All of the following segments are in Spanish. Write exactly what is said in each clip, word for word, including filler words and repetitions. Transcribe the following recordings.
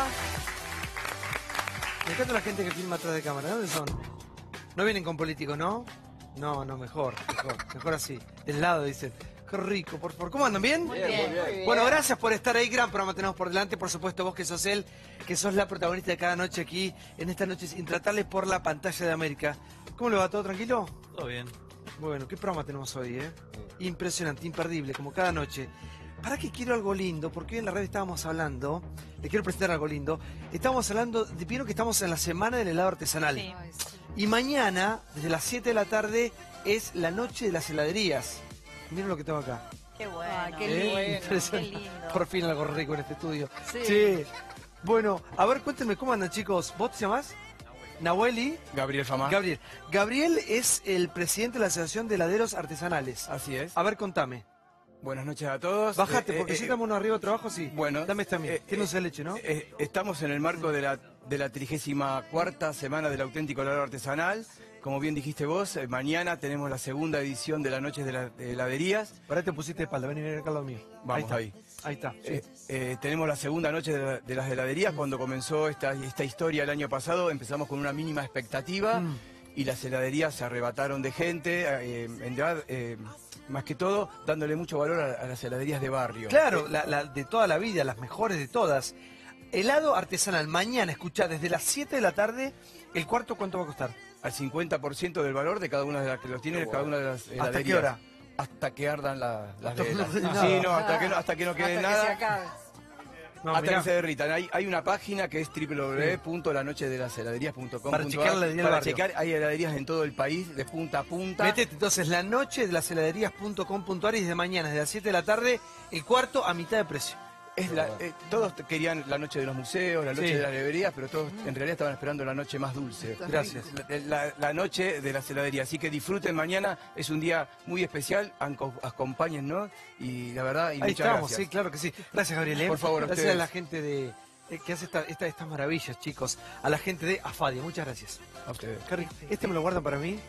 va? Me encanta la gente que filma atrás de cámara. ¿De dónde son? No vienen con políticos, ¿no? No, no, mejor, mejor, mejor así. Del lado, dicen. Qué rico, por favor. ¿Cómo andan? ¿Bien? Muy bien, muy bien. Bueno, gracias por estar ahí. Gran programa tenemos por delante. Por supuesto, vos que sos él, que sos la protagonista de cada noche aquí, en esta noche Intratables por la pantalla de América. ¿Cómo le va? ¿Todo tranquilo? Todo bien. Bueno, ¿qué programa tenemos hoy, eh? Impresionante, imperdible, como cada noche. ¿Para qué quiero algo lindo? Porque hoy en la red estábamos hablando, le quiero presentar algo lindo. Estábamos hablando, de, vieron que estamos en la semana del helado artesanal. Sí. Y mañana, desde las siete de la tarde, es la noche de las heladerías. Miren lo que tengo acá. Qué bueno. Ah, qué ¿Eh? lindo, Impresionante. qué lindo. Por fin algo rico en este estudio. Sí. Sí. Bueno, a ver, cuéntenme, ¿cómo andan, chicos? ¿Vos te llamás? Nahuel y... Gabriel Famá. Gabriel. Gabriel es el presidente de la Asociación de Heladeros Artesanales. Así es. A ver, contame. Buenas noches a todos. Bajate, Eh, porque eh, si eh, estamos uno arriba de trabajo, sí. Bueno. Dame esta a mí. eh, Tiene eh, dulce de leche, ¿no? eh, estamos en el marco de la, de la trigésima cuarta semana del auténtico helado artesanal. Como bien dijiste vos, eh, mañana tenemos la segunda edición de la Noche de las de heladerías. Pará, te pusiste de espalda, ven y ven acá al lado mío. Vamos ahí. ahí. Está. Ahí está. Sí. Eh, eh, tenemos la segunda noche de, la- de las heladerías. Cuando comenzó esta, esta historia el año pasado, empezamos con una mínima expectativa Mm. y las heladerías se arrebataron de gente, eh, en verdad, eh, más que todo, dándole mucho valor a, a las heladerías de barrio. Claro, la, la- de toda la vida, las mejores de todas. Helado artesanal, mañana, escuchá, desde las siete de la tarde, ¿el cuarto cuánto va a costar? Al cincuenta por ciento del valor de cada una de las que los tiene cada una de las heladerías. ¿Hasta qué hora? Hasta que ardan la- las Hasta que velas. no quede Sí, nada. no, hasta que no, hasta que no quede Hasta nada. que se acabe. No, hasta mirá. que se derritan. Hay, hay una página que es w w w punto la noche de las heladerías punto com Para punto chequear a r. la heladería del Para barrio. checar, hay heladerías en todo el país, de punta a punta. Métete entonces la noche de las heladerías punto com punto a r y desde mañana, desde las siete de la tarde, el cuarto a mitad de precio. Es la- eh, todos querían la noche de los museos, la noche Sí. de las heladerías, pero todos en realidad estaban esperando la noche más dulce. Gracias. La, la- la noche de las heladerías. Así que disfruten mañana, es un día muy especial, anco- acompáñennos y la verdad, y Ahí muchas estamos, gracias. sí, claro que sí. Gracias, Gabriel. ¿eh? Por favor, a gracias ustedes. a la gente de eh, que hace esta- esta- estas maravillas, chicos. A la gente de Afadia, muchas gracias. A ustedes. Qué rico. Este me lo guardan para mí.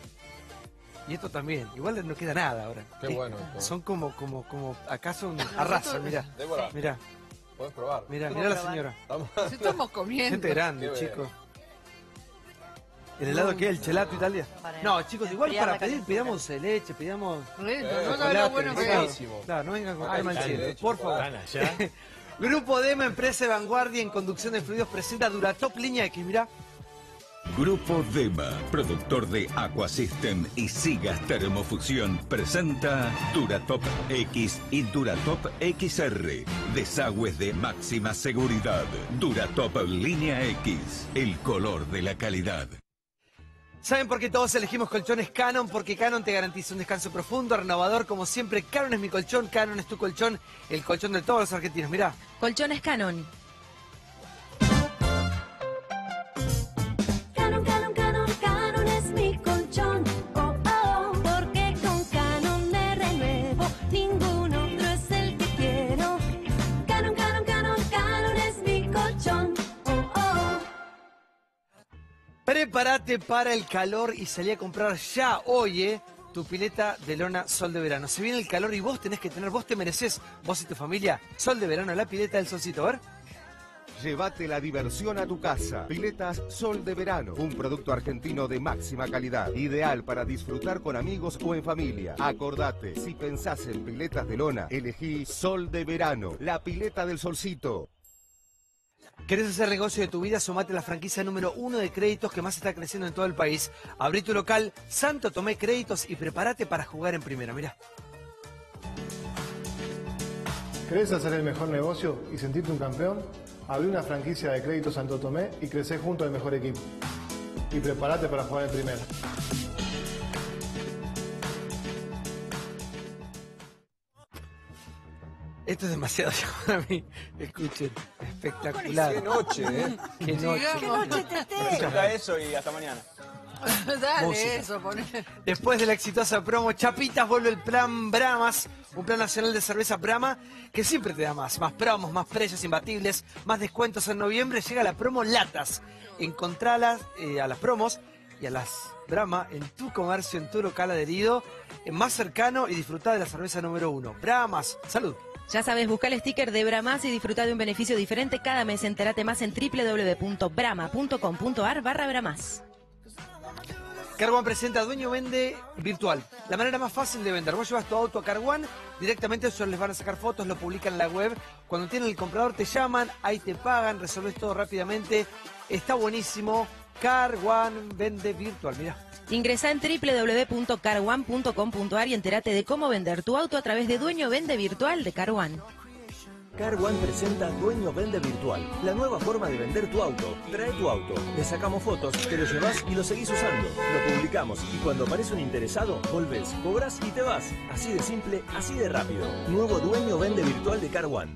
Y esto también. Igual no queda nada ahora. Qué Eh, bueno esto. Son como, como, como, acá son arrasan, mirá. Débora, Mirá, podés probar. mirá, ¿Cómo mirá la probar? señora. Vamos. Si estamos comiendo. Gente grande, Qué bien. chicos. ¿El helado qué? ¿El gelato Italia? Para- No, chicos, igual enfriar para la pedir, calentura. pidamos dulce de leche, pidamos... Lindo, Eh, no sabes lo bueno que claro. es. Buenísimo. Claro, no vengan con Ay, calma al dale, cielo, leche, por favor. Gana ya. Grupo Dema, empresa de vanguardia en conducción de fluidos, presenta Duratop Línea X, mirá. Grupo Dema, productor de Aquasystem y Sigas Termofusión, presenta Duratop X y Duratop X R. Desagües de máxima seguridad. Duratop Línea X, el color de la calidad. ¿Saben por qué todos elegimos colchones Canon? Porque Canon te garantiza un descanso profundo, renovador, como siempre. Canon es mi colchón, Canon es tu colchón, el colchón de todos los argentinos. Mirá. Colchones Canon. Canon, Canon, Canon, Canon es mi colchón. Oh, oh, porque con Canon me renuevo. Ningún otro es el que quiero. Canon, Canon, Canon, Canon es mi colchón. Oh, oh. Prepárate para el calor y salí a comprar ya hoy, eh, tu pileta de lona Sol de Verano. Se viene el calor y vos tenés que tener, vos te mereces, vos y tu familia, Sol de Verano, la pileta del solcito. A ver. Llévate la diversión a tu casa. Piletas Sol de Verano, un producto argentino de máxima calidad, ideal para disfrutar con amigos o en familia. Acordate, si pensás en piletas de lona, elegí Sol de Verano, la pileta del solcito. ¿Querés hacer negocio de tu vida? Sumate a la franquicia número uno de créditos que más está creciendo en todo el país. Abrí tu local Santo Tomé Créditos y prepárate para jugar en primera. Mirá. ¿Querés hacer el mejor negocio y sentirte un campeón? Abrí una franquicia de Crédito Santo Tomé y crecé junto al mejor equipo. Y prepárate para jugar en primera. Esto es demasiado para mí. Escuchen, espectacular. Qué noche, ¿eh? Qué noche. ¿Qué noche te Escucha eso y hasta mañana. Dale Música. eso, poné. Después de la exitosa promo Chapitas, vuelve el plan Bramas, un plan nacional de cerveza Brahma que siempre te da más. Más promos, más precios imbatibles, más descuentos en noviembre. Llega la promo Latas. Encontralas eh, a las promos y a las Brahma en tu comercio, en tu local adherido, eh, más cercano y disfrutá de la cerveza número uno. Bramas, salud. Ya sabes, busca el sticker de Bramás y disfruta de un beneficio diferente cada mes. Entérate más en w w w punto brama punto com punto ar barra Bramás. Car One presenta Dueño Vende Virtual. La manera más fácil de vender. Vos llevas tu auto a Car One, directamente ellos les van a sacar fotos, lo publican en la web. Cuando tienen el comprador te llaman, ahí te pagan, resolves todo rápidamente. Está buenísimo. Car One Vende Virtual, mirá. Ingresa en w w w punto car one punto com punto ar y entérate de cómo vender tu auto a través de Dueño Vende Virtual de Car One. Car One presenta Dueño Vende Virtual, la nueva forma de vender tu auto. Trae tu auto, le sacamos fotos, te lo llevas y lo seguís usando. Lo publicamos y cuando aparece un interesado, volvés, cobras y te vas. Así de simple, así de rápido. Nuevo Dueño Vende Virtual de Car One.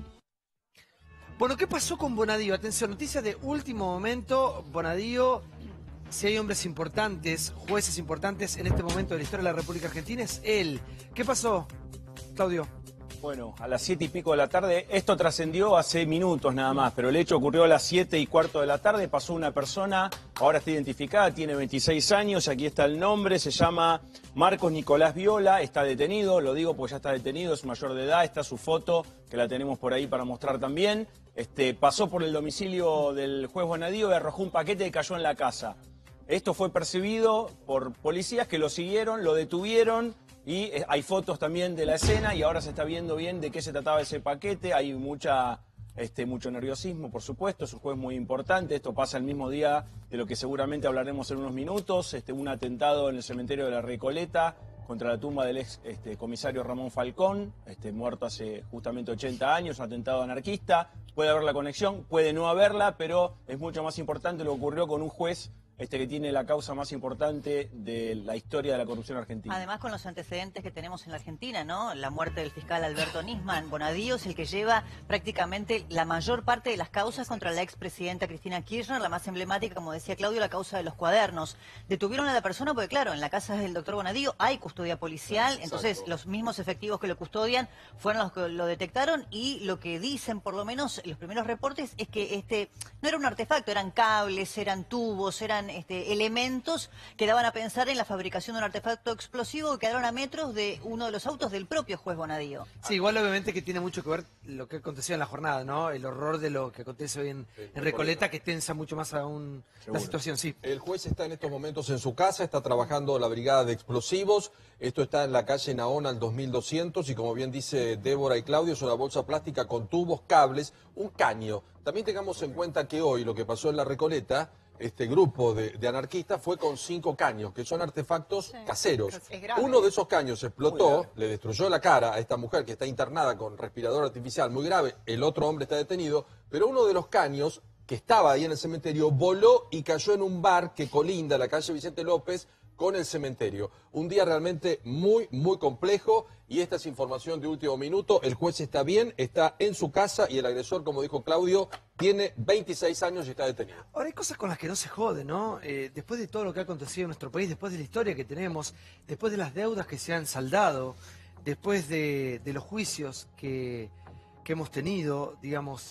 Bueno, ¿qué pasó con Bonadío? Atención, noticia de último momento. Bonadío, si hay hombres importantes, jueces importantes en este momento de la historia de la República Argentina, es él. ¿Qué pasó, Claudio? Bueno, a las siete y pico de la tarde, esto trascendió hace minutos nada más, pero el hecho ocurrió a las siete y cuarto de la tarde, pasó una persona, ahora está identificada, tiene veintiséis años, aquí está el nombre, se llama Marcos Nicolás Viola, está detenido, lo digo porque ya está detenido, es mayor de edad, está su foto, que la tenemos por ahí para mostrar también, este, pasó por el domicilio del juez Bonadío y arrojó un paquete que cayó en la casa. Esto fue percibido por policías que lo siguieron, lo detuvieron, y hay fotos también de la escena y ahora se está viendo bien de qué se trataba ese paquete. Hay mucha, este, mucho nerviosismo, por supuesto, es un juez muy importante. Esto pasa el mismo día de lo que seguramente hablaremos en unos minutos. Este, un atentado en el cementerio de la Recoleta contra la tumba del ex este, comisario Ramón Falcón, este, muerto hace justamente ochenta años, un atentado anarquista. Puede haber la conexión, puede no haberla, pero es mucho más importante lo que ocurrió con un juez este que tiene la causa más importante de la historia de la corrupción argentina. Además, con los antecedentes que tenemos en la Argentina, ¿no? La muerte del fiscal Alberto Nisman, Bonadío es el que lleva prácticamente la mayor parte de las causas contra la expresidenta Cristina Kirchner, la más emblemática, como decía Claudio, la causa de los cuadernos. Detuvieron a la persona porque, claro, en la casa del doctor Bonadío hay custodia policial, entonces Exacto. Los mismos efectivos que lo custodian fueron los que lo detectaron y lo que dicen, por lo menos, los primeros reportes es que este no era un artefacto, eran cables, eran tubos, eran Este, elementos que daban a pensar en la fabricación de un artefacto explosivo que quedaron a metros de uno de los autos del propio juez Bonadío. Sí, igual obviamente que tiene mucho que ver lo que aconteció en la jornada, ¿no? El horror de lo que acontece hoy en, sí, en Recoleta, que tensa mucho más aún Seguro. La situación, sí. El juez está en estos momentos en su casa, está trabajando la brigada de explosivos. Esto está en la calle Naona al dos mil doscientos y como bien dice Débora y Claudio, es una bolsa plástica con tubos, cables, un caño. También tengamos en cuenta que hoy lo que pasó en la Recoleta, este grupo de, de anarquistas fue con cinco caños, que son artefactos sí, caseros. Uno de esos caños explotó, le destruyó la cara a esta mujer que está internada con respirador artificial muy grave, el otro hombre está detenido, pero uno de los caños que estaba ahí en el cementerio voló y cayó en un bar que colinda la calle Vicente López con el cementerio. Un día realmente muy, muy complejo y esta es información de último minuto. El juez está bien, está en su casa y el agresor, como dijo Claudio, tiene veintiséis años y está detenido. Ahora hay cosas con las que no se jode, ¿no? Eh, después de todo lo que ha acontecido en nuestro país, después de la historia que tenemos, después de las deudas que se han saldado, después de, de los juicios que, que hemos tenido, digamos,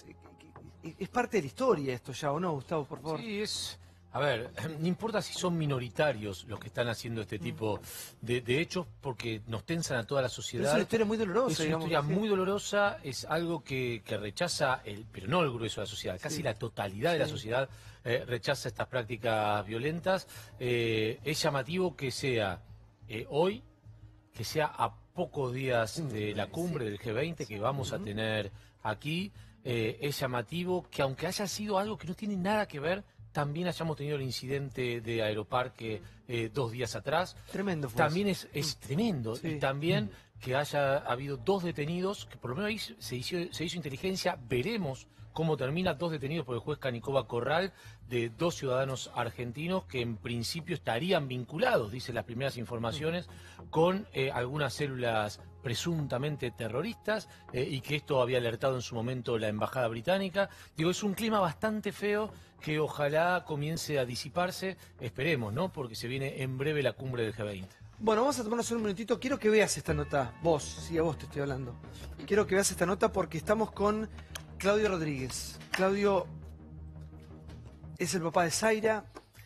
es parte de la historia esto ya, ¿o no, Gustavo, por favor? Sí, es... A ver, no importa si son minoritarios los que están haciendo este tipo de, de hechos, porque nos tensan a toda la sociedad. Pero es una historia muy dolorosa. Es una digamos, historia sí. muy dolorosa, es algo que, que rechaza, el, pero no el grueso de la sociedad, casi sí. la totalidad de sí. la sociedad eh, rechaza estas prácticas violentas. Eh, es llamativo que sea eh, hoy, que sea a pocos días de la cumbre del G veinte que vamos a tener aquí, eh, es llamativo que aunque haya sido algo que no tiene nada que ver, también hayamos tenido el incidente de Aeroparque eh, dos días atrás. Tremendo fue También es, es tremendo. Sí. Y también que haya habido dos detenidos, que por lo menos ahí se hizo, se hizo inteligencia. Veremos cómo termina, dos detenidos por el juez Canicova Corral, de dos ciudadanos argentinos que en principio estarían vinculados, dicen las primeras informaciones, con eh, algunas células presuntamente terroristas eh, y que esto había alertado en su momento la embajada británica. Digo, es un clima bastante feo que ojalá comience a disiparse, esperemos, ¿no? Porque se viene en breve la cumbre del G veinte. Bueno, vamos a tomarnos un minutito. Quiero que veas esta nota, vos, sí, a vos te estoy hablando. Quiero que veas esta nota porque estamos con Claudio Rodríguez. Claudio es el papá de Zaira.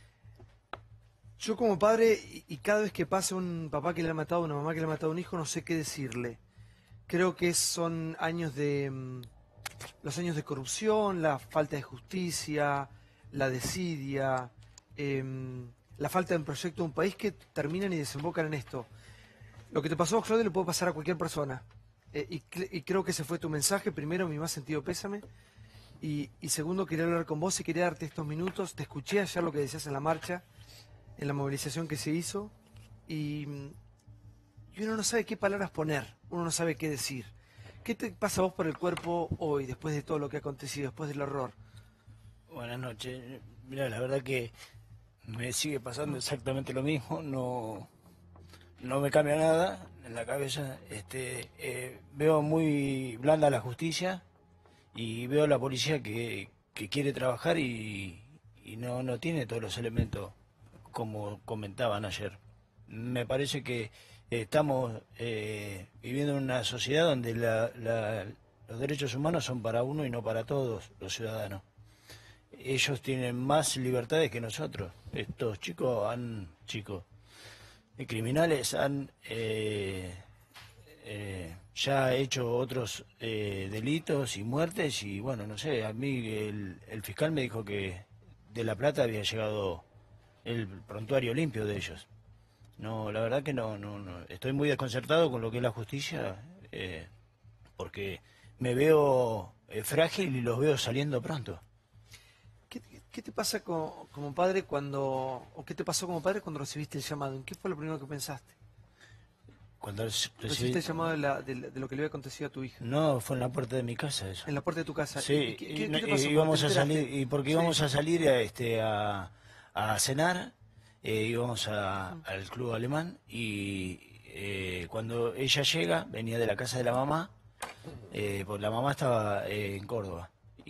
Yo como padre, y cada vez que pasa un papá que le ha matado a una mamá que le ha matado a un hijo, no sé qué decirle. Creo que son años de... mm, los años de corrupción, la falta de justicia, la desidia, em, la falta de un proyecto de un país que terminan y desembocan en esto. Lo que te pasó a vos, Claudio, le puede pasar a cualquier persona. Eh, y, cre- y creo que ese fue tu mensaje. Primero, mi más sentido pésame. Y, y segundo, quería hablar con vos y quería darte estos minutos. Te escuché ayer lo que decías en la marcha, en la movilización que se hizo. Y, y uno no sabe qué palabras poner, uno no sabe qué decir. ¿Qué te pasa a vos por el cuerpo hoy, después de todo lo que ha acontecido, después del horror? Buenas noches. Mira, la verdad que me sigue pasando exactamente lo mismo. No, no me cambia nada en la cabeza. Este, eh, veo muy blanda la justicia y veo a la policía que, que quiere trabajar y, y no, no tiene todos los elementos como comentaban ayer. Me parece que estamos eh, viviendo en una sociedad donde la, la, los derechos humanos son para uno y no para todos los ciudadanos. Ellos tienen más libertades que nosotros. Estos chicos han, chicos, eh, criminales han eh, eh, ya hecho otros eh, delitos y muertes y bueno, no sé, a mí el, el fiscal me dijo que de La Plata había llegado el prontuario limpio de ellos. No, la verdad que no, no, no. Estoy muy desconcertado con lo que es la justicia, eh, porque me veo eh, frágil y los veo saliendo pronto. ¿Qué, qué te pasa como, como padre cuando, o qué te pasó como padre cuando recibiste el llamado? ¿En qué fue lo primero que pensaste? Cuando reci- Recibiste el llamado de, la- de la- de lo que le había acontecido a tu hija. No, fue en la puerta de mi casa eso. En la puerta de tu casa. Sí, ¿Y qué- qué- y, qué no- te y pasó cuando íbamos te a enteraste? salir, y porque Sí. íbamos a salir a, este, a, a cenar, eh, íbamos a- al club alemán y eh, cuando ella llega, venía de la casa de la mamá, eh, porque la mamá estaba eh, en Córdoba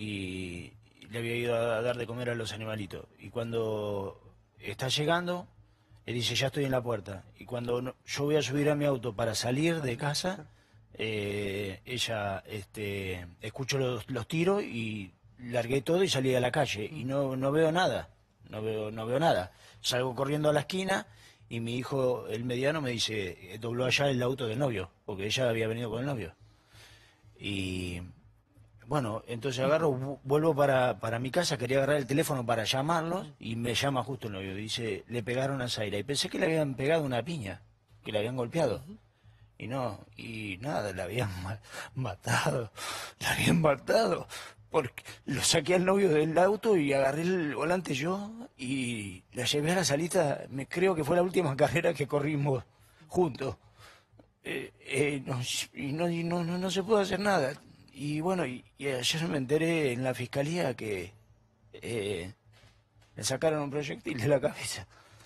y le había ido a dar de comer a los animalitos. Y cuando está llegando, él dice, ya estoy en la puerta. Y cuando no- yo voy a subir a mi auto para salir de casa, eh, ella, este, escucho los, los tiros y largué todo y salí a la calle. Y no, no veo nada, no veo, no veo nada. Salgo corriendo a la esquina y mi hijo, el mediano, me dice, dobló allá el auto del novio, porque ella había venido con el novio. Y bueno, entonces agarro, vu- vuelvo para, para mi casa, quería agarrar el teléfono para llamarlos y me llama justo el novio. Dice, le pegaron a Zaira. Y pensé que le habían pegado una piña, que le habían golpeado. Y no, y nada, la habían ma- matado, la habían matado. Porque lo saqué al novio del auto y agarré el volante yo y la llevé a la salita. Me creo que fue la última carrera que corrimos juntos. Eh, eh, no, y no, y no, no, no se puede hacer nada. Y bueno, y, y ayer me enteré en la fiscalía que eh, le sacaron un proyectil de la cabeza.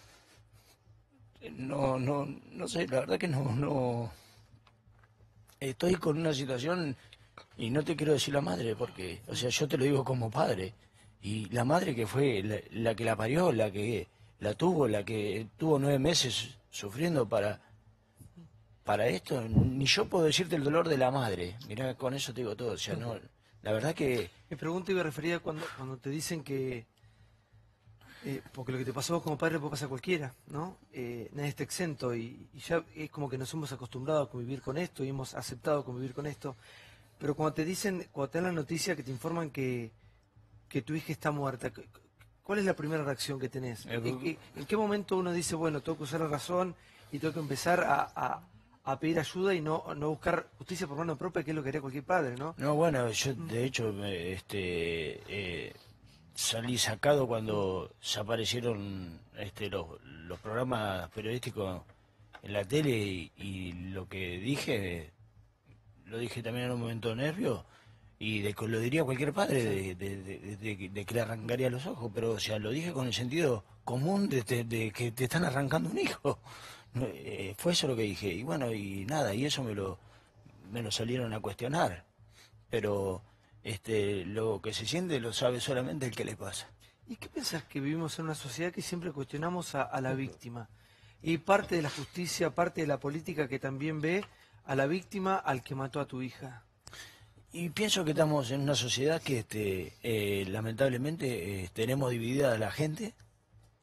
No, no, no sé, la verdad que no, no. Estoy con una situación y no te quiero decir la madre porque, o sea, yo te lo digo como padre. Y la madre que fue la, la que la parió, la que la tuvo, la que tuvo nueve meses sufriendo para para esto, ni yo puedo decirte el dolor de la madre. Mirá, con eso te digo todo. O sea, no, la verdad que... Mi pregunta iba referida cuando, cuando te dicen que... eh, porque lo que te pasó a vos como padre le puede pasar a cualquiera, ¿no? Eh, nadie está exento y, y ya es como que nos hemos acostumbrado a convivir con esto y hemos aceptado convivir con esto. Pero cuando te dicen, cuando te dan la noticia que te informan que, que tu hija está muerta, cu- ¿cuál es la primera reacción que tenés? Eh, ¿En, en- en qué momento uno dice, bueno, tengo que usar la razón y tengo que empezar a, a- a pedir ayuda y no, no buscar justicia por mano propia, que es lo que haría cualquier padre, ¿no? No, bueno, yo de hecho me- este, eh, salí sacado cuando se aparecieron este, los, los programas periodísticos en la tele y, y lo que dije, lo dije también en un momento de nervio y de, lo diría cualquier padre de, de- de- de- de que le arrancaría los ojos, pero o sea, lo dije con el sentido común de, de- de que te están arrancando un hijo. Eh, fue eso lo que dije y bueno, y nada, y eso me lo, me lo salieron a cuestionar, pero este, lo que se siente lo sabe solamente el que le pasa. ¿Y qué piensas que vivimos en una sociedad que siempre cuestionamos a, a la víctima? Y parte de la justicia, parte de la política que también ve a la víctima al que mató a tu hija. Y pienso que estamos en una sociedad que este, eh, lamentablemente eh, tenemos dividida a la gente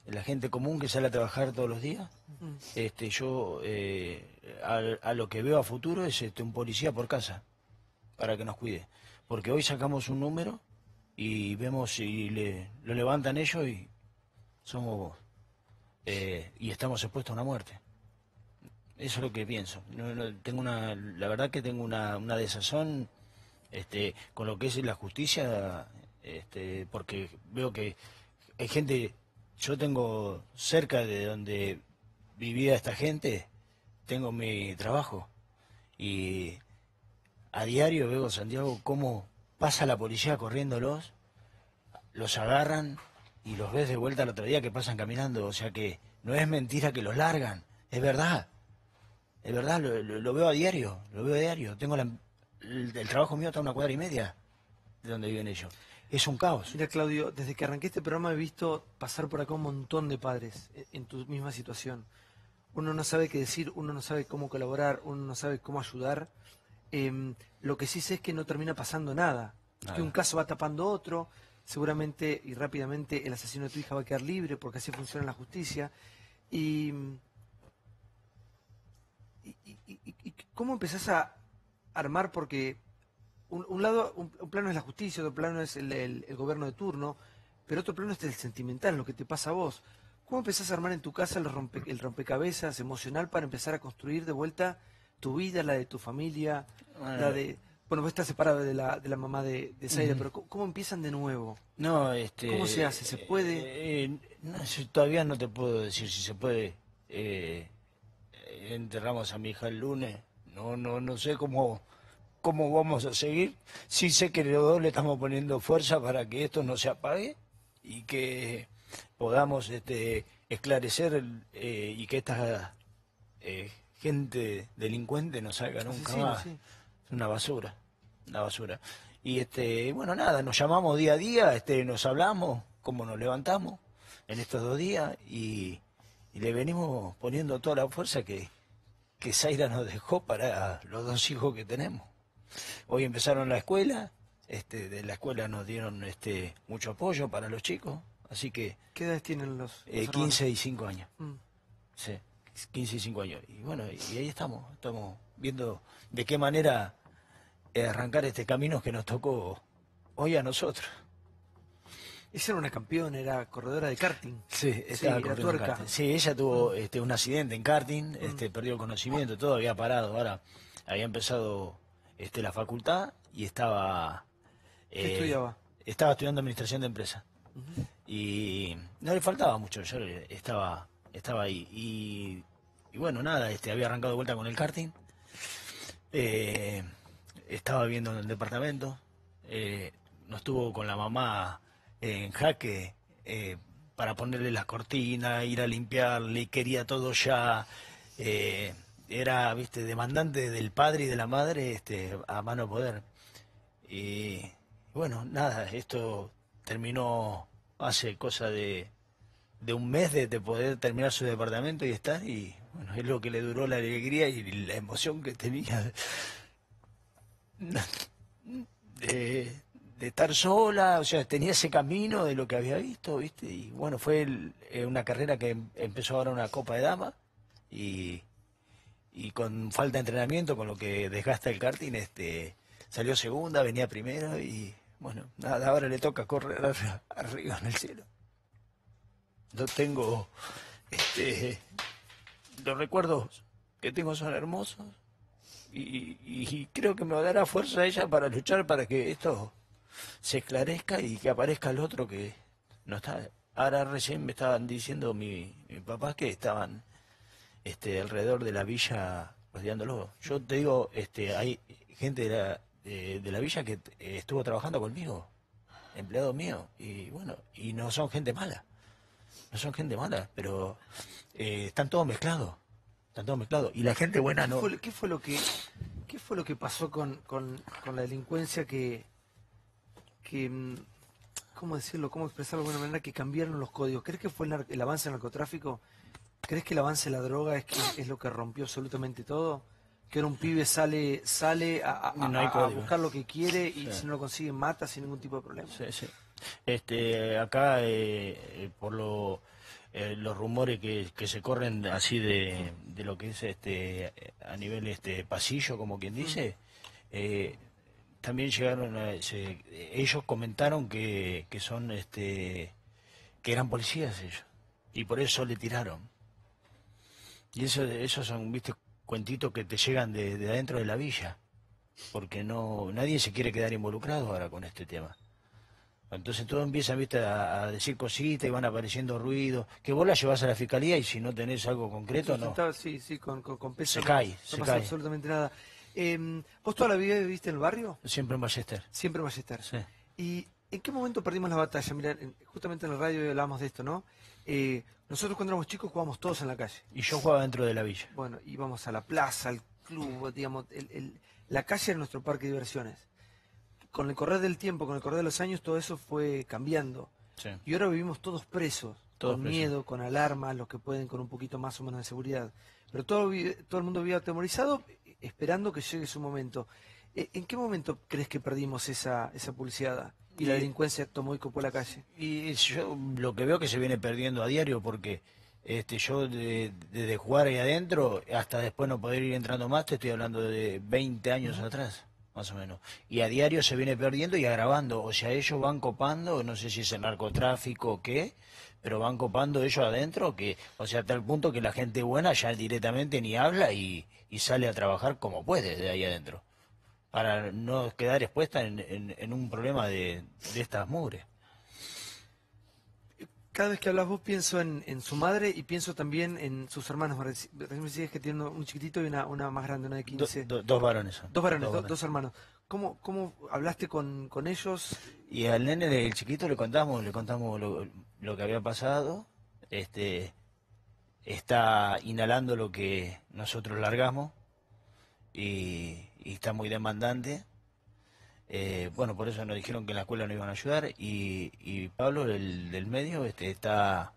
la gente común que sale a trabajar todos los días. Este, yo eh, a, a lo que veo a futuro es este, un policía por casa para que nos cuide. Porque hoy sacamos un número y vemos si le, lo levantan ellos y somos eh, y estamos expuestos a una muerte. Eso es lo que pienso. No, no, tengo una, la verdad que tengo una, una desazón este, con lo que es la justicia, este, porque veo que hay gente, yo tengo cerca de donde vivía esta gente, tengo mi trabajo y a diario veo, Santiago, cómo pasa la policía corriéndolos, los agarran y los ves de vuelta el otro día que pasan caminando, o sea que no es mentira que los largan, es verdad. Es verdad, lo, lo, lo veo a diario, lo veo a diario. Tengo la, el, el trabajo mío está a una cuadra y media de donde viven ellos. Es un caos. Mira, Claudio, desde que arranqué este programa he visto pasar por acá un montón de padres en, en tu misma situación. Uno no sabe qué decir, uno no sabe cómo colaborar, uno no sabe cómo ayudar. Eh, lo que sí sé es que no termina pasando nada. nada. Que un caso va tapando otro, seguramente y rápidamente el asesino de tu hija va a quedar libre porque así funciona la justicia. Y... ¿Y, y, y, y cómo empezás a armar? Porque un, un lado, un, un plano es la justicia, otro plano es el, el, el gobierno de turno, pero otro plano es el sentimental, lo que te pasa a vos. ¿Cómo empezás a armar en tu casa el, rompe, el rompecabezas emocional para empezar a construir de vuelta tu vida, la de tu familia, bueno, la de... Bueno, vos estás separado de la, de la mamá de, de Zaira, uh-huh. pero ¿cómo, ¿cómo empiezan de nuevo? No, este... ¿Cómo se hace? ¿Se puede? Eh, eh, no, todavía no te puedo decir si se puede... Eh... enterramos a mi hija el lunes, no no no sé cómo cómo vamos a seguir. Sí sé que los dos le estamos poniendo fuerza para que esto no se apague y que podamos este esclarecer eh, y que esta eh, gente delincuente no salga nunca sí, más. Sí, sí. Es una basura, una basura. Y este bueno, nada, nos llamamos día a día, este nos hablamos, cómo nos levantamos en estos dos días y Y le venimos poniendo toda la fuerza que, que Zaira nos dejó para los dos hijos que tenemos. Hoy empezaron la escuela, este, de la escuela nos dieron este, mucho apoyo para los chicos, así que... ¿Qué edades tienen los, los eh, quince y cinco años. Mm. Sí, quince y cinco años. Y bueno, y ahí estamos, estamos viendo de qué manera arrancar este camino que nos tocó hoy a nosotros. Esa era una campeona, era corredora de karting. Sí, estaba sí, era tuerca. Sí, ella tuvo mm. este, un accidente en karting, mm. este, perdió el conocimiento, todo había parado. Ahora había empezado este, la facultad y estaba... ¿Qué eh, estudiaba? Estaba estudiando administración de empresas. Uh-huh. Y no le faltaba mucho, yo estaba, estaba ahí. Y, y bueno, nada, este, había arrancado de vuelta con el karting. Eh, estaba viviendo en el departamento. Eh, no estuvo con la mamá... en jaque eh, para ponerle las cortinas, ir a limpiarle, quería todo ya, eh, era, viste, demandante del padre y de la madre este, a mano poder. Y bueno, nada, esto terminó hace cosa de, de un mes de, de poder terminar su departamento y estar, y bueno, es lo que le duró la alegría y la emoción que tenía de... de estar sola, o sea, tenía ese camino de lo que había visto, ¿viste? Y bueno, fue el, eh, una carrera que empezó ahora una Copa de Damas y, y con falta de entrenamiento, con lo que desgasta el karting, este, salió segunda, venía primero y bueno, nada, ahora le toca correr arriba, arriba en el cielo. Yo tengo, este, los recuerdos que tengo son hermosos y, y, y creo que me dará fuerza a ella para luchar para que esto se esclarezca y que aparezca el otro que no está. Ahora recién me estaban diciendo mi, mi papá que estaban este, alrededor de la villa rodeándolo. Yo te digo, este, hay gente de la, de, de la villa que eh, estuvo trabajando conmigo, empleado mío, y bueno, y no son gente mala, no son gente mala, pero eh, están todos mezclados, están todos mezclados, y la gente buena no. ¿Qué fue, qué fue lo que, qué fue lo que pasó con, con, con la delincuencia que que, ¿cómo decirlo? ¿Cómo expresarlo de alguna manera? Que cambiaron los códigos. ¿Crees que fue el, el avance del narcotráfico? ¿Crees que el avance de la droga es, que, es lo que rompió absolutamente todo? Que ahora un pibe sale sale a, a, no hay a, a buscar lo que quiere y sí. si no lo consigue mata sin ningún tipo de problema. Sí, sí. Este, acá, eh, por lo eh, los rumores que, que se corren así de, de lo que es este a nivel este pasillo, como quien dice, eh, también llegaron, a, se, ellos comentaron que, que son este que eran policías ellos y por eso le tiraron. Y eso, esos son, viste, cuentitos que te llegan de, de adentro de la villa, porque no nadie se quiere quedar involucrado ahora con este tema. Entonces todo empiezan, viste, a, a decir cositas y van apareciendo ruidos, que vos la llevas a la fiscalía y si no tenés algo concreto, no. Sí, sí, con, con, con peso. Se no, cae, no se pasa cae. absolutamente nada. Eh, ¿Vos toda la vida viviste en el barrio? Siempre en Ballester. Siempre en Ballester. Sí. ¿Y en qué momento perdimos la batalla? Mira, en- justamente en la radio hablábamos de esto, ¿no? Eh, nosotros cuando éramos chicos jugábamos todos en la calle. Y yo jugaba dentro de la villa. Bueno, íbamos a la plaza, al club, digamos, el- el- la calle era nuestro parque de diversiones. Con el correr del tiempo, con el correr de los años, todo eso fue cambiando. Sí. Y ahora vivimos todos presos, Todos con presos. miedo, con alarmas, los que pueden con un poquito más o menos de seguridad. Pero todo, vi- todo el mundo vive atemorizado, eh, esperando que llegue su momento. Eh, ¿En qué momento crees que perdimos esa, esa publicidad y la Y- delincuencia tomó y copó la calle? Y yo lo que veo que se viene perdiendo a diario porque este yo de- desde jugar ahí adentro hasta después no poder ir entrando más, te estoy hablando de veinte años atrás, más o menos. Y a diario se viene perdiendo y agravando. O sea, ellos van copando, no sé si es el narcotráfico o qué, pero van copando ellos adentro, que, o sea, a tal punto que la gente buena ya directamente ni habla y, y sale a trabajar como puede de ahí adentro, para no quedar expuesta en, en- en un problema de, de estas mugres. Cada vez que hablas vos pienso en, en su madre y pienso también en sus hermanos. Me reci- recién me decías que tiene un chiquitito y una, una más grande, una de quince. Do- do- dos varones son. Dos varones, Dos do- varones. dos hermanos. ¿Cómo, cómo hablaste con, con ellos? Y al nene del chiquito le contamos, le contamos lo, lo que había pasado. Este está inhalando lo que nosotros largamos y, y está muy demandante. Eh, bueno, por eso nos dijeron que en la escuela no iban a ayudar y, y Pablo, el del medio, este, está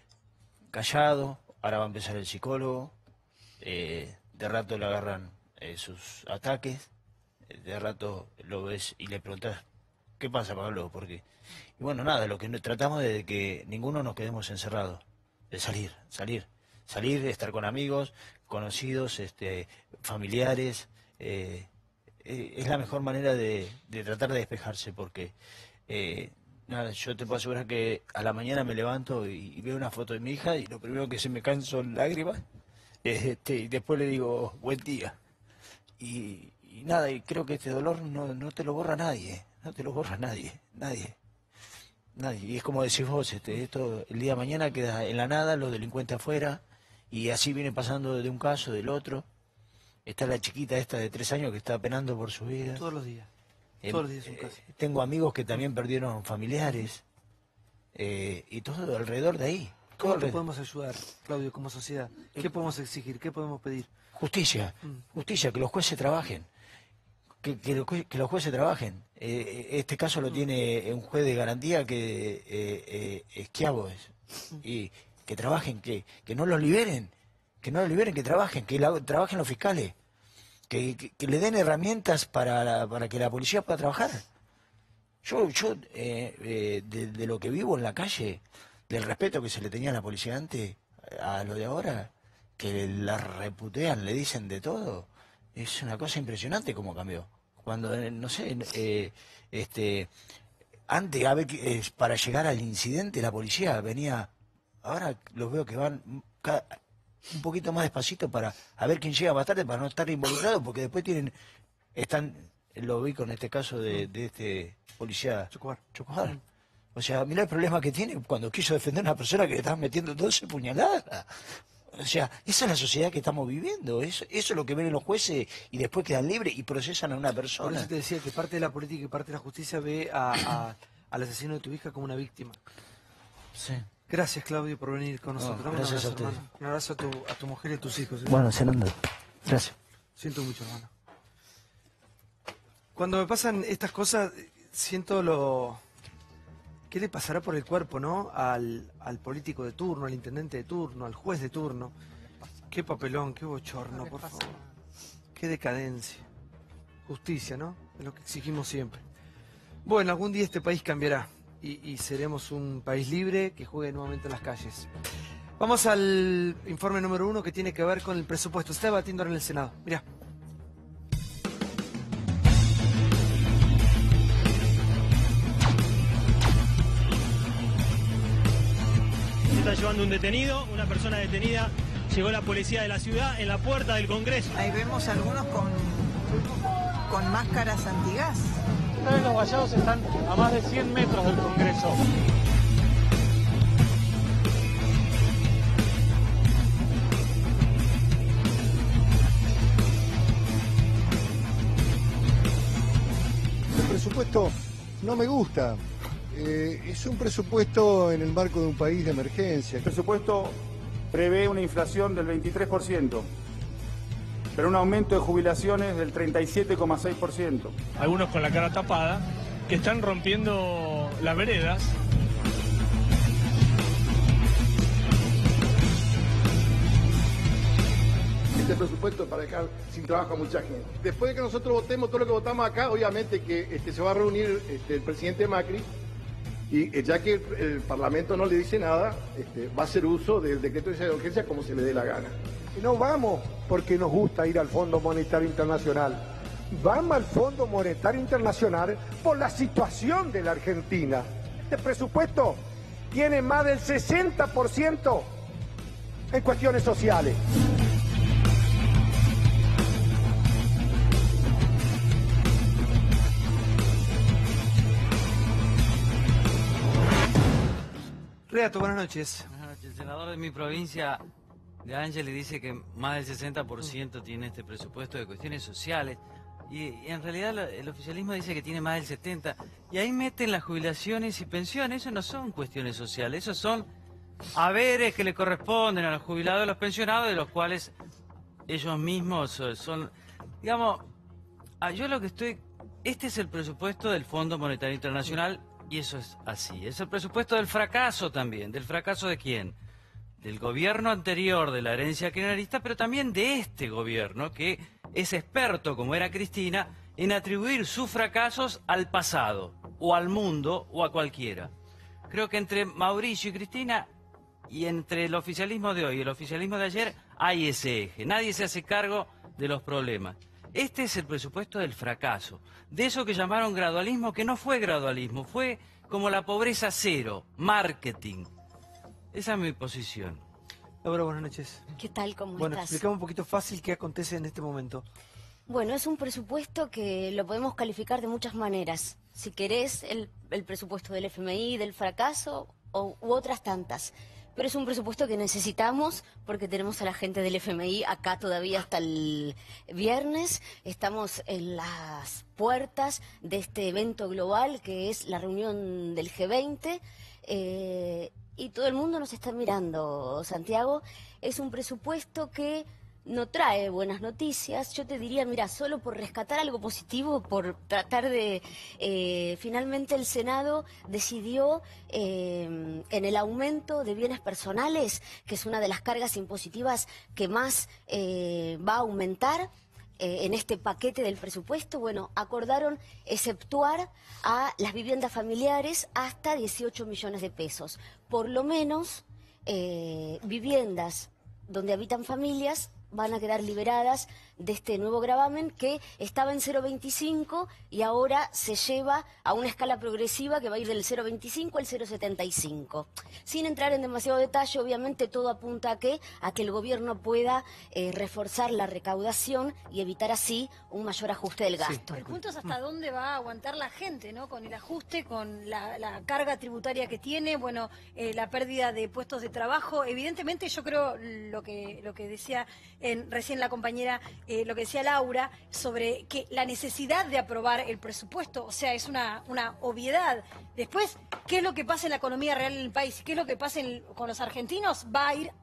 callado. Ahora va a empezar el psicólogo. Eh, de rato le agarran eh, sus ataques. De rato lo ves y le preguntas, ¿qué pasa, Pablo? Porque, y bueno, nada, lo que no- tratamos de que ninguno nos quedemos encerrados, de salir, salir, salir, de estar con amigos, conocidos, este, familiares. eh, eh, es la mejor manera de, de tratar de despejarse, porque eh, nada, yo te puedo asegurar que a la mañana me levanto y, y veo una foto de mi hija y lo primero que se me caen son lágrimas. Este, y después le digo, buen día. Y, y nada, y creo que este dolor no, no te lo borra nadie, no te lo borra nadie, nadie, nadie. Y es como decís vos, este, esto el día de mañana queda en la nada, los delincuentes afuera, y así viene pasando de un caso, del otro. Está la chiquita esta de tres años que está penando por su vida. Todos los días. Eh, Todos los días un eh, caso. Tengo amigos que también perdieron familiares, eh, y todo alrededor de ahí. Todo ¿Cómo te alrededor. podemos ayudar, Claudio, como sociedad? ¿Qué podemos exigir? ¿Qué podemos pedir? Justicia, justicia, que los jueces trabajen, que, que, los jue- que los jueces trabajen. Eh, este caso lo tiene un juez de garantía que eh, eh, Esquiavo es, y que trabajen, que, que no los liberen, que no los liberen, que trabajen, que la- trabajen los fiscales, que, que- que le den herramientas para, la- para que la policía pueda trabajar. Yo, yo eh, eh, de, de lo que vivo en la calle, del respeto que se le tenía a la policía antes, a lo de ahora, que la reputean, le dicen de todo, es una cosa impresionante cómo cambió. Cuando, eh, no sé, eh, este, antes a ver, que, eh, para llegar al incidente la policía venía, ahora los veo que van ca- un poquito más despacito para a ver quién llega más tarde para no estar involucrado, porque después tienen, están, lo vi con este caso de, de este policía Chocobar. Chocobar. O sea, mirá el problema que tiene cuando quiso defender a una persona que le estaban metiendo doce puñaladas. O sea, esa es la sociedad que estamos viviendo. Eso, eso es lo que ven los jueces y después quedan libres y procesan a una Por persona. eso te decía que parte de la política y parte de la justicia ve a, a- al asesino de tu hija como una víctima. Sí. Gracias, Claudio, por venir con No, nosotros. Dame gracias a un abrazo, ustedes. hermano. Un abrazo a tu, a tu mujer y a tus hijos. ¿eh? Bueno, Fernando, gracias. Siento mucho, hermano. Cuando me pasan estas cosas, siento lo... ¿Qué le pasará por el cuerpo, no? Al, al político de turno, al intendente de turno, al juez de turno. Qué papelón, qué bochorno, por favor. Qué decadencia. Justicia, ¿no? Es lo que exigimos siempre. Bueno, algún día este país cambiará y, y seremos un país libre que juegue nuevamente en las calles. Vamos al informe número uno que tiene que ver con el presupuesto. Se está debatiendo ahora en el Senado. Mirá. Se está llevando un detenido, una persona detenida. Llegó la policía de la ciudad en la puerta del Congreso. Ahí vemos algunos con, con máscaras antigas. Los vallados están a más de cien metros del Congreso. El presupuesto no me gusta. Eh, es un presupuesto en el marco de un país de emergencia. El presupuesto prevé una inflación del veintitrés por ciento, pero un aumento de jubilaciones del treinta y siete coma seis por ciento. Algunos con la cara tapada, que están rompiendo las veredas. Este presupuesto para dejar sin trabajo a mucha gente. Después de que nosotros votemos todo lo que votamos acá, obviamente que este, se va a reunir este, el presidente Macri y eh, ya que el, el Parlamento no le dice nada, este, va a hacer uso del decreto de urgencia como se le dé la gana. Y no vamos porque nos gusta ir al Fondo Monetario Internacional. Vamos al Fondo Monetario Internacional por la situación de la Argentina. Este presupuesto tiene más del sesenta por ciento en cuestiones sociales. Reato, buenas noches. Buenas noches. El senador de mi provincia, De Angeli, dice que más del sesenta por ciento tiene este presupuesto de cuestiones sociales. Y, y en realidad lo- el oficialismo dice que tiene más del setenta por ciento. Y ahí meten las jubilaciones y pensiones. Eso no son cuestiones sociales, eso son haberes que le corresponden a los jubilados y a los pensionados, de los cuales ellos mismos eh, son, digamos, ah, yo lo que estoy, este es el presupuesto del Fondo Monetario Internacional y eso es así, es el presupuesto del fracaso también, del fracaso de quién, del gobierno anterior, de la herencia kirchnerista, pero también de este gobierno que es experto, como era Cristina, en atribuir sus fracasos al pasado, o al mundo, o a cualquiera. Creo que entre Mauricio y Cristina, y entre el oficialismo de hoy y el oficialismo de ayer, hay ese eje. Nadie se hace cargo de los problemas. Este es el presupuesto del fracaso, de eso que llamaron gradualismo, que no fue gradualismo, fue como la pobreza cero, marketing. Esa es mi posición. Laura, buenas noches. ¿Qué tal? ¿Cómo Bueno, estás? explicame un poquito fácil qué acontece en este momento. Bueno, es un presupuesto que lo podemos calificar de muchas maneras. Si querés, el, el presupuesto del F M I, del fracaso o, u otras tantas. Pero es un presupuesto que necesitamos porque tenemos a la gente del F M I acá todavía hasta el viernes. Estamos en las puertas de este evento global que es la reunión del G veinte. Eh, y todo el mundo nos está mirando, Santiago. Es un presupuesto que no trae buenas noticias. Yo te diría, mira, solo por rescatar algo positivo, por tratar de... Eh, finalmente el Senado decidió eh, en el aumento de bienes personales, que es una de las cargas impositivas que más eh, va a aumentar eh, en este paquete del presupuesto. Bueno, acordaron exceptuar a las viviendas familiares hasta dieciocho millones de pesos. Por lo menos eh, viviendas donde habitan familias van a quedar liberadas de este nuevo gravamen que estaba en cero coma veinticinco y ahora se lleva a una escala progresiva que va a ir del cero coma veinticinco al cero coma setenta y cinco. Sin entrar en demasiado detalle, obviamente todo apunta a que, a que el gobierno pueda eh, reforzar la recaudación y evitar así un mayor ajuste del gasto. El punto es hasta dónde va a aguantar la gente, ¿no? Con el ajuste, con la, la carga tributaria que tiene, bueno, eh, la pérdida de puestos de trabajo. Evidentemente yo creo lo que, lo que decía en, recién la compañera, eh, lo que decía Laura, sobre que la necesidad de aprobar el presupuesto, o sea, es una, una obviedad. Después, ¿qué es lo que pasa en la economía real del país? ¿Qué es lo que pasa en- con los argentinos? Va a ir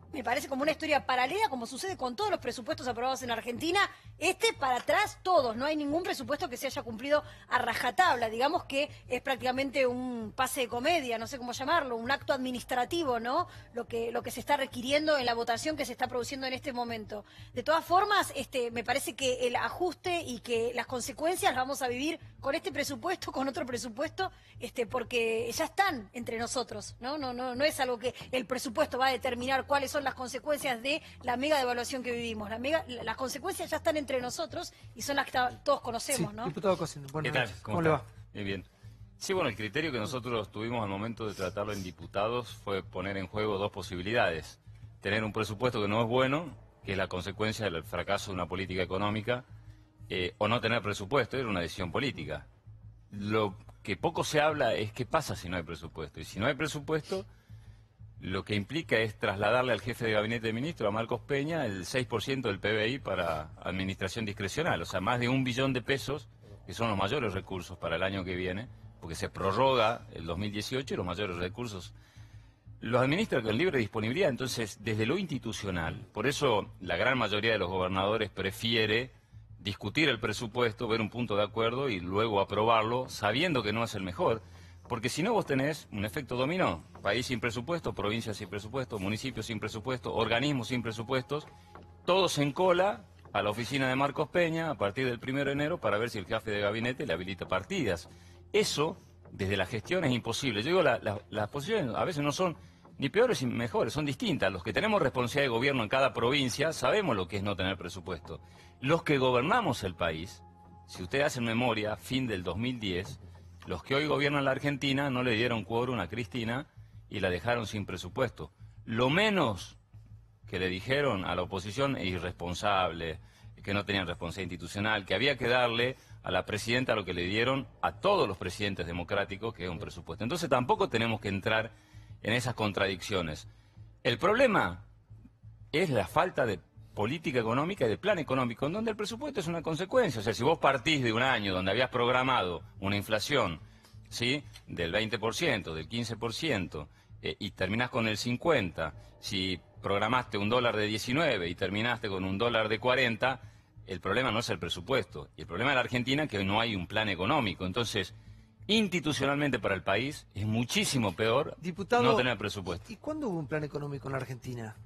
me parece como una historia paralela, como sucede con todos los presupuestos aprobados en Argentina, este para atrás todos, no hay ningún presupuesto que se haya cumplido a rajatabla, digamos que es prácticamente un pase de comedia, no sé cómo llamarlo, un acto administrativo, ¿no? Lo que, lo que se está requiriendo en la votación que se está produciendo en este momento. De todas formas, este, me parece que el ajuste y que las consecuencias las vamos a vivir con este presupuesto, con otro presupuesto, este, porque ya están entre nosotros, ¿no? No, no, no es algo que el presupuesto va a determinar cuáles son las consecuencias de la mega devaluación que vivimos. La mega, las consecuencias ya están entre nosotros y son las que todos conocemos, Sí, ¿no? diputado Cosín, bueno, ¿Qué tal? ¿cómo, ¿Cómo le está? va? Bien, bien. Sí, bueno, el criterio que nosotros tuvimos al momento de tratarlo en diputados fue poner en juego dos posibilidades. Tener un presupuesto que no es bueno, que es la consecuencia del fracaso de una política económica, eh, o no tener presupuesto, era una decisión política. Lo que poco se habla es qué pasa si no hay presupuesto. Y si no hay presupuesto, lo que implica es trasladarle al jefe de gabinete de ministros, a Marcos Peña, el seis por ciento del P B I para administración discrecional. O sea, más de un billón de pesos, que son los mayores recursos para el año que viene, porque se prorroga el dos mil dieciocho y los mayores recursos los administra con libre disponibilidad. Entonces, desde lo institucional, por eso la gran mayoría de los gobernadores prefiere discutir el presupuesto, ver un punto de acuerdo y luego aprobarlo, sabiendo que no es el mejor. Porque si no, vos tenés un efecto dominó. País sin presupuesto, provincia sin presupuesto, municipios sin presupuesto, organismos sin presupuestos, todos en cola a la oficina de Marcos Peña a partir del primero de enero para ver si el jefe de gabinete le habilita partidas. Eso, desde la gestión, es imposible. Yo digo, la, la, las posiciones a veces no son ni peores ni mejores, son distintas. Los que tenemos responsabilidad de gobierno en cada provincia sabemos lo que es no tener presupuesto. Los que gobernamos el país, si ustedes hacen memoria, fin del dos mil diez, los que hoy gobiernan la Argentina no le dieron quórum a Cristina y la dejaron sin presupuesto. Lo menos que le dijeron a la oposición es irresponsable, que no tenían responsabilidad institucional, que había que darle a la presidenta lo que le dieron a todos los presidentes democráticos, que es un presupuesto. Entonces tampoco tenemos que entrar en esas contradicciones. El problema es la falta de política económica y de plan económico, en donde el presupuesto es una consecuencia. O sea, si vos partís de un año donde habías programado una inflación, ¿sí?, del veinte por ciento, del quince por ciento, eh, y terminás con el cincuenta por ciento, si programaste un dólar de diecinueve y terminaste con un dólar de cuarenta, el problema no es el presupuesto. Y el problema de la Argentina es que no hay un plan económico. Entonces, institucionalmente para el país es muchísimo peor Diputado, no tener presupuesto. ¿Y cuándo hubo un plan económico en la Argentina?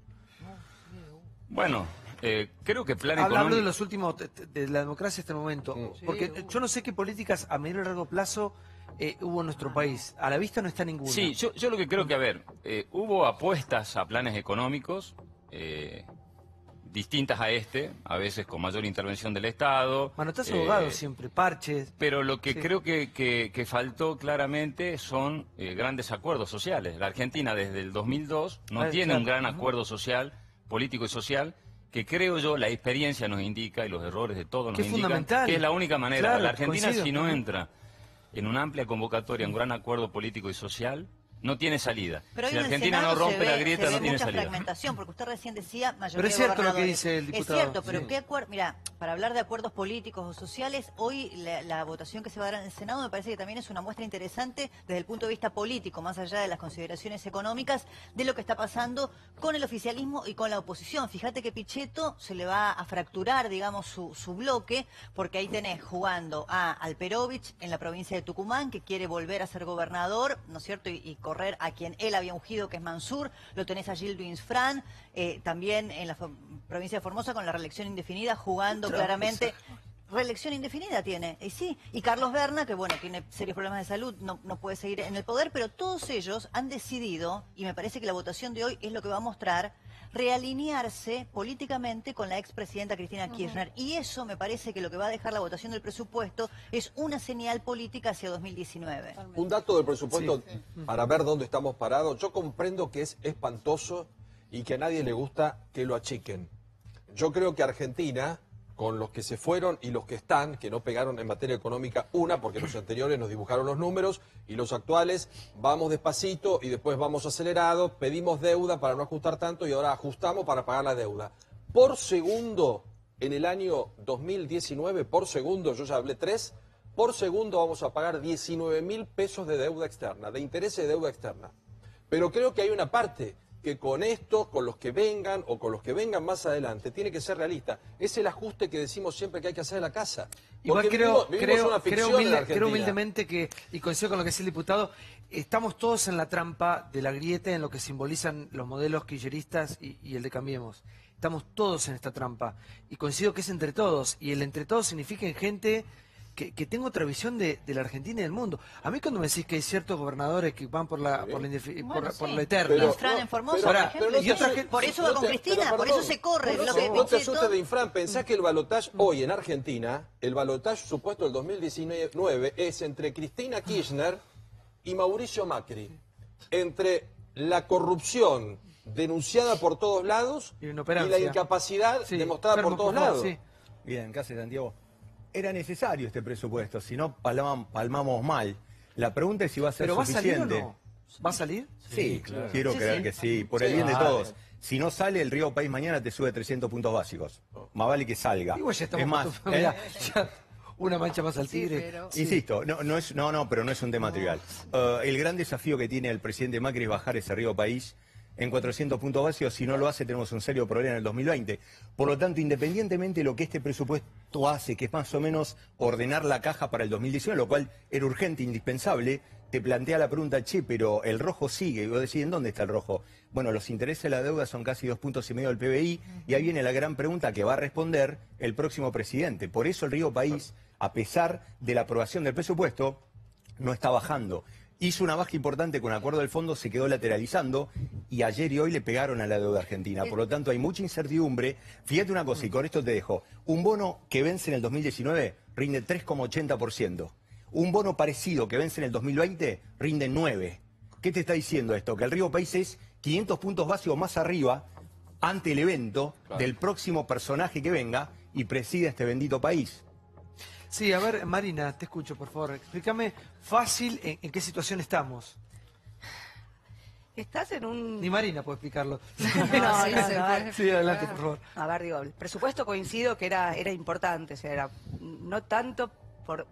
Bueno, eh, creo que plan Hablo económico... de los últimos, de, de la democracia hasta el momento, Sí. porque yo no sé qué políticas a medio y largo plazo eh, hubo en nuestro país. A la vista no está ninguna. Sí, yo, yo lo que creo que, a ver, eh, hubo apuestas a planes económicos eh, distintas a este, a veces con mayor intervención del Estado. Manotazos eh, abogados siempre, parches. Pero lo que Sí. creo que, que, que faltó claramente son eh, grandes acuerdos sociales. La Argentina desde el dos mil dos no Ah, tiene claro. un gran Ujú. acuerdo social, político y social, que creo yo la experiencia nos indica y los errores de todos nos Que es indican fundamental. que es la única manera. Claro, la Argentina, coincido. si no Ujú. entra en una amplia convocatoria, un gran acuerdo político y social, no tiene salida. Pero Si hoy la en el Argentina Senado no rompe se ve, la grieta, se ve no tiene mucha salida. fragmentación, porque usted recién decía mayoría Pero es cierto lo que gobernadores. dice el diputado, Es cierto, pero sí. qué acuerdo, mira, para hablar de acuerdos políticos o sociales, hoy la, la votación que se va a dar en el Senado me parece que también es una muestra interesante desde el punto de vista político, más allá de las consideraciones económicas, de lo que está pasando con el oficialismo y con la oposición. Fíjate que Pichetto se le va a fracturar, digamos, su, su bloque, porque ahí tenés jugando a Alperovich en la provincia de Tucumán, que quiere volver a ser gobernador, ¿no es cierto?, y, y correr a quien él había ungido, que es Mansur. Lo tenés a Gildo Insfrán, eh, también en la fo- provincia de Formosa con la reelección indefinida, jugando Otra claramente... cosa. Reelección indefinida tiene, y sí. Y Carlos Berna, que bueno, tiene serios problemas de salud, no, no puede seguir en el poder, pero todos ellos han decidido, y me parece que la votación de hoy es lo que va a mostrar, realinearse políticamente con la expresidenta Cristina Kirchner. Y eso me parece que lo que va a dejar la votación del presupuesto es una señal política hacia dos mil diecinueve. Un dato del presupuesto para ver dónde estamos parados. Yo comprendo que es espantoso y que a nadie le gusta que lo achiquen. Yo creo que Argentina, con los que se fueron y los que están, que no pegaron en materia económica una, porque los anteriores nos dibujaron los números, y los actuales vamos despacito y después vamos acelerados, pedimos deuda para no ajustar tanto y ahora ajustamos para pagar la deuda. Por segundo, en el año dos mil diecinueve, por segundo, yo ya hablé tres, por segundo vamos a pagar diecinueve mil pesos de deuda externa, de intereses de deuda externa. Pero creo que hay una parte que con esto, con los que vengan o con los que vengan más adelante, tiene que ser realista. Es el ajuste que decimos siempre que hay que hacer en la casa. Igual Porque creo, vivimos, vivimos creo, una ficción creo, humilde- en la Argentina. creo humildemente que, y coincido con lo que dice el diputado, estamos todos en la trampa de la grieta en lo que simbolizan los modelos kirchneristas y, y el de Cambiemos. Estamos todos en esta trampa. Y coincido que es entre todos. Y el entre todos significa en gente que, que tenga otra visión de, de la Argentina y del mundo. A mí cuando me decís que hay ciertos gobernadores que van por la, por la, indefi- Bueno, por, la- sí. por la eterna. Pero- Infran en Formosa, Pero- por Ahora, ejemplo, pero- y sí. otra gente- Por eso va con te- Cristina, pero por perdón, eso se corre. por Lo eso que no te Pichetto- asustes de Infran, pensá que el balotaje hoy en Argentina, el balotaje supuesto del dos mil diecinueve es entre Cristina Kirchner y Mauricio Macri. Entre la corrupción denunciada por todos lados y, inoperancia. la incapacidad Sí, demostrada Fermo, por todos por favor, lados. sí. Bien, ¿qué hace Santiago? Era necesario este presupuesto, si no palmam- palmamos mal. La pregunta es si va a ser ¿Pero va a salir o suficiente. no? ¿Va a salir? Sí, claro. quiero Sí, creer sí. que sí, por Sí. el bien de Claro. todos. Si no sale, el Río País mañana te sube trescientos puntos básicos. Más vale que salga. Igual ya estamos es más, acostumbrados, ¿eh? mirá, ya una mancha más al tigre. Sí. Insisto, no, no, es, no, no, pero no es un tema trivial. Uh, el gran desafío que tiene el presidente Macri es bajar ese Río País en cuatrocientos puntos básicos. Si no lo hace, tenemos un serio problema en el dos mil veinte. Por lo tanto, independientemente de lo que este presupuesto hace, que es más o menos ordenar la caja para el dos mil diecinueve, lo cual era urgente, indispensable, te plantea la pregunta, che, pero el rojo sigue. Y vos decís, ¿en dónde está el rojo? Bueno, los intereses de la deuda son casi dos puntos y medio del P B I, y ahí viene la gran pregunta que va a responder el próximo presidente. Por eso el Río País, a pesar de la aprobación del presupuesto, no está bajando. Hizo una baja importante con acuerdo del fondo, se quedó lateralizando y ayer y hoy le pegaron a la deuda argentina. Por lo tanto, hay mucha incertidumbre. Fíjate una cosa, y con esto te dejo. Un bono que vence en el dos mil diecinueve rinde tres coma ochenta por ciento. Un bono parecido que vence en el dos mil veinte rinde nueve. ¿Qué te está diciendo esto? Que el Río País es quinientos puntos básicos más arriba ante el evento del próximo personaje que venga y presida este bendito país. Sí, a ver, Marina, te escucho, por favor. Explícame fácil en, en qué situación estamos. Estás en un... Ni Marina puede explicarlo. No, no, no, a ver. Sí, adelante, por favor. A ver, digo, el presupuesto coincido que era, era importante, o sea, era no tanto por,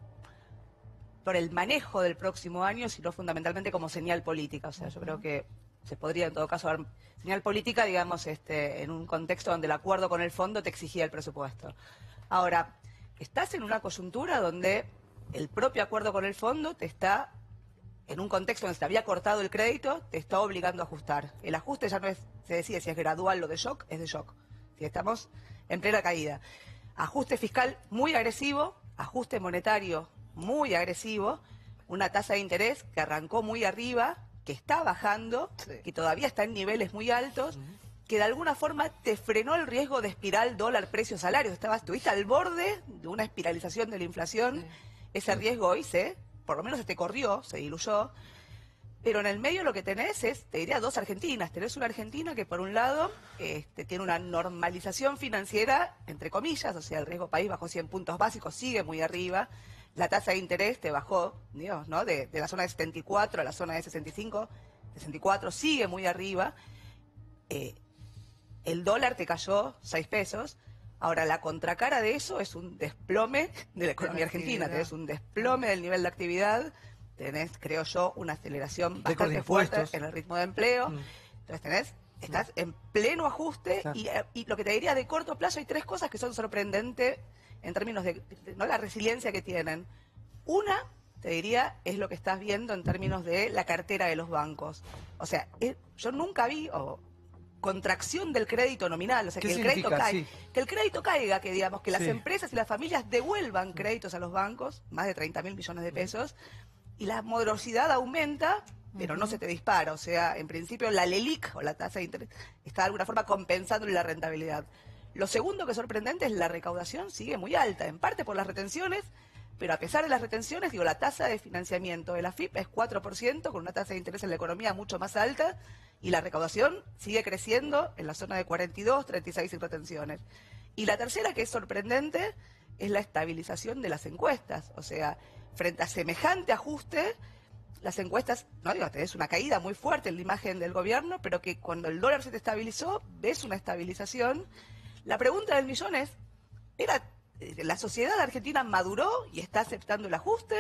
por el manejo del próximo año, sino fundamentalmente como señal política. O sea, yo creo que se podría en todo caso dar señal política, digamos, este, en un contexto donde el acuerdo con el fondo te exigía el presupuesto. Ahora, estás en una coyuntura donde el propio acuerdo con el fondo te está, en un contexto donde se te había cortado el crédito, te está obligando a ajustar. El ajuste ya no es, se decide si es gradual o de shock, es de shock. Si estamos en plena caída. Ajuste fiscal muy agresivo, ajuste monetario muy agresivo, una tasa de interés que arrancó muy arriba, que está bajando, que todavía está en niveles muy altos, que de alguna forma te frenó el riesgo de espiral dólar-precio-salario. Estabas, estuviste al borde de una espiralización de la inflación. Ese riesgo hoy se, por lo menos se te corrió, se diluyó. Pero en el medio lo que tenés es, te diría, dos Argentinas. Tenés una Argentina que por un lado este, tiene una normalización financiera, entre comillas, o sea, el riesgo país bajó cien puntos básicos, sigue muy arriba. La tasa de interés te bajó, Dios, ¿no? De, de la zona de setenta y cuatro a la zona de sesenta y cinco, sesenta y cuatro, sigue muy arriba. Eh, el dólar te cayó seis pesos. Ahora, la contracara de eso es un desplome de la economía argentina. Tenés un desplome del nivel de actividad, tenés, creo yo, una aceleración bastante fuerte en el ritmo de empleo. Mm. Entonces tenés, estás en pleno ajuste y, y lo que te diría de corto plazo hay tres cosas que son sorprendentes en términos de, de no la resiliencia que tienen. Una, te diría, es lo que estás viendo en términos de la cartera de los bancos. O sea, es, yo nunca vi o, contracción del crédito nominal, o sea, que el crédito caiga, sí. que el crédito caiga, que digamos que las sí. empresas y las familias devuelvan créditos a los bancos, más de treinta mil millones de pesos, y la morosidad aumenta, pero uh-huh. no se te dispara. O sea, en principio la LELIC, o la tasa de interés, está de alguna forma compensando la rentabilidad. Lo segundo que es sorprendente es la recaudación sigue muy alta, en parte por las retenciones, pero a pesar de las retenciones, digo, la tasa de financiamiento de la F I P es cuatro por ciento, con una tasa de interés en la economía mucho más alta, y la recaudación sigue creciendo en la zona de cuarenta y dos, treinta y seis sin retenciones. Y la tercera, que es sorprendente, es la estabilización de las encuestas. O sea, frente a semejante ajuste, las encuestas, no digo, tenés una caída muy fuerte en la imagen del gobierno, pero que cuando el dólar se te estabilizó, ves una estabilización. La pregunta del millón es, ¿era, ¿la sociedad argentina maduró y está aceptando el ajuste?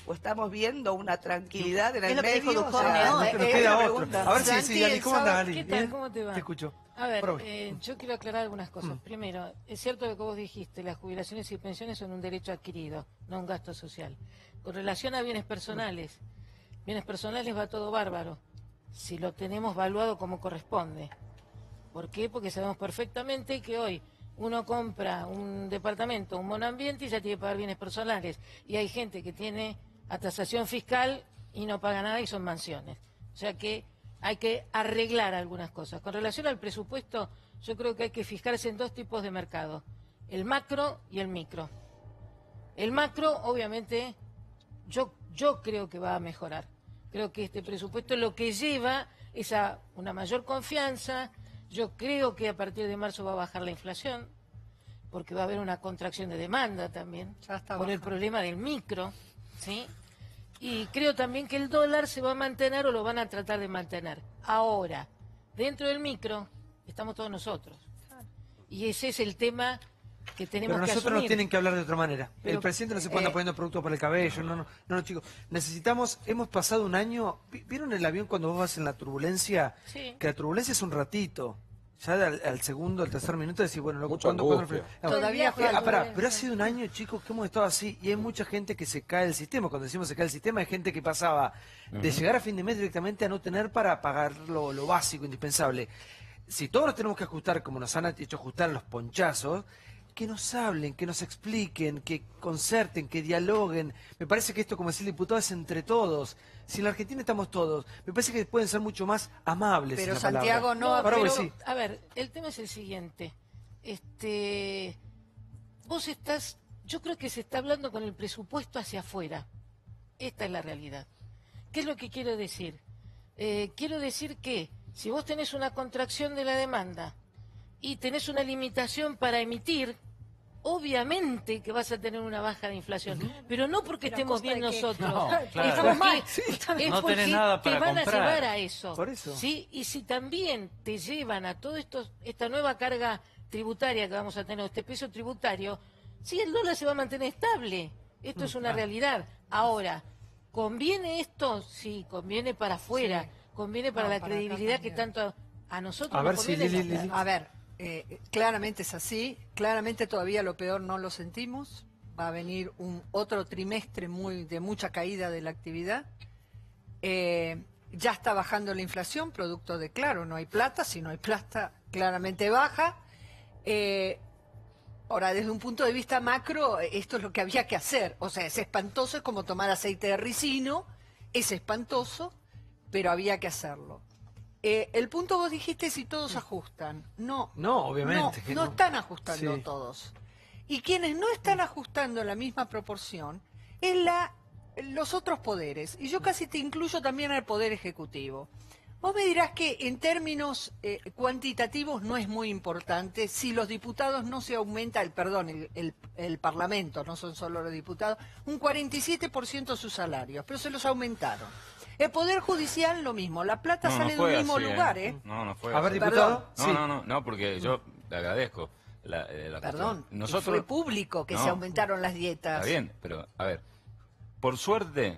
o estamos viendo una tranquilidad en Es el lo que dijo medio? O Dujovne sea, hoy. es- Pero es queda la otro. pregunta. A ver si Santi, sí, Ali, el ¿cómo andás, sábado- Ali? ¿Qué tal? ¿Bien? ¿Cómo te va? Te escucho. A ver, Por hoy. eh, yo quiero aclarar algunas cosas. Mm. Primero, es cierto lo que vos dijiste, las jubilaciones y pensiones son un derecho adquirido, no un gasto social. Con relación a bienes personales, bienes personales va todo bárbaro, si lo tenemos valuado como corresponde. ¿Por qué? Porque sabemos perfectamente que hoy uno compra un departamento, un monoambiente y ya tiene que pagar bienes personales. Y hay gente que tiene atasación fiscal y no paga nada y son mansiones. O sea que hay que arreglar algunas cosas. Con relación al presupuesto, yo creo que hay que fijarse en dos tipos de mercado, el macro y el micro. El macro, obviamente, yo, yo creo que va a mejorar. Creo que este presupuesto lo que lleva es a una mayor confianza. Yo creo que a partir de marzo va a bajar la inflación, porque va a haber una contracción de demanda también, por el problema del micro, ¿sí? Y creo también que el dólar se va a mantener o lo van a tratar de mantener. Ahora, dentro del micro, estamos todos nosotros. Y ese es el tema que tenemos Pero que nosotros asumir. nos tienen que hablar de otra manera. Pero, el presidente no se puede andar eh, poniendo productos para el cabello, no, no, no, no, chicos. Necesitamos, hemos pasado un año, ¿vi- ¿vieron el avión cuando vos vas en la turbulencia? Sí. Que la turbulencia es un ratito. Ya al, al segundo, al tercer minuto decís, bueno, loco, Mucha ¿cuándo, cuándo angustia. fre- Todavía Eh, falta ah, pará, turbulencia. pero ha sido un año, chicos, que hemos estado así y hay mucha gente que se cae el sistema. Cuando decimos se cae el sistema, hay gente que pasaba de Ujú. llegar a fin de mes directamente a no tener para pagar lo, lo básico, indispensable. Si todos nos tenemos que ajustar como nos han hecho ajustar los ponchazos, que nos hablen, que nos expliquen, que concerten, que dialoguen. Me parece que esto, como decía el diputado, es entre todos. Si en la Argentina estamos todos, me parece que pueden ser mucho más amables. Pero en la Santiago palabra. no, Ahora voy, pero, sí. a ver, el tema es el siguiente. Este, vos estás, yo creo que se está hablando con el presupuesto hacia afuera. Esta es la realidad. ¿Qué es lo que quiero decir? Eh, quiero decir que si vos tenés una contracción de la demanda y tenés una limitación para emitir, obviamente que vas a tener una baja de inflación, pero no porque Pero ¿a estemos costa bien de qué? nosotros, No, es claro. Estamos mal. porque, Sí, es no porque tenés nada te para van a comprar. llevar a eso. Por eso. ¿Sí? Y si también te llevan a toda esta nueva carga tributaria que vamos a tener, este peso tributario, sí, el dólar se va a mantener estable. Esto es una realidad. Ahora, ¿conviene esto? Sí, conviene para afuera, conviene para No, la para acá credibilidad que también. tanto a nosotros A nos ver si conviene. Lili- Lili- A ver, eh, claramente es así, claramente todavía lo peor no lo sentimos, va a venir un otro trimestre muy de mucha caída de la actividad. Eh, ya está bajando la inflación, producto de, claro, no hay plata, si no hay plata, claramente baja. Eh, ahora, desde un punto de vista macro, esto es lo que había que hacer. O sea, es espantoso, es como tomar aceite de ricino, es espantoso, pero había que hacerlo. Eh, el punto vos dijiste si todos ajustan. No, No, obviamente no, que no no. están ajustando Sí. todos. Y quienes no están ajustando en la misma proporción es la, los otros poderes. Y yo casi te incluyo también al Poder Ejecutivo. Vos me dirás que en términos eh, cuantitativos no es muy importante si los diputados no se aumenta, el perdón, el, el, el Parlamento, no son solo los diputados, un cuarenta y siete por ciento sus salarios, pero se los aumentaron. El Poder Judicial lo mismo, la plata No, no sale de fue un mismo así, lugar, ¿eh? No, no fue A ver, así. diputado. No, Sí. no, no, no, porque yo le agradezco la, eh, la Perdón, cuestión. Nosotros, fue público que No. se aumentaron las dietas. Está bien, pero a ver, por suerte,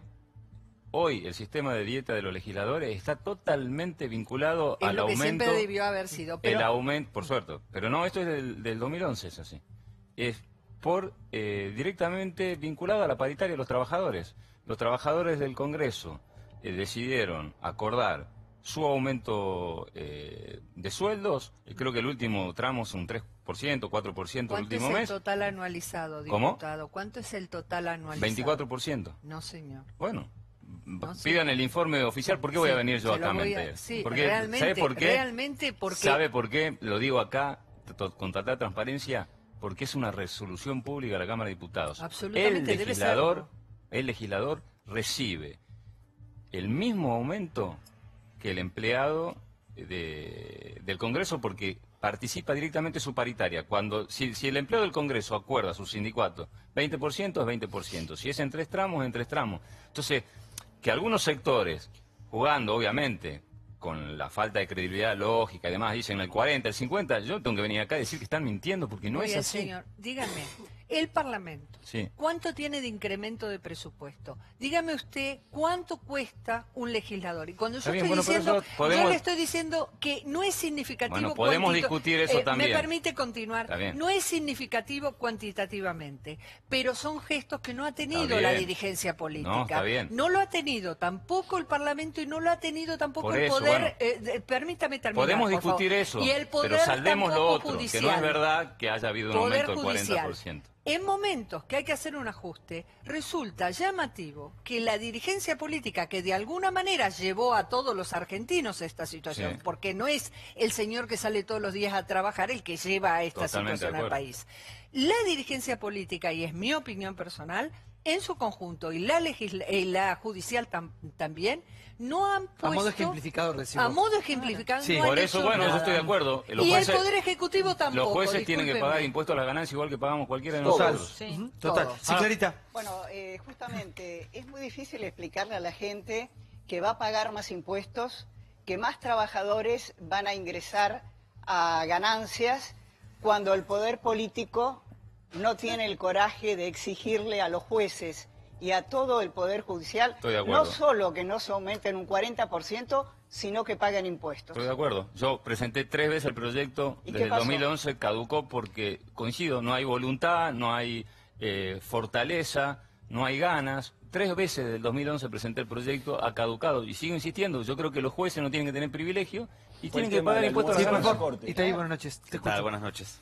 hoy el sistema de dieta de los legisladores está totalmente vinculado Es al lo que aumento. siempre debió haber sido. Pero El aumento, por suerte, pero no, esto es del, del dos mil once, es así. Es por eh, directamente vinculado a la paritaria de los trabajadores. Los trabajadores del Congreso eh, decidieron acordar su aumento eh, de sueldos, y creo que el último tramo es un tres por ciento, cuatro por ciento el ¿cuánto es último el mes, total anualizado, ¿Cómo? diputado? ¿Cuánto es el total anualizado? veinticuatro por ciento. No, señor. Bueno, No, sí. pidan el informe oficial. ¿Por qué voy Sí, a venir yo se lo acá a voy a- mentir? sí, Porque, realmente, ¿sabe por qué? realmente porque- ¿Sabe por qué? Lo digo acá, to- con total transparencia, porque es una resolución pública de la Cámara de Diputados. Absolutamente, el debe legislador, serlo. el legislador recibe el mismo aumento que el empleado de- del Congreso porque participa directamente su paritaria. Cuando si, si el empleado del Congreso acuerda a su sindicato veinte por ciento es veinte por ciento. Si es en tres tramos, en tres tramos. Entonces, que algunos sectores, jugando obviamente con la falta de credibilidad lógica y demás, dicen el cuarenta, el cincuenta, yo tengo que venir acá a decir que están mintiendo porque no Muy es bien, así. señor. Dígame, El Parlamento, Sí. ¿cuánto tiene de incremento de presupuesto? Dígame usted cuánto cuesta un legislador. Y cuando yo Está bien, estoy bueno, pero diciendo, eso podemos- yo le estoy diciendo que no es significativo. Bueno, podemos cuantito- discutir eso eh, también. Me permite continuar. Está bien. No es significativo cuantitativamente, pero son gestos que no ha tenido Está la bien. dirigencia política. No, está bien. No lo ha tenido tampoco el Parlamento y no lo ha tenido tampoco Por el eso, poder. bueno. eh, de- permítame terminar. Podemos por discutir favor. eso, Y el poder pero saldemos lo tampoco otro, judicial. que no es verdad que haya habido un Poder aumento del judicial. cuarenta por ciento. En momentos que hay que hacer un ajuste, resulta llamativo que la dirigencia política que de alguna manera llevó a todos los argentinos a esta situación, Sí. porque no es el señor que sale todos los días a trabajar el que lleva a esta Totalmente situación de al acuerdo. país. La dirigencia política, y es mi opinión personal, en su conjunto, y la, legisla- y la judicial tam- también, no han puesto... A modo ejemplificador, decimos. A modo ejemplificador, Sí, no han por eso, hecho bueno, yo nada. estoy de acuerdo. Los y jueces- el Poder Ejecutivo tampoco. Los jueces tienen que discúlpeme. pagar impuestos a las ganancias igual que pagamos cualquiera de Todos. nosotros. Sí. Ujú, total. Todos. Sí, Ah. Clarita. Bueno, eh, justamente es muy difícil explicarle a la gente que va a pagar más impuestos, que más trabajadores van a ingresar a ganancias cuando el poder político no tiene el coraje de exigirle a los jueces y a todo el Poder Judicial Estoy de acuerdo. no solo que no se aumenten un cuarenta por ciento, sino que paguen impuestos. Estoy de acuerdo. Yo presenté tres veces el proyecto, ¿Y qué desde el pasó? dos mil once caducó porque, coincido, no hay voluntad, no hay eh, fortaleza, no hay ganas. Tres veces del dos mil once presenté el proyecto, ha caducado y sigo insistiendo. Yo creo que los jueces no tienen que tener privilegio y Fue tienen el que tema pagar del impuestos a almuerzo las de la ganancias. Corte. Y te digo buenas noches. Te ¿Qué escucho. tal? Buenas noches.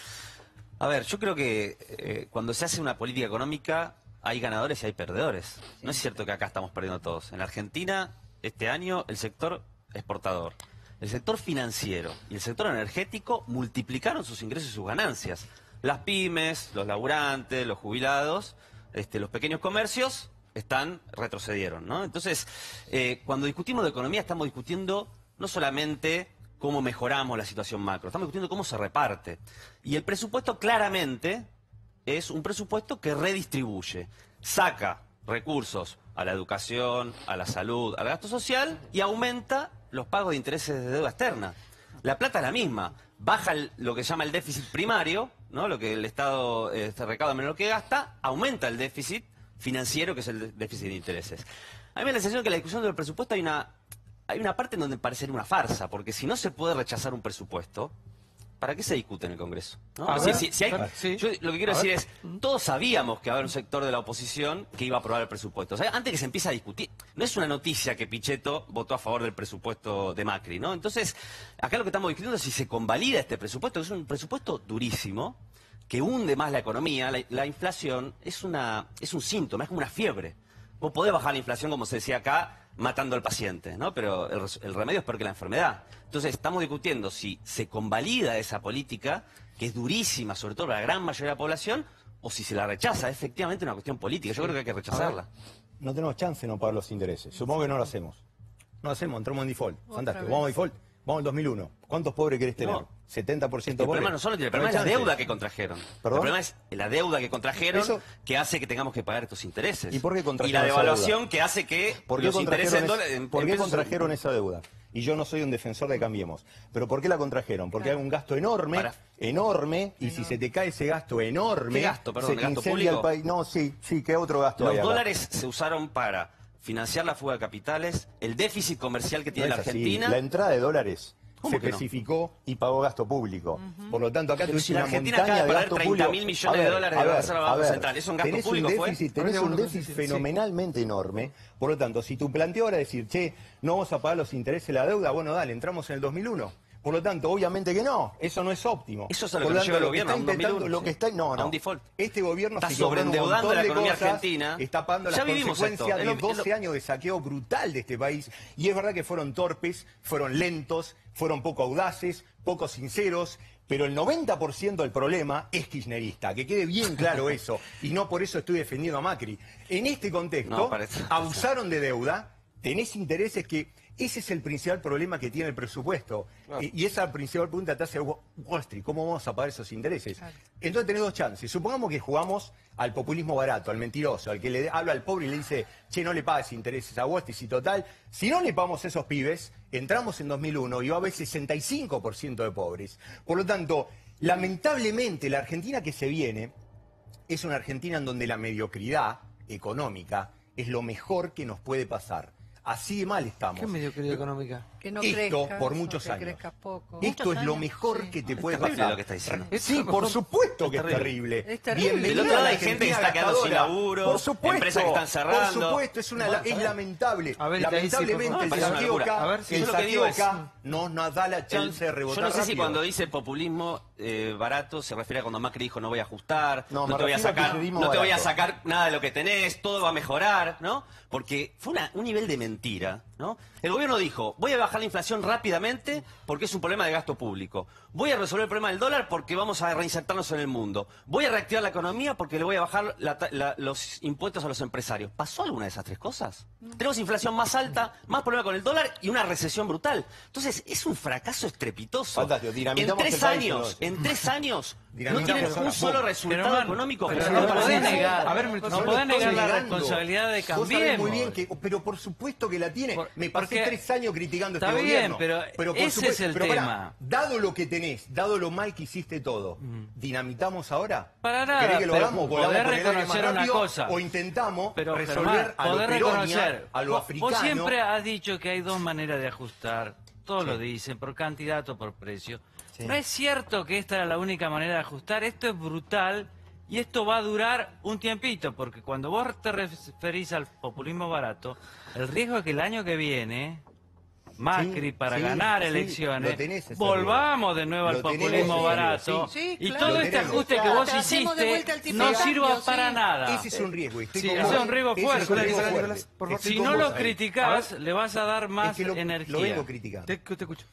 A ver, yo creo que eh, cuando se hace una política económica hay ganadores y hay perdedores. No es cierto que acá estamos perdiendo todos. En la Argentina, este año, el sector exportador, el sector financiero y el sector energético multiplicaron sus ingresos y sus ganancias. Las pymes, los laburantes, los jubilados, este, los pequeños comercios están retrocedieron, ¿no? Entonces, eh, cuando discutimos de economía estamos discutiendo no solamente cómo mejoramos la situación macro, estamos discutiendo cómo se reparte. Y el presupuesto claramente es un presupuesto que redistribuye, saca recursos a la educación, a la salud, al gasto social y aumenta los pagos de intereses de deuda externa. La plata es la misma, baja el- lo que se llama el déficit primario, ¿no? Lo que el Estado eh, se recauda menos lo que gasta, aumenta el déficit financiero, que es el de- déficit de intereses. A mí me da la sensación que en la discusión del presupuesto hay una, hay una parte en donde parecería una farsa, porque si no se puede rechazar un presupuesto, ¿para qué se discute en el Congreso? ¿no? A Si- ver, si- si hay- a ver, sí. yo lo que quiero A decir ver. es, todos sabíamos que iba a haber un sector de la oposición que iba a aprobar el presupuesto. O sea, antes que se empiece a discutir, no es una noticia que Pichetto votó a favor del presupuesto de Macri, ¿no? Entonces, acá lo que estamos discutiendo es si se convalida este presupuesto, que es un presupuesto durísimo, que hunde más la economía. La, la inflación es, una, es un síntoma, es como una fiebre. Vos podés bajar la inflación, como se decía acá, matando al paciente, ¿no? Pero el, res- el remedio es peor que la enfermedad. Entonces, estamos discutiendo si se convalida esa política, que es durísima, sobre todo para la gran mayoría de la población, o si se la rechaza. Es efectivamente una cuestión política. Yo creo que hay que rechazarla. No tenemos chance de no pagar los intereses. Supongo que no lo hacemos. No lo hacemos, entramos en default. Fantástico. vez. Vamos a default. Vamos al dos mil uno. ¿Cuántos pobres querés tener? No. setenta por ciento El pobres. problema no solo tiene, el problema es la deuda que contrajeron. El ¿Perdón? problema es la deuda que contrajeron Eso- que hace que tengamos que pagar estos intereses. ¿Y por qué Y contrajeron la esa devaluación deuda? que hace que ¿Por qué los intereses contrajeron, en es- dólares... en- ¿por en qué pesos- contrajeron esa deuda? Y yo no soy un defensor de Cambiemos. ¿Pero por qué la contrajeron? Porque hay un gasto enorme, Para- enorme, y si se te cae ese gasto enorme, ¿Qué gasto, perdón, se te gasto incendia público? el país. No, sí, sí, ¿qué otro gasto hay Los acá? dólares se usaron para financiar la fuga de capitales, el déficit comercial que tiene No la es así. Argentina... La entrada de dólares ¿Cómo se que no? especificó y pagó gasto público. Por lo tanto, acá Pero tuviste si la una Argentina montaña acaba de de perder gasto treinta público. mil millones A de dólares de a la ver, Reserva a Banco ver, Central. ¿Es un gasto tenés público, un fue? déficit, tenés Habría un uno, déficit sí. fenomenalmente enorme. Por lo tanto, si tu planteo ahora es decir, che, no vamos a pagar los intereses de la deuda, bueno, dale, entramos en el dos mil uno. Por lo tanto, obviamente que no, eso no es óptimo. Eso es a lo Por que nos tanto, lleva el lo que gobierno, está a un dos mil uno, intentando- lo que sí. está, no, A no. un default. Este gobierno Está se compró un sobreendeudando montón a la de economía cosas, argentina. está pagando Ya las vivimos consecuencias esto. de Es lo- es doce lo- años de saqueo brutal de este país. Y es verdad que fueron torpes, fueron lentos, fueron poco audaces, poco sinceros. Pero el noventa por ciento del problema es kirchnerista, que quede bien claro eso. Y no por eso estoy defendiendo a Macri. En este contexto, No, parece- abusaron de deuda, tenés intereses que... Ese es el principal problema que tiene el presupuesto. Claro. Eh, Y esa principal pregunta te hace Wa- Wall Street, ¿cómo vamos a pagar esos intereses? Entonces tenés dos chances. Supongamos que jugamos al populismo barato, al mentiroso, al que le habla al pobre y le dice, che, no le pagues intereses a Wall Street y total. Si no le pagamos a esos pibes, entramos en dos mil uno y va a haber sesenta y cinco por ciento de pobres. Por lo tanto, lamentablemente la Argentina que se viene es una Argentina en donde la mediocridad económica es lo mejor que nos puede pasar. Así de mal estamos. ¿Qué mediocridad económica? Que no Esto crezcas, por muchos que años. crezcas poco. Esto Muchos es lo años, mejor sí. que te Es puede terrible pasar. lo que está diciendo. Sí, por supuesto que Es es terrible. Es terrible. Bienvenida Del otro lado a la hay gente que Argentina está quedando sin gastadora. laburo, Por supuesto, empresas que están cerrando. Por supuesto, es, una, Bueno, es lamentable. A ver, ahí sí, por Lamentablemente favor. el Parece una saqueo locura. acá, A ver, si el yo lo que digo saqueo es- acá no nos da la chance de rebotar Yo no sé si rápido. cuando dice populismo eh, barato se refiere a cuando Macri dijo no voy a ajustar, No, no, me te voy a refiero a sacar, kirchnerismo no te voy a barato. sacar nada de lo que tenés, todo va a mejorar, ¿no? Porque fue una- un nivel de mentira, ¿no? El gobierno dijo, voy a bajar la inflación rápidamente porque es un problema de gasto público. Voy a resolver el problema del dólar porque vamos a reinsertarnos en el mundo. Voy a reactivar la economía porque le voy a bajar la ta- la- los impuestos a los empresarios. ¿Pasó alguna de esas tres cosas? Tenemos inflación más alta, más problema con el dólar y una recesión brutal. Entonces, es un fracaso estrepitoso. Fantástico, En dinamitamos tres el país, años, entonces. en tres años, no Dinamitamos tienen el un país. solo Pero, resultado hermano, económico. pero que no se podés haga. negar, A ver, no no podés estoy negar la negando. responsabilidad de Vos sabés Cambiemos. muy bien que, pero por supuesto que la tiene. Por- Me pasé porque- tres años criticando Está este bien, gobierno. pero por ese supuesto- es el pero pará, tema. dado lo que tenés, dado lo mal que hiciste todo, ¿dinamitamos ahora? Para nada, ¿Querés que lo pero hagamos? ¿Volamos poder por el aire más reconocer una rápido? cosa. ¿O intentamos Pero resolver Germán, a lo poder peronia, reconocer, a lo vos- africano? Vos siempre has dicho que hay dos maneras de ajustar. Todos Sí. lo dicen, por cantidad o por precio. Sí. No es cierto que esta era la única manera de ajustar. Esto es brutal y esto va a durar un tiempito, porque cuando vos te referís al populismo barato, el riesgo es que el año que viene Macri, Sí, para sí, ganar sí, elecciones, lo tenés ese volvamos de nuevo Lo al tenemos populismo ese barato, riesgo, sí. y Sí, todo claro. este Lo tenemos, ajuste que claro. vos Te hacemos de vuelta hiciste el tipo no de sirva cambio, para sí. nada. Ese es un riesgo. estoy Sí, con ese vos. es un riesgo Ese fuerte. es un riesgo Nicolás, fuerte. por favor. Estoy Si con no vos lo ahí. criticás, le vas a dar más Es que lo, energía. lo vengo criticando. Te, te escucho.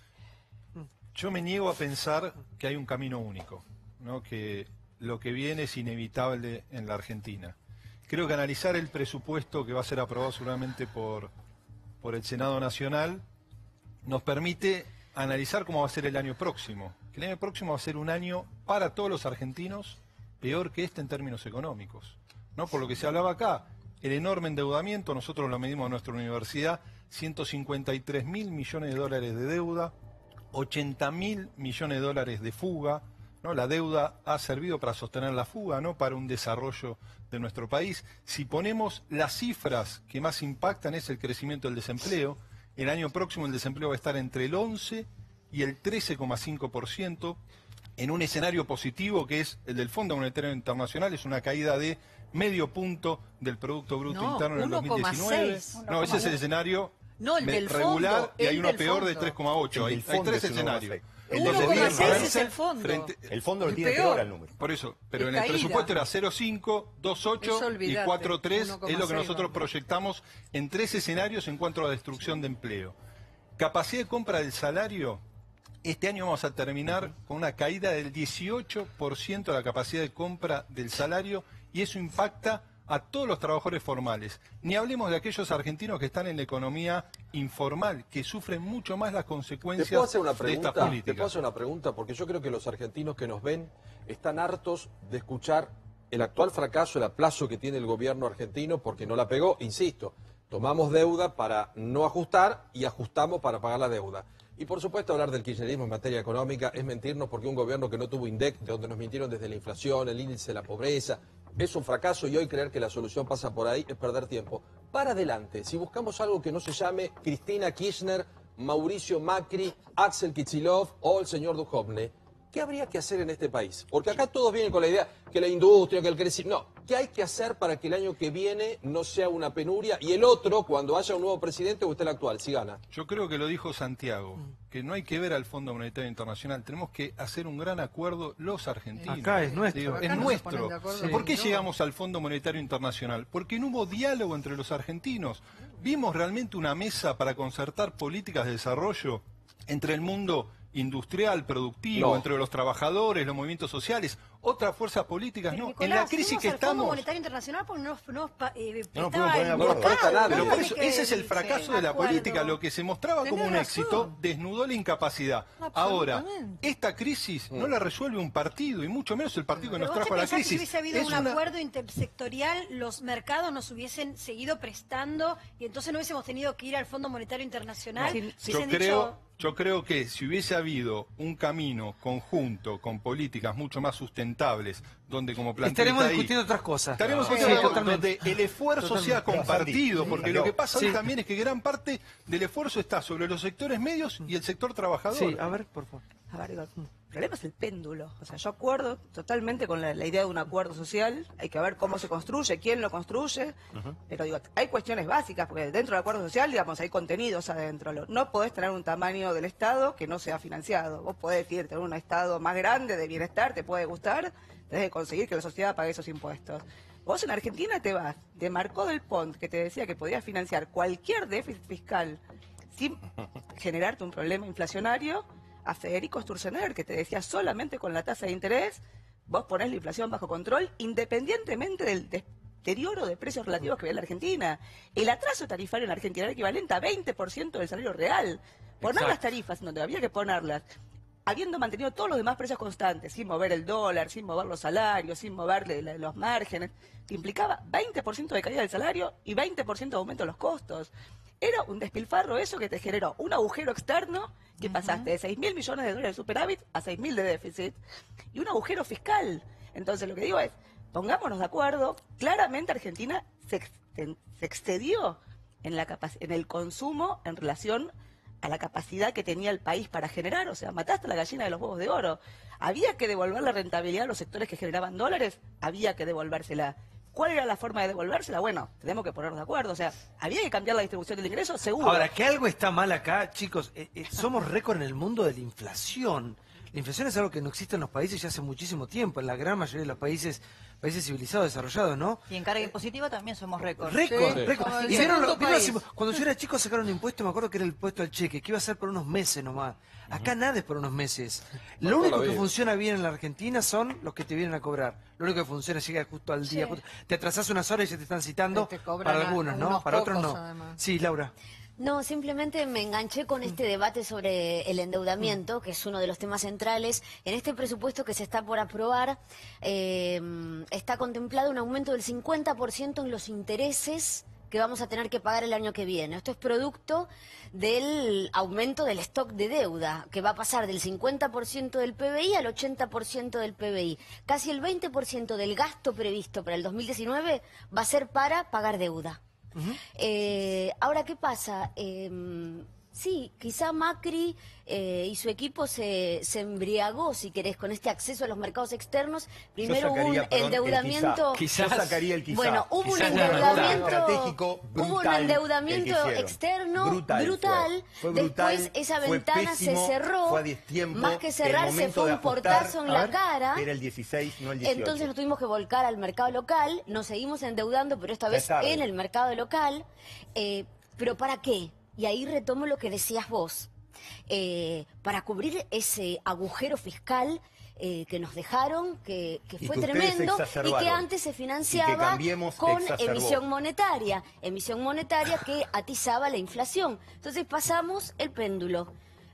Yo me niego a pensar que hay un camino único, ¿no? Que lo que viene es inevitable en la Argentina. Creo que analizar el presupuesto que va a ser aprobado seguramente por, por el Senado Nacional nos permite analizar cómo va a ser el año próximo. Que el año próximo va a ser un año para todos los argentinos peor que este en términos económicos, ¿no? Por lo que se hablaba acá, el enorme endeudamiento, nosotros lo medimos en nuestra universidad, ciento cincuenta y tres mil millones de dólares de deuda, ochenta mil millones de dólares de fuga, ¿no? La deuda ha servido para sostener la fuga, ¿no? Para un desarrollo de nuestro país. Si ponemos las cifras que más impactan es el crecimiento del desempleo, el año próximo el desempleo va a estar entre el once y el trece coma cinco por ciento, en un escenario positivo que es el del Fondo Monetario Internacional, es una caída de medio punto del Producto Bruto No, Interno en el dos mil diecinueve. uno coma seis. No, ese es el escenario No, el me- del regular fondo, y hay el uno del peor de fondo. tres coma ocho. El Hay, del hay fondo tres es uno coma seis. escenarios. El uno del coma gobierno, seis ¿eh? es el fondo. Frente- El fondo lo El tiene peor. peor al número. Por eso, pero Es en el caída. presupuesto era cero coma cinco, dos coma ocho Eso y olvidate, cuatro coma tres, uno coma es lo que seis nosotros vamos. proyectamos en tres escenarios en cuanto a la destrucción de empleo. Capacidad de compra del salario, este año vamos a terminar con una caída del dieciocho por ciento de la capacidad de compra del salario y eso impacta a todos los trabajadores formales. Ni hablemos de aquellos argentinos que están en la economía informal, que sufren mucho más las ¿Te consecuencias puedo hacer una de esta pregunta? ¿Te política. puedo hacer una pregunta? Porque yo creo que los argentinos que nos ven están hartos de escuchar el actual fracaso, el aplazo que tiene el gobierno argentino porque no la pegó. Insisto, tomamos deuda para no ajustar y ajustamos para pagar la deuda. Y por supuesto hablar del kirchnerismo en materia económica es mentirnos porque un gobierno que no tuvo INDEC, de donde nos mintieron desde la inflación, el índice de la pobreza, es un fracaso y hoy creer que la solución pasa por ahí es perder tiempo. Para adelante, si buscamos algo que no se llame Cristina Kirchner, Mauricio Macri, Axel Kicillof o el señor Duhovne, ¿qué habría que hacer en este país? Porque acá todos vienen con la idea que la industria, que el crecimiento... No, ¿qué hay que hacer para que el año que viene no sea una penuria y el otro, cuando haya un nuevo presidente o usted el actual, si gana? Yo creo que lo dijo Santiago, que no hay que ver al Fondo Monetario Internacional, tenemos que hacer un gran acuerdo los argentinos. Acá es nuestro. Digo, Acá es no se nuestro. ponen de acuerdo ¿Por qué con llegamos al Fondo Monetario Internacional? Porque no hubo diálogo entre los argentinos. Vimos realmente una mesa para concertar políticas de desarrollo entre el mundo industrial, productivo, No. entre los trabajadores, los movimientos sociales, otras fuerzas políticas, Pero, no. Nicolás, En la crisis fuimos que al Fondo estamos... Monetario Internacional porque no, no, eh, No nos estaba podemos poner de el acuerdo. mercado, nadie. Pero ¿no? por De eso, que- ese es el fracaso de la acuerdo. política. Lo que se mostraba como Tenés un éxito razón. desnudó la incapacidad. Ahora, Absolutamente. esta crisis no la resuelve un partido, y mucho menos el partido que Pero nos vos trajo te a la pensás que si crisis. hubiese habido Es un una- acuerdo intersectorial, los mercados nos hubiesen seguido prestando y entonces no hubiésemos tenido que ir al Fondo Monetario Internacional. No, hubiesen yo dicho, creo, Yo creo que si hubiese habido un camino conjunto con políticas mucho más sustentables, donde como plantea estaremos ahí, discutiendo otras cosas. Estaremos Sí, discutiendo algo totalmente. donde el esfuerzo Totalmente. sea compartido, porque lo que pasa hoy Sí. también es que gran parte del esfuerzo está sobre los sectores medios y el sector trabajador. Sí, a ver, por favor. A ver, digo, el problema es el péndulo. O sea, yo acuerdo totalmente con la, la idea de un acuerdo social. Hay que ver cómo se construye, quién lo construye. Pero digo, hay cuestiones básicas, porque dentro del acuerdo social, digamos, hay contenidos adentro. Lo- No podés tener un tamaño del Estado que no sea financiado. Vos podés decir, tener un Estado más grande de bienestar, te puede gustar, tenés que conseguir que la sociedad pague esos impuestos. Vos en Argentina te vas, te marcó del P O N, que te decía que podías financiar cualquier déficit fiscal sin generarte un problema inflacionario, a Federico Sturzenegger, que te decía solamente con la tasa de interés, vos ponés la inflación bajo control, independientemente del deterioro de precios relativos que ve la Argentina. El atraso tarifario en Argentina era equivalente a veinte por ciento del salario real. Poner Exacto. las tarifas donde había que ponerlas, habiendo mantenido todos los demás precios constantes, sin mover el dólar, sin mover los salarios, sin moverle la- los márgenes, que implicaba veinte por ciento de caída del salario y veinte por ciento de aumento de los costos. Era un despilfarro eso que te generó un agujero externo que pasaste de seis mil millones de dólares de superávit a seis mil de déficit y un agujero fiscal. Entonces lo que digo es, pongámonos de acuerdo, claramente Argentina se, exten- se excedió en, la capac- en el consumo en relación a la capacidad que tenía el país para generar, o sea, mataste a la gallina de los huevos de oro. Había que devolver la rentabilidad a los sectores que generaban dólares, había que devolvérsela. ¿Cuál era la forma de devolvérsela? Bueno, tenemos que ponernos de acuerdo, o sea, había que cambiar la distribución del ingreso, seguro. Ahora, que algo está mal acá, chicos, eh, eh, somos récord en el mundo de la inflación. La inflación es algo que no existe en los países ya hace muchísimo tiempo, en la gran mayoría de los países países civilizados, desarrollados, ¿no? Y en carga impositiva también somos récord. Récord, Sí. récord. Como el Y vieron segundo lo- vieron país. así, cuando yo era chico sacaron un impuesto, me acuerdo que era el impuesto al cheque, que iba a ser por unos meses nomás. Acá nada es por unos meses. Lo Marcó único la que vida. funciona bien en la Argentina son los que te vienen a cobrar. Lo único que funciona es llegar justo al día. Sí. justo- Te atrasás unas horas y ya te están citando. Te cobran Para a- algunos, a ¿no? unos Para otros pocos, no. además. Sí, Laura. No, simplemente me enganché con este debate sobre el endeudamiento, que es uno de los temas centrales. En este presupuesto que se está por aprobar, eh, está contemplado un aumento del cincuenta por ciento en los intereses que vamos a tener que pagar el año que viene. Esto es producto del aumento del stock de deuda, que va a pasar del cincuenta por ciento del P B I al ochenta por ciento del P B I. Casi el veinte por ciento del gasto previsto para el dos mil diecinueve va a ser para pagar deuda. Eh, ahora, ¿qué pasa? Eh, sí, quizá Macri eh, y su equipo se, se embriagó, si querés, con este acceso a los mercados externos. Primero hubo un sacaría, perdón, el endeudamiento... quizá. Yo sacaría el quizá. Bueno, hubo un Quizás no, endeudamiento... estratégico hubo un brutal endeudamiento el que hicieron. externo Brutal brutal. fue. Fue brutal, Después esa fue ventana pésimo, se cerró. fue a destiempo. Más que El cerrarse momento fue de un apostar, portazo en a la ver, cara. Era el dieciséis, no el dieciocho. Entonces nos tuvimos que volcar al mercado local, nos seguimos endeudando, pero esta Ya vez es tarde. en el mercado local. Eh, ¿Pero para qué? Y ahí retomo lo que decías vos. Eh, para cubrir ese agujero fiscal eh, que nos dejaron, que, que Y fue que ustedes tremendo y que exacerbaron. antes se Y que financiaba Cambiemos con exacerbó. emisión monetaria, emisión monetaria que atizaba la inflación. Entonces pasamos el péndulo.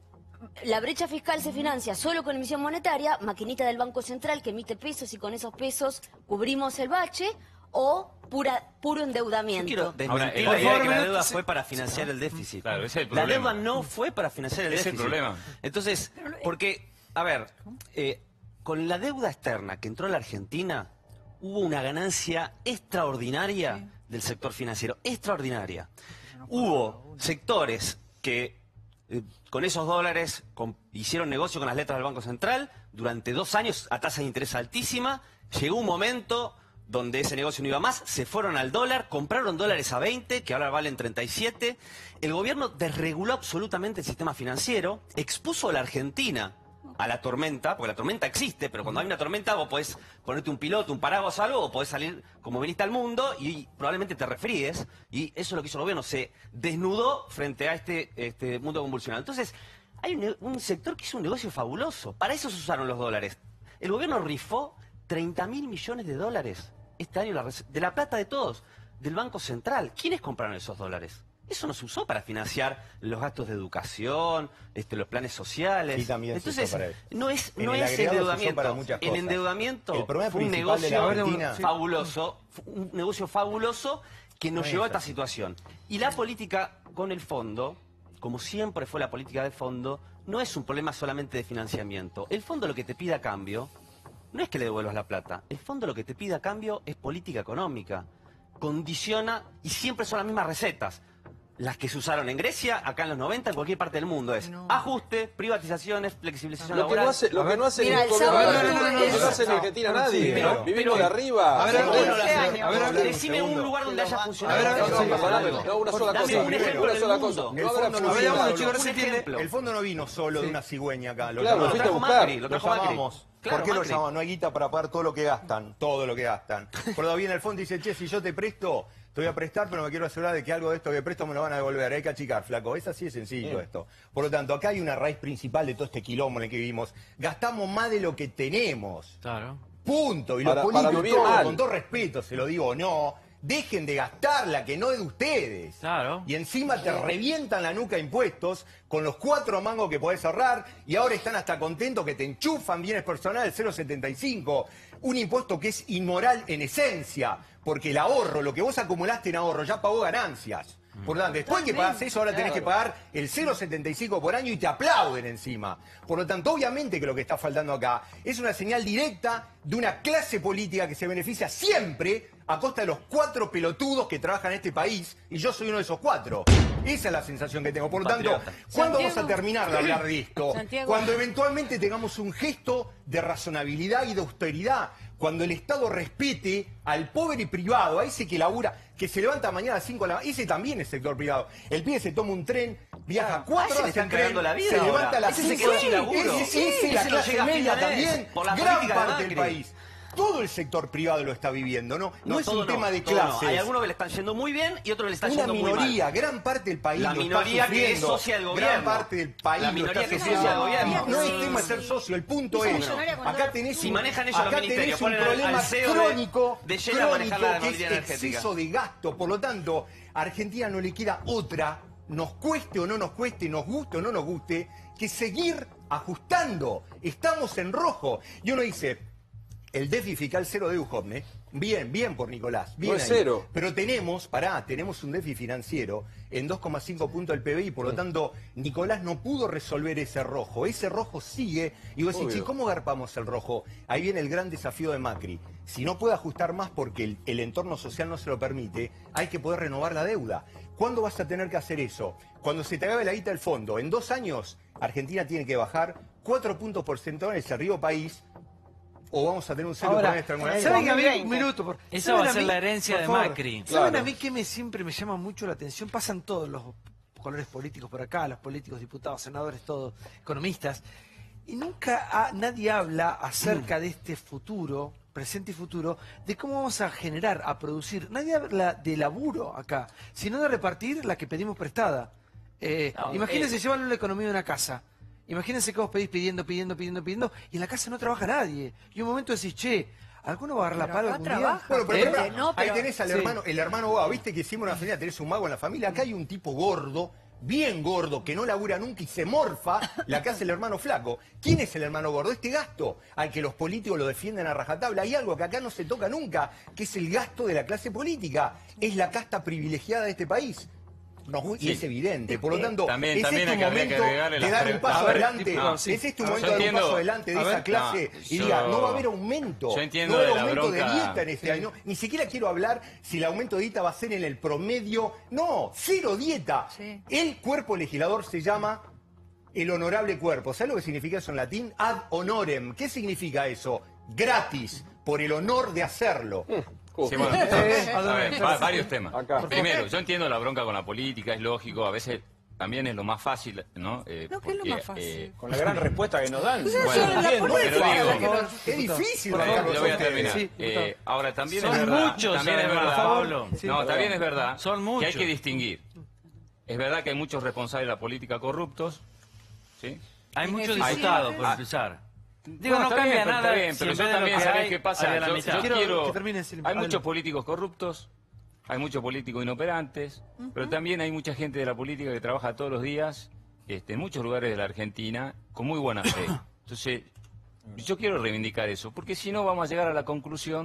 La brecha fiscal se financia solo con emisión monetaria, maquinita del Banco Central que emite pesos y con esos pesos cubrimos el bache, o pura, puro endeudamiento. Quiero Ahora, desmentir el- la idea de que la Por deuda favor, fue para financiar el déficit. Claro, ese es el La problema. deuda no fue para financiar el Ese es el déficit. problema. Entonces, porque, a ver, eh, con la deuda externa que entró a la Argentina, hubo una ganancia extraordinaria del sector financiero, extraordinaria. Hubo sectores que eh, con esos dólares con- hicieron negocio con las letras del Banco Central durante dos años a tasa de interés altísima. Llegó un momento donde ese negocio no iba más, se fueron al dólar, compraron dólares a veinte, que ahora valen treinta y siete. El gobierno desreguló absolutamente el sistema financiero, expuso a la Argentina a la tormenta, porque la tormenta existe, pero cuando hay una tormenta vos podés ponerte un piloto, un paraguas o algo, o podés salir como viniste al mundo y probablemente te resfríes, y eso es lo que hizo el gobierno, se desnudó frente a este, este mundo convulsionado. Entonces, hay un, ne- un sector que hizo un negocio fabuloso, para eso se usaron los dólares. El gobierno rifó treinta mil millones de dólares este año la res- de la plata de todos, del Banco Central. ¿Quiénes compraron esos dólares? Eso no se usó para financiar los gastos de educación, este, los planes sociales. Sí, también se Entonces, usó para eso. no es, En no el es agregado se usó endeudamiento. para muchas El cosas. endeudamiento El problema fue un principal de la negocio Argentina- fabuloso, fue un negocio fabuloso que nos No llevó a es esta así. situación. Y la política con el fondo, como siempre fue la política de fondo, no es un problema solamente de financiamiento. El fondo lo que te pide a cambio no es que le devuelvas la plata. El fondo lo que te pide a cambio es política económica. Condiciona, y siempre son las mismas recetas. Las que se usaron en Grecia, acá en los noventa, en cualquier parte del mundo. Es no. ajuste, privatizaciones, flexibilización lo laboral. Que no hace, lo que no hace Mira, ningún gobierno, no, no, no, no, no lo hace en Argentina no, nadie. Sí, pero, Vivimos de arriba. A ver, a ver, a ver, a ver, decime un lugar donde haya funcionado. A ver, no, una sola cosa. Un ejemplo una del sola mundo. cosa. El fondo no vino, chicos, un ejemplo. El fondo no vino solo de una cigüeña acá. Lo claro, lo fuiste a buscar. Lo llamamos. ¿Por qué lo llamamos? No hay guita para pagar todo lo que gastan. Todo lo que gastan. Cuando viene el fondo y dice, che, si yo te presto, te voy a prestar, pero me quiero asegurar de que algo de esto que presto me lo van a devolver. Hay que achicar, flaco. Es así de sencillo sí. esto. Por lo tanto, acá hay una raíz principal de todo este quilombo en el que vivimos. Gastamos más de lo que tenemos. Claro. Punto. Y los para, políticos, para todo, con todo respeto, se lo digo, no. Dejen de gastarla, que no es de ustedes. Claro. Y encima te revientan la nuca a impuestos con los cuatro mangos que podés ahorrar y ahora están hasta contentos que te enchufan bienes personales cero coma setenta y cinco. Un impuesto que es inmoral en esencia, porque el ahorro, lo que vos acumulaste en ahorro, ya pagó ganancias. Por lo tanto, después que pagás eso, ahora tenés que pagar el cero coma setenta y cinco por año y te aplauden encima. Por lo tanto, obviamente que lo que está faltando acá es una señal directa de una clase política que se beneficia siempre a costa de los cuatro pelotudos que trabajan en este país, y yo soy uno de esos cuatro. Esa es la sensación que tengo. Por lo tanto, ¿cuándo vamos a terminar de hablar de esto? Santiago. Cuando eventualmente tengamos un gesto de razonabilidad y de austeridad. Cuando el Estado respete al pobre privado, a ese que labura, que se levanta mañana a las cinco de la mañana, ese también es sector privado. El pibe se toma un tren, viaja cuatro horas en tren, la vida se ahora. levanta a las ese cinco, se sin laburo. ese, Sí, ese, la ese no clase llega a fin media de mes, también, por la gran política de parte del Macri. país. Todo el sector privado lo está viviendo, ¿no? No, no es todo un tema no, de todo no. clases. Hay algunos que le están yendo muy bien y otros que le están Una yendo muy mal. minoría, gran parte del país La lo minoría está que es sufriendo. socia del gobierno. Gran parte del país La lo minoría está que es sufriendo. socia del gobierno. No es Sí, tema de sí. ser socio, el punto Hizo es, millonaria cuando acá era tenés Si un, manejan ellos acá los tenés ministerios, un ponen al- problema al C E O de- crónico, de Shell a manejar la crónico que política es energética. exceso de gasto. Por lo tanto, a Argentina no le queda otra, nos cueste o no nos cueste, nos guste o no nos guste, que seguir ajustando. Estamos en rojo. Y uno dice, el déficit fiscal cero de Duhovne, bien, bien por Nicolás, bien No es ahí. cero. Pero tenemos, pará, tenemos un déficit financiero en dos coma cinco puntos del P B I, por lo tanto, Nicolás no pudo resolver ese rojo. Ese rojo sigue, y vos decís, Obvio. che, ¿cómo garpamos el rojo? Ahí viene el gran desafío de Macri. Si no puede ajustar más porque el, el entorno social no se lo permite, hay que poder renovar la deuda. ¿Cuándo vas a tener que hacer eso? Cuando se te acabe la guita del fondo. En dos años, Argentina tiene que bajar cuatro puntos porcentuales arriba país, o vamos a tener un serio Ahora, problema de estrangulación. ¿saben que a mí, un minuto? Por, Esa ¿saben va a a ser mí, la herencia por de favor, Macri. ¿Saben Claro. a mí que me, siempre me llama mucho la atención? Pasan todos los colores políticos por acá, los políticos, diputados, senadores, todos, economistas, y nunca ha- nadie habla acerca de este futuro, presente y futuro, de cómo vamos a generar, a producir. Nadie habla de laburo acá, sino de repartir la que pedimos prestada. Eh, No, imagínense eh, llevarle la economía de una casa. Imagínense que vos pedís pidiendo, pidiendo, pidiendo, pidiendo, y en la casa no trabaja nadie. Y un momento decís, che, ¿alguno va a agarrar la Pero pala acá algún día? trabaja. Bueno, pero, ¿Eh? pero, No, ahí pero- tenés al Sí. hermano, el hermano Boa, viste que hicimos una familia, tenés un mago en la familia, acá hay un tipo gordo, bien gordo, que no labura nunca y se morfa la que hace el hermano flaco. ¿Quién es el hermano gordo? Este gasto al que los políticos lo defienden a rajatabla. Hay algo que acá no se toca nunca, que es el gasto de la clase política. Es la casta privilegiada de este país. Nos gu- y Sí. es evidente, por lo tanto, También- es también este hay que- habría que momento agregarle de las dar un pre- paso a ver, adelante, tipo, no, sí. es este No, momento yo de dar un entiendo- paso adelante de a esa ver, clase no, y yo- diga, no va a haber aumento, yo entiendo no va a haber de la aumento de bronca- dieta en este año, ni siquiera quiero hablar si el aumento de dieta va a ser en el promedio, no, cero dieta. Sí. El cuerpo legislador se llama el honorable cuerpo. ¿Sabes lo que significa eso en latín? Ad honorem. ¿Qué significa eso? Gratis, por el honor de hacerlo. Sí, bueno, Eh, a ver, va- varios temas. Acá. Primero, yo entiendo la bronca con la política, es lógico, a veces también es lo más fácil, ¿no? Eh, No, ¿qué es lo porque, más fácil? eh, Con la gran respuesta que nos dan. Bueno, no entiendo. pero digo, Es difícil, Por bancar favor, los yo voy a ustedes. terminar. Sí, Eh, ahora, también Son es verdad, muchos, también es además, verdad, Pablo. Sí, no, perdón. también es verdad Son que muchos. hay que distinguir. Es verdad que hay muchos responsables de la política corruptos, ¿sí? Hay muchos Ineficientes. diputados, por Ah. empezar. Digo, No, no está cambia bien, pero nada. está bien, si pero en yo vez de lo también, que ¿sabés hay, qué pasa? hay a la Yo- mitad. yo Quiero quiero- que termine, Silvia. hay Adelante. muchos políticos corruptos, hay muchos políticos inoperantes, pero también hay mucha gente de la política que trabaja todos los días este, en muchos lugares de la Argentina con muy buena fe. Entonces, yo quiero reivindicar eso, porque si no vamos a llegar a la conclusión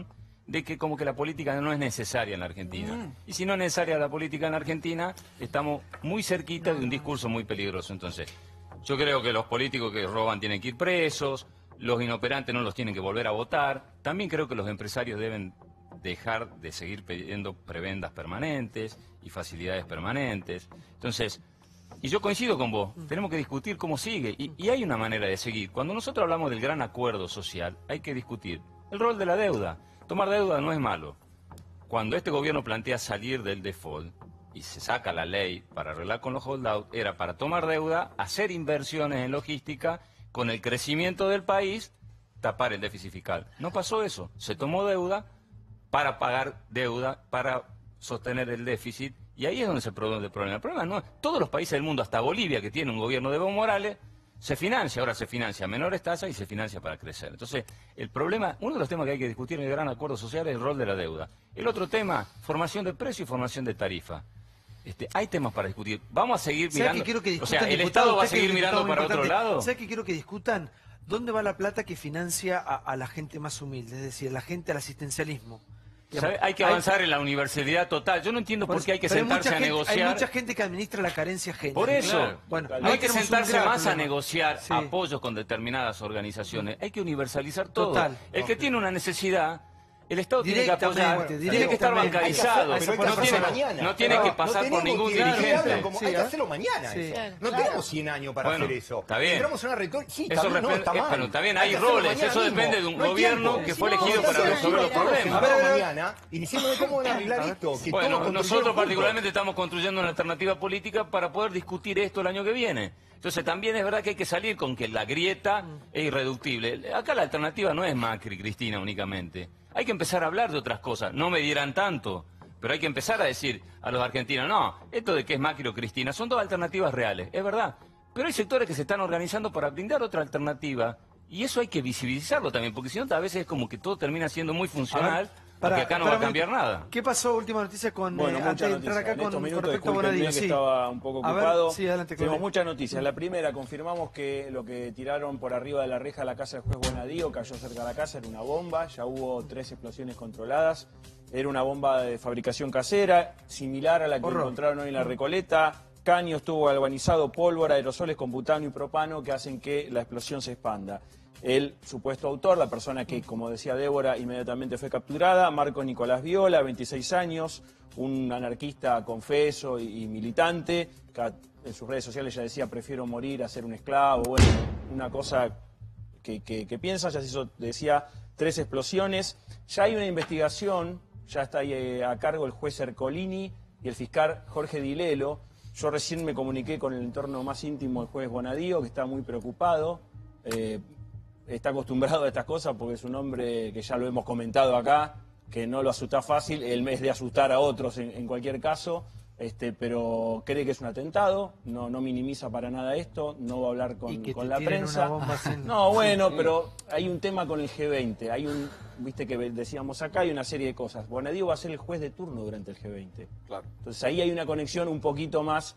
de que como que la política no es necesaria en la Argentina. Mm. Y si no es necesaria la política en la Argentina, estamos muy cerquita de un discurso muy peligroso. Entonces, yo creo que los políticos que roban tienen que ir presos, los inoperantes no los tienen que volver a votar. También creo que los empresarios deben dejar de seguir pidiendo prebendas permanentes y facilidades permanentes. Entonces, y yo coincido con vos, tenemos que discutir cómo sigue, y, y hay una manera de seguir. Cuando nosotros hablamos del gran acuerdo social, hay que discutir el rol de la deuda. Tomar deuda no es malo. Cuando este gobierno plantea salir del default y se saca la ley para arreglar con los holdouts, era para tomar deuda, hacer inversiones en logística, con el crecimiento del país, tapar el déficit fiscal. No pasó eso, se tomó deuda para pagar deuda, para sostener el déficit, y ahí es donde se produce el problema. El problema no es, todos los países del mundo, hasta Bolivia, que tiene un gobierno de Evo Morales, se financia, ahora se financia a menores tasas y se financia para crecer. Entonces, el problema, uno de los temas que hay que discutir en el gran acuerdo social es el rol de la deuda. El otro tema, formación de precio y formación de tarifa. Este, hay temas para discutir. Vamos a seguir mirando. Que quiero que o sea, discutan, ¿el diputado, Estado va a usted que seguir es mirando diputado para muy otro importante? lado? ¿Sabe qué quiero que discutan? ¿Dónde va la plata que financia a, a la gente más humilde? Es decir, la gente al asistencialismo. ¿Sabe? Hay que avanzar en la universalidad total. Yo no entiendo por, por qué hay que pero sentarse hay a gente, negociar. Hay mucha gente que administra la carencia ajena. Por eso, claro. Bueno, no hay que tenemos sentarse un gran más a problema. negociar Sí. apoyos con determinadas organizaciones. Hay que universalizar todo. Total. El que tiene una necesidad, el Estado tiene que apoyar, Directamente, tiene que estar bancarizado. Pero hay que no hacerlo tiene, mañana. no tiene Pero que pasar no por tenemos ningún que- claro, dirigente. hablan como- Sí, hay que ¿eh? hacerlo mañana. Sí. eso. Claro. No Claro. tenemos cien años para Bueno, hacer eso. está bien. Entramos en una retórica. Sí, Eso también, no, respe- está eh, mal. pero está bien, Hay hay que hacerlo roles, mañana eso mismo. depende de un No hay gobierno tiempo. que fue No, elegido no, para no, resolver los no, no, problemas. a ver, mañana, iniciemos de cómo van a arreglar esto. Que todos Bueno, construyeron nosotros juntos. particularmente estamos construyendo una alternativa política para poder discutir esto el año que viene. Entonces también es verdad que hay que salir con que la grieta es irreductible. Acá la alternativa no es Macri, Cristina únicamente. Hay que empezar a hablar de otras cosas. No me dieran tanto, pero hay que empezar a decir a los argentinos, no, esto de que es Macri o Cristina son dos alternativas reales, es verdad. Pero hay sectores que se están organizando para brindar otra alternativa y eso hay que visibilizarlo también, porque si no a veces es como que todo termina siendo muy funcional. Para- Porque acá no para va a cambiar mí- nada. ¿Qué pasó? Última noticia con Bueno, eh, mucha antes de noticia. entrar acá En con, estos con minutos, respecto a discúlpenme Bonadío. que Sí. estaba un poco A ver, ocupado. sí, adelante, Tenemos Claudio. muchas noticias. La primera, confirmamos que lo que tiraron por arriba de la reja de la casa del juez Bonadío cayó cerca de la casa, era una bomba, ya hubo tres explosiones controladas. Era una bomba de fabricación casera, similar a la que Horror. encontraron hoy en la Recoleta. Caño estuvo galvanizado, pólvora, aerosoles con butano y propano que hacen que la explosión se expanda. El supuesto autor, la persona que, como decía Débora, inmediatamente fue capturada, Marco Nicolás Viola, veintiséis años, un anarquista confeso y, y militante, que en sus redes sociales ya decía, prefiero morir a ser un esclavo, bueno, una cosa que, que, que piensa, ya se hizo, decía, tres explosiones. Ya hay una investigación, ya está ahí eh, a cargo el juez Ercolini y el fiscal Jorge Dilelo. Yo recién me comuniqué con el entorno más íntimo del juez Bonadío, que está muy preocupado. Eh, está acostumbrado a estas cosas porque es un hombre que ya lo hemos comentado acá, que no lo asusta fácil, él es de asustar a otros en, en cualquier caso, este, pero cree que es un atentado, no, no minimiza para nada esto, no va a hablar con, que con te la tiren prensa. una bomba sin- No, bueno, Sí. pero hay un tema con el G veinte, hay un, viste que decíamos acá, hay una serie de cosas. Bonadío va a ser el juez de turno durante el G veinte. Claro. Entonces ahí hay una conexión un poquito más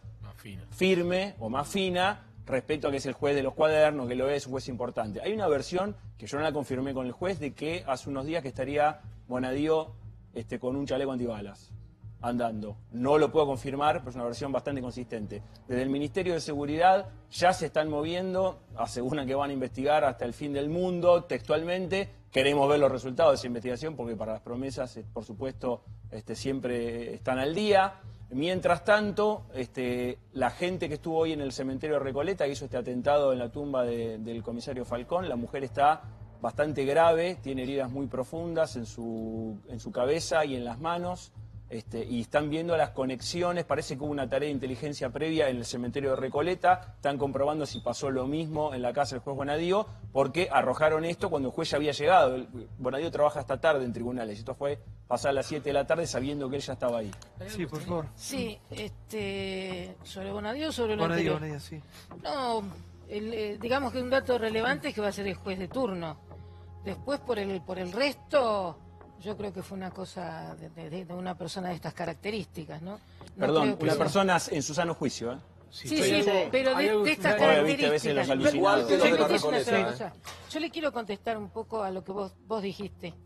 firme o más fina respecto a que es el juez de los cuadernos, que lo es, un juez importante. Hay una versión que yo no la confirmé con el juez de que hace unos días que estaría Bonadío este, con un chaleco antibalas andando. No lo puedo confirmar, pero es una versión bastante consistente. Desde el Ministerio de Seguridad ya se están moviendo, aseguran que van a investigar hasta el fin del mundo, textualmente. Queremos ver los resultados de esa investigación porque para las promesas, eh, por supuesto, este, siempre están al día. Mientras tanto, este, la gente que estuvo hoy en el cementerio de Recoleta, que hizo este atentado en la tumba de- del comisario Falcón, la mujer está bastante grave, tiene heridas muy profundas en su, en su cabeza y en las manos. Este, y están viendo las conexiones, parece que hubo una tarea de inteligencia previa en el cementerio de Recoleta, están comprobando si pasó lo mismo en la casa del juez Bonadío, porque arrojaron esto cuando el juez ya había llegado. El Bonadío trabaja hasta tarde en tribunales, esto fue pasar las siete de la tarde sabiendo que él ya estaba ahí. Sí, por favor. Sí, este, sobre Bonadío o sobre lo Bonadío, anterior. Bonadío, sí. No, el, eh, digamos que un dato relevante es que va a ser el juez de turno. Después, por el, por el resto, yo creo que fue una cosa de, de- de una persona de estas características, ¿no? No Perdón, creo que una sea- persona en su sano juicio, ¿eh? Sí, sí, pero de, de estas Oye, viste, a veces los características. alucinados. Yo, Igual que los de la yo- yo- Recoleta, una sola ¿eh? cosa. Yo le quiero contestar un poco a lo que vos, vos dijiste.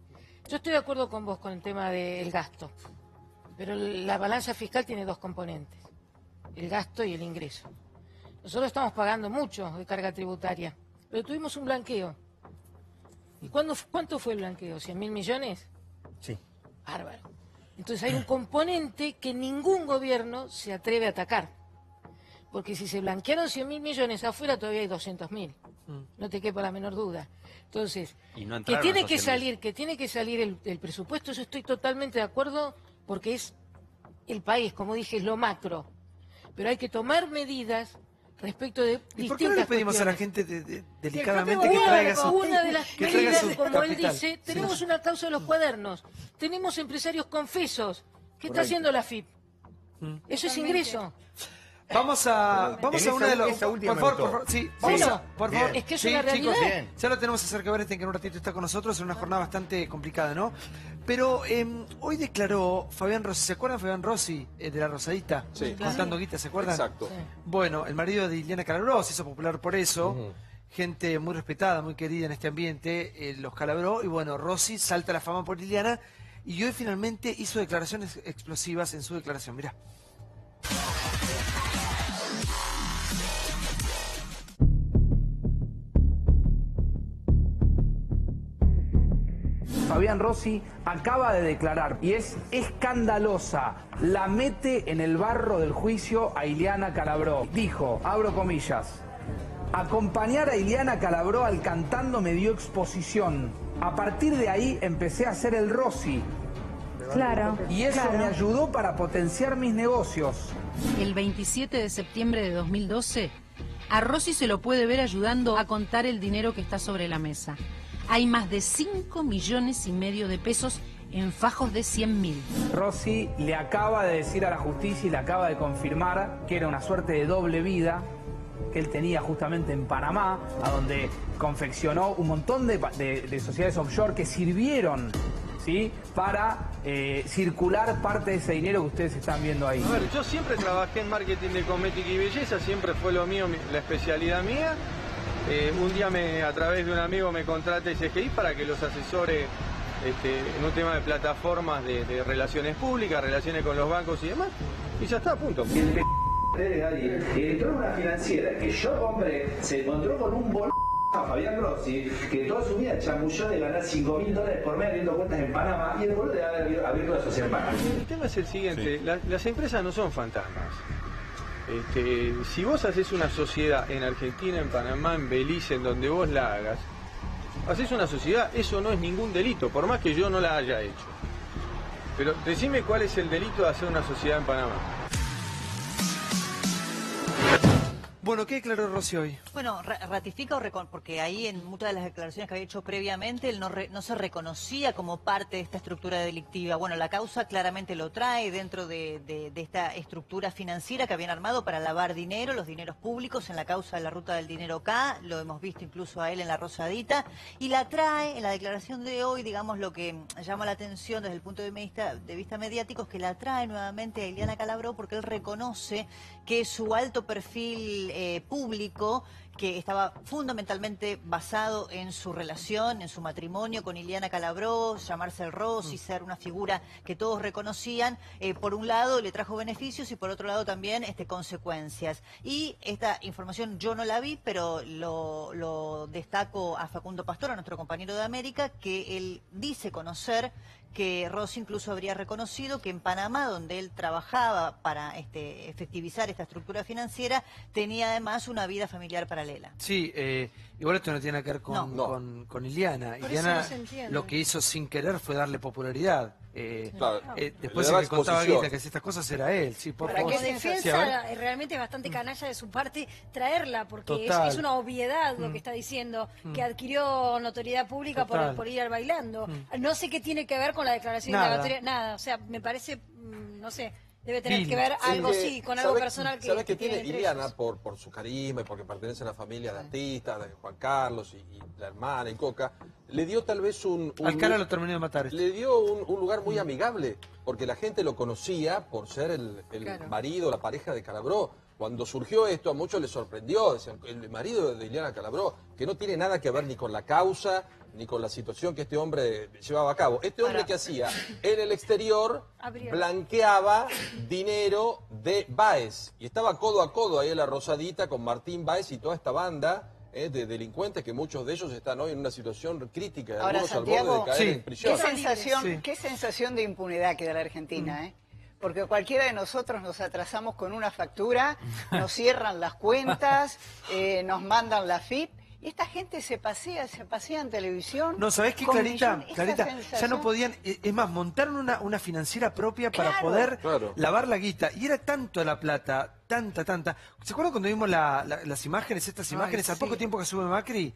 Yo estoy de acuerdo con vos con el tema del gasto, pero la balanza fiscal tiene dos componentes, el gasto y el ingreso. Nosotros estamos pagando mucho de carga tributaria, pero tuvimos un blanqueo. ¿Y cuándo, cuánto fue el blanqueo? ¿cien mil millones? Sí. Bárbaro. Entonces hay un componente que ningún gobierno se atreve a atacar. Porque si se blanquearon cien mil millones afuera, todavía hay doscientos mil. No te quepa la menor duda. Entonces, Y no que entraron tiene esos que cien mil. salir, que tiene que salir el, el presupuesto, yo estoy totalmente de acuerdo, porque es el país, como dije, es lo macro. Pero hay que tomar medidas respecto de distintas ¿Y por qué no le pedimos a la cuestiones? gente de- de- El delicadamente propio que traiga gobierno, su, una de las que traiga medidas, su como él capital? dice, Sí. tenemos una causa de los cuadernos, tenemos empresarios confesos. ¿Qué está Correcto. haciendo la F I P? Mm. Eso es ingreso. Vamos a, vamos En a una esa- de los... esa última Por favor, me por gustó. favor, sí, Sí. vamos a- Bien. por favor. Bien. Es que es Sí, una realidad. chicos, Bien. ya lo tenemos a Sergio Berestein, que en un ratito está con nosotros, en una jornada bastante complicada, ¿no? Pero eh, hoy declaró Fabián Rossi, ¿se acuerdan Fabián Rossi, eh, de La Rosadita? Sí. Contando guita, ¿se acuerdan? Exacto. Sí. Bueno, el marido de Iliana Calabró se hizo popular por eso. Ujú. Gente muy respetada, muy querida en este ambiente, eh, los Calabró. Y bueno, Rossi salta a la fama por Iliana. Y hoy finalmente hizo declaraciones explosivas en su declaración. Mirá. Fabián Rossi acaba de declarar, y es escandalosa, la mete en el barro del juicio a Iliana Calabró. Dijo, abro comillas, acompañar a Iliana Calabró al Cantando me dio exposición. A partir de ahí empecé a hacer el Rossi. Claro, Y eso claro. me ayudó para potenciar mis negocios. El veintisiete de septiembre de dos mil doce, a Rossi se lo puede ver ayudando a contar el dinero que está sobre la mesa. Hay más de cinco millones y medio de pesos en fajos de cien mil. Rossi le acaba de decir a la justicia y le acaba de confirmar que era una suerte de doble vida que él tenía justamente en Panamá, a donde confeccionó un montón de, pa- de- de sociedades offshore que sirvieron, ¿sí?, para eh, circular parte de ese dinero que ustedes están viendo ahí. A ver, yo siempre trabajé en marketing de cosmética y belleza, siempre fue lo mío, mi- la especialidad mía. Eh, un día me, a través de un amigo me contrata S G I para que los asesore este, en un tema de plataformas de, de relaciones públicas, relaciones con los bancos y demás. Y ya está, a punto. El p de Gadín entró en una financiera que yo compré, se encontró con un bol a Fabián Rossi, que toda su vida chamulló de ganar cinco mil dólares por mes abriendo cuentas en Panamá, y el boludo de haber abierto la sociedad en Panamá. El tema es el siguiente, la- las empresas no son fantasmas. Este, si vos haces una sociedad en Argentina, en Panamá, en Belice, en donde vos la hagas, haces una sociedad, eso no es ningún delito, por más que yo no la haya hecho. Pero decime cuál es el delito de hacer una sociedad en Panamá. Bueno, ¿qué declaró Rossi hoy? Bueno, ra- ratifica o recon porque ahí en muchas de las declaraciones que había hecho previamente, él no, re- no se reconocía como parte de esta estructura delictiva. Bueno, la causa claramente lo trae dentro de, de- de esta estructura financiera que habían armado para lavar dinero, los dineros públicos en la causa de la ruta del dinero K, lo hemos visto incluso a él en la Rosadita, y la trae en la declaración de hoy, digamos, lo que llama la atención desde el punto de vista, de vista mediático es que la trae nuevamente a Iliana Calabró porque él reconoce que su alto perfil eh, público, que estaba fundamentalmente basado en su relación, en su matrimonio con Iliana Calabró, llamarse el Rossi, ser una figura que todos reconocían, eh, por un lado le trajo beneficios y por otro lado también este, consecuencias. Y esta información yo no la vi, pero lo, lo destaco a Facundo Pastor, a nuestro compañero de América, que él dice conocer que Rossi incluso habría reconocido que en Panamá, donde él trabajaba para este, efectivizar esta estructura financiera, tenía además una vida familiar paralela. Sí, eh, igual esto no tiene nada que ver con, No. No. con, con Iliana. Por eso Iliana no se entiende. lo que hizo sin querer fue darle popularidad. Eh, Claro. eh, Le después daba el que contaba exposición. Guita que hacía estas cosas era él. Sí, por Para favor. que Sí, a defensa ver. eh, realmente es bastante canalla de su parte traerla, porque es, Total. es una obviedad lo Mm. que está diciendo, Mm. que adquirió notoriedad pública por, Total. por ir al bailando. Mm. No sé qué tiene que ver con la declaración Nada. indagatoria, nada, o sea, me parece, mm, no sé, debe tener Vil. que ver algo, que- sí, con algo ¿sabe- personal que, ¿sabe que que tiene entre Iliana ellos. por, por su carisma y porque pertenece a una familia de artistas, de Juan Carlos y, y la hermana y Coca? Le dio tal vez un... un Alcalá lo terminó de matar. Le dio un, un lugar muy amigable, porque la gente lo conocía por ser el, el Claro. marido, la pareja de Calabró. Cuando surgió esto, a muchos les sorprendió. Decían, el marido de Ileana Calabró, que no tiene nada que ver ni con la causa, ni con la situación que este hombre llevaba a cabo. Este hombre que hacía en el exterior, blanqueaba dinero de Báez. Y estaba codo a codo ahí en la Rosadita con Martín Báez y toda esta banda eh, de delincuentes, que muchos de ellos están hoy en una situación crítica, Ahora, algunos Santiago, al borde de caer sí. en prisión. ¿Qué sensación, Sí. qué sensación de impunidad queda la Argentina, ¿eh? Porque cualquiera de nosotros nos atrasamos con una factura, nos cierran las cuentas, eh, nos mandan la F I P, y esta gente se pasea, se pasea en televisión. No, ¿sabés qué, con Clarita? millones- esa Clarita, ya sensación- no podían, eh, es más, montaron una, una financiera propia para Claro. poder Claro. lavar la guita. Y era tanto la plata, tanta, tanta. ¿Se acuerdan cuando vimos la- la- las imágenes, estas Ay, imágenes, al sí. poco tiempo que sube Macri?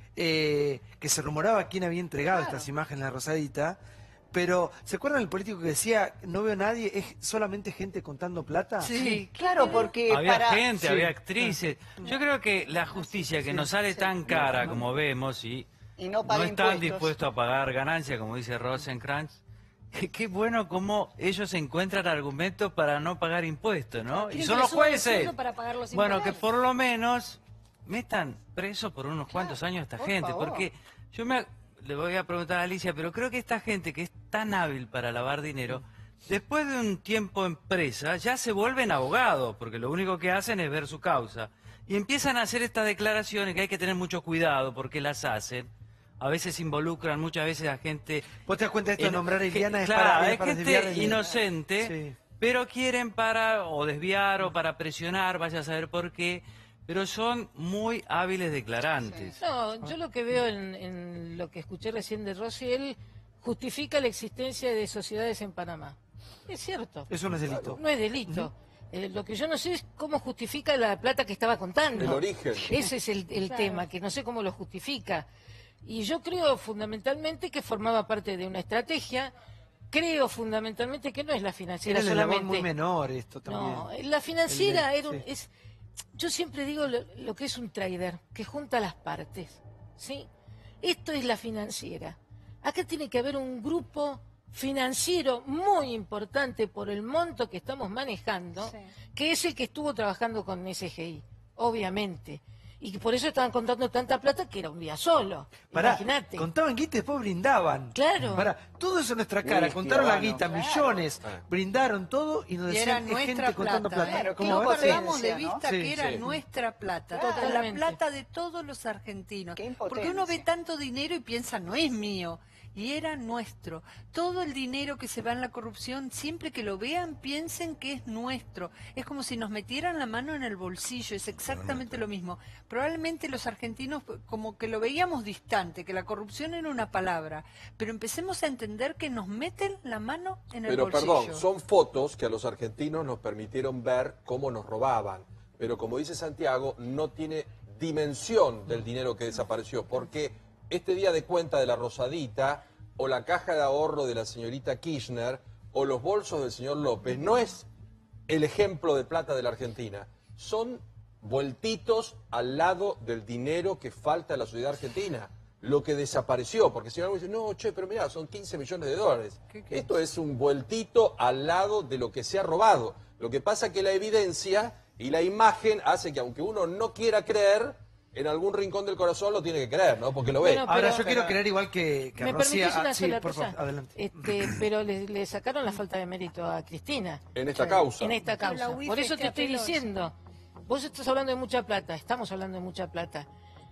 Eh, que se rumoraba quién había entregado Claro. estas imágenes, la Rosadita. Pero, ¿se acuerdan el político que decía, no veo a nadie, es solamente gente contando plata? Sí, claro, porque Había para... gente, Sí. había actrices. Yo creo que la justicia que nos sale tan cara como vemos y, Y no no paga están impuestos. dispuestos a pagar ganancias, como dice Rosenkrantz, qué bueno cómo ellos encuentran argumentos para no pagar impuestos, ¿no? Y Quieren son que los le suban el jueces. sueldo para pagar los Bueno, que impuestos. por lo menos metan preso por unos cuantos años a esta por gente, favor. porque yo me le voy a preguntar a Alicia, pero creo que esta gente que es tan hábil para lavar dinero, después de un tiempo en presa, ya se vuelven abogados, porque lo único que hacen es ver su causa. Y empiezan a hacer estas declaraciones que hay que tener mucho cuidado porque las hacen. A veces involucran muchas veces a gente... ¿Vos te das cuenta de esto de en- nombrar a Iliana es claro, para, es es para desviar gente el- inocente, Sí. pero quieren para o desviar o para presionar, vaya a saber por qué, pero son muy hábiles declarantes. No, yo lo que veo en, en lo que escuché recién de Rossi, él justifica la existencia de sociedades en Panamá. Es cierto. Eso no es delito. No es delito. Eh, lo que yo no sé es cómo justifica la plata que estaba contando. El origen. Ese es el, el Claro. tema, que no sé cómo lo justifica. Y yo creo fundamentalmente que formaba parte de una estrategia. Creo fundamentalmente que no es la financiera Era el eslabón solamente. muy menor esto también. No, la financiera El de- era un- sí. es, yo siempre digo lo, lo que es un trader, que junta las partes, ¿sí? Esto es la financiera. Acá tiene que haber un grupo financiero muy importante por el monto que estamos manejando, Sí. que es el que estuvo trabajando con S G I, obviamente. Y que por eso estaban contando tanta plata que era un día solo. Pará, Imagínate. contaban guita y después brindaban. Claro. Pará, todo eso en nuestra cara, Whisky, contaron la habano. guita, Claro. millones, Ah. brindaron todo y nos Y era decían, es gente nuestra contando plata, plata. ¿eh? Que ¿Cómo no ves? perdamos de ¿no? vista Sí, que era sí. nuestra plata, Claro. la Totalmente. plata de todos los argentinos. Qué Porque uno ve impotencia. tanto dinero y piensa, no es mío, y era nuestro. Todo el dinero que se va en la corrupción, siempre que lo vean, piensen que es nuestro. Es como si nos metieran la mano en el bolsillo, es exactamente lo mismo. Probablemente los argentinos como que lo veíamos distante, que la corrupción era una palabra, pero empecemos a entender que nos meten la mano en el Pero bolsillo. perdón, son fotos que a los argentinos nos permitieron ver cómo nos robaban. Pero como dice Santiago, no tiene dimensión del dinero que desapareció. Porque este día de cuenta de la Rosadita, o la caja de ahorro de la señorita Kirchner, o los bolsos del señor López, no es el ejemplo de plata de la Argentina. Son vueltitos al lado del dinero que falta a la sociedad argentina. Lo que desapareció, porque si no dice, no, che, pero mirá, son quince millones de dólares. Esto es un vueltito al lado de lo que se ha robado. Lo que pasa es que la evidencia y la imagen hace que aunque uno no quiera creer, en algún rincón del corazón lo tiene que creer, ¿no? Porque lo ve. Bueno, Ahora pero- yo quiero creer igual que, que ¿Me Rocía. permitís una Ah, sí, sola por cosa? favor, adelante. Este, pero le, le sacaron la falta de mérito a Cristina. En esta causa. En esta Pero la causa. U I F Por eso este te estoy apeló, diciendo. Vos estás hablando de mucha plata, estamos hablando de mucha plata.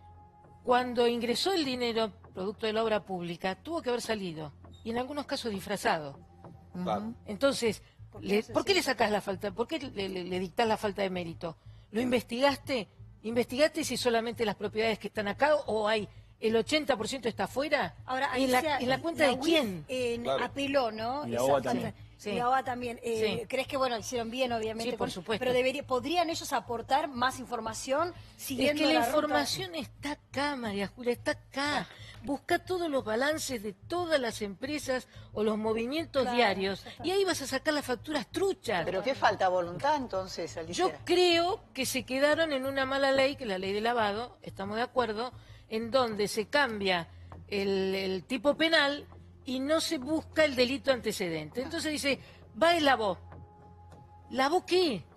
Cuando ingresó el dinero producto de la obra pública, tuvo que haber salido. Y en algunos casos disfrazado. Claro. Entonces, le- ¿por qué le sacás la falta? ¿Por qué le, le- le dictás la falta de mérito? ¿Lo investigaste? ¿Investigaste si solamente las propiedades que están acá o hay el ochenta por ciento está afuera? Ahora, ¿En la, Alicia, en la cuenta la de U I F, quién? eh, Claro. apeló, ¿no? Y la Esa O A falta- también. Sí. Y la O A también. Eh, Sí. ¿Crees que, bueno, hicieron bien, obviamente? Sí, por con- supuesto. Pero debería, ¿podrían ellos aportar más información Es siguiendo que la, ruta? información está acá, María Julia, está acá. Busca todos los balances de todas las empresas o los movimientos Claro, diarios ya está. y ahí vas a sacar las facturas truchas. ¿Pero qué falta? ¿Voluntad entonces, Alicia? Yo creo que se quedaron en una mala ley, que es la ley de lavado, estamos de acuerdo, en donde se cambia el, el tipo penal y no se busca el delito antecedente. Entonces dice, va y lavó. ¿Lavó qué?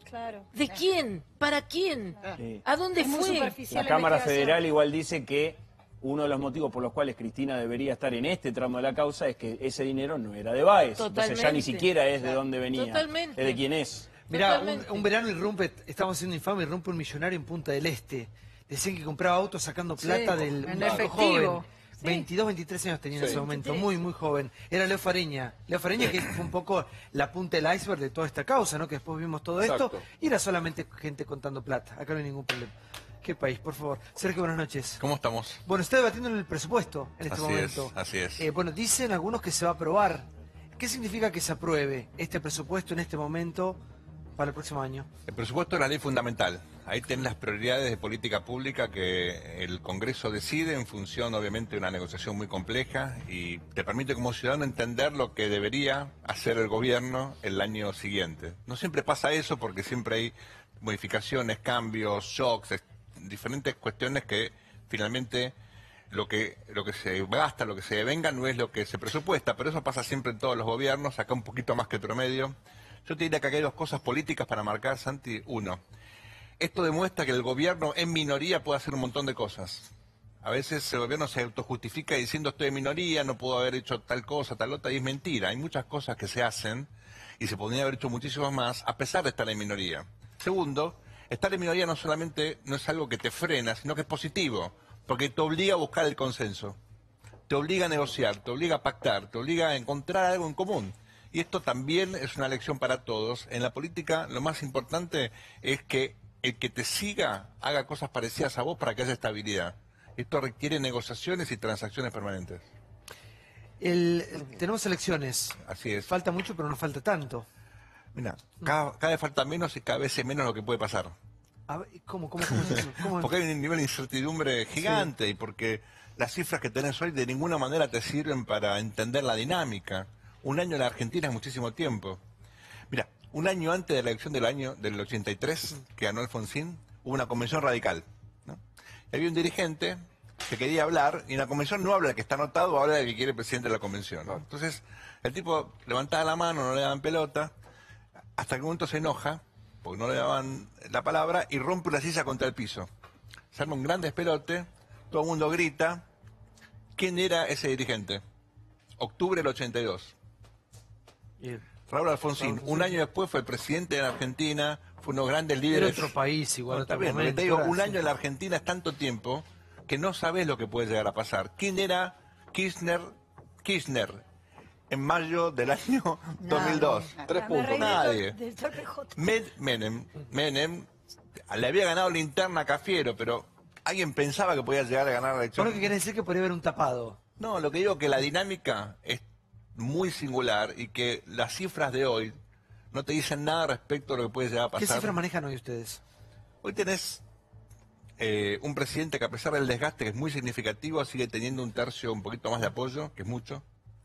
Claro. ¿De quién? ¿Para quién? Sí. ¿A dónde Es muy fue? superficial La la Cámara investigación. Federal igual dice que uno de los motivos por los cuales Cristina debería estar en este tramo de la causa es que ese dinero no era de Baez. Entonces ya Totalmente. ni siquiera es de dónde venía. Totalmente. Es de quién es. Mirá, un, Totalmente. un verano irrumpe, estamos haciendo infame, irrumpe un millonario en Punta del Este. Decían que compraba autos sacando plata Sí, del en un chico efectivo. joven. veintidós, veintitrés años tenía en Sí. ese momento, muy, muy joven. Era Leo Fareña. Leo Fareña que fue un poco la punta del iceberg de toda esta causa, ¿no? Que después vimos todo esto Exacto. y era solamente gente contando plata. Acá no hay ningún problema. ¿Qué país, por favor? Sergio, buenas noches. ¿Cómo estamos? Bueno, está debatiendo en el presupuesto en este Así momento. es, así es. Eh, bueno, dicen algunos que se va a aprobar. ¿Qué significa que se apruebe este presupuesto en este momento para el próximo año? El presupuesto es la ley fundamental. Ahí tenés las prioridades de política pública que el Congreso decide en función, obviamente, de una negociación muy compleja y te permite como ciudadano entender lo que debería hacer el gobierno el año siguiente. No siempre pasa eso porque siempre hay modificaciones, cambios, shocks, es- diferentes cuestiones que finalmente lo que lo que se gasta, lo que se devenga no es lo que se presupuesta, pero eso pasa siempre en todos los gobiernos, acá un poquito más que el promedio. Yo te diría que acá hay dos cosas políticas para marcar, Santi. Uno, esto demuestra que el gobierno en minoría puede hacer un montón de cosas. A veces el gobierno se autojustifica diciendo estoy en minoría, no puedo haber hecho tal cosa, tal otra, y es mentira. Hay muchas cosas que se hacen y se podrían haber hecho muchísimas más a pesar de estar en minoría. Segundo, estar en minoría no solamente no es algo que te frena, sino que es positivo, porque te obliga a buscar el consenso, te obliga a negociar, te obliga a pactar, te obliga a encontrar algo en común. Y esto también es una lección para todos. En la política lo más importante es que el que te siga haga cosas parecidas a vos para que haya estabilidad. Esto requiere negociaciones y transacciones permanentes. El, tenemos elecciones. Así es. Falta mucho, pero no falta tanto. Mira, cada, cada vez falta menos y cada vez es menos lo que puede pasar. A ver, ¿cómo, cómo, cómo es eso? ¿Cómo es? Porque hay un nivel de incertidumbre gigante y porque las cifras que tenés hoy de ninguna manera te sirven para entender la dinámica. Un año en la Argentina es muchísimo tiempo. Mira, un año antes de la elección del año del ochenta y tres, que ganó Alfonsín, hubo una convención radical, ¿no? Y había un dirigente que quería hablar, y en la convención no habla del que está anotado, habla del que quiere el presidente de la convención, ¿no? Entonces, el tipo levantaba la mano, no le daban pelota, hasta que un momento se enoja, porque no le daban la palabra, y rompe una silla contra el piso. Se arma un gran despelote, todo el mundo grita. ¿Quién era ese dirigente? Octubre del ochenta y dos. Bien. Raúl Alfonsín, un año después fue presidente de la Argentina, fue uno de los grandes líderes. Era otro país, igual, No, otro está bien, momento, te digo, ahora un sí. año en la Argentina es tanto tiempo que no sabes lo que puede llegar a pasar. ¿Quién era Kirchner, Kirchner en mayo del año dos mil dos? Tres puntos. Nadie. Med Menem, Menem le había ganado la interna a Cafiero, pero alguien pensaba que podía llegar a ganar la elección. ¿Por lo que quiere decir que podría haber un tapado? No, lo que digo es que la dinámica es muy singular y que las cifras de hoy no te dicen nada respecto a lo que puede llegar a pasar. ¿Qué cifras manejan hoy ustedes? Hoy tenés eh, un presidente que a pesar del desgaste que es muy significativo, sigue teniendo un tercio, un poquito más de apoyo, que es mucho,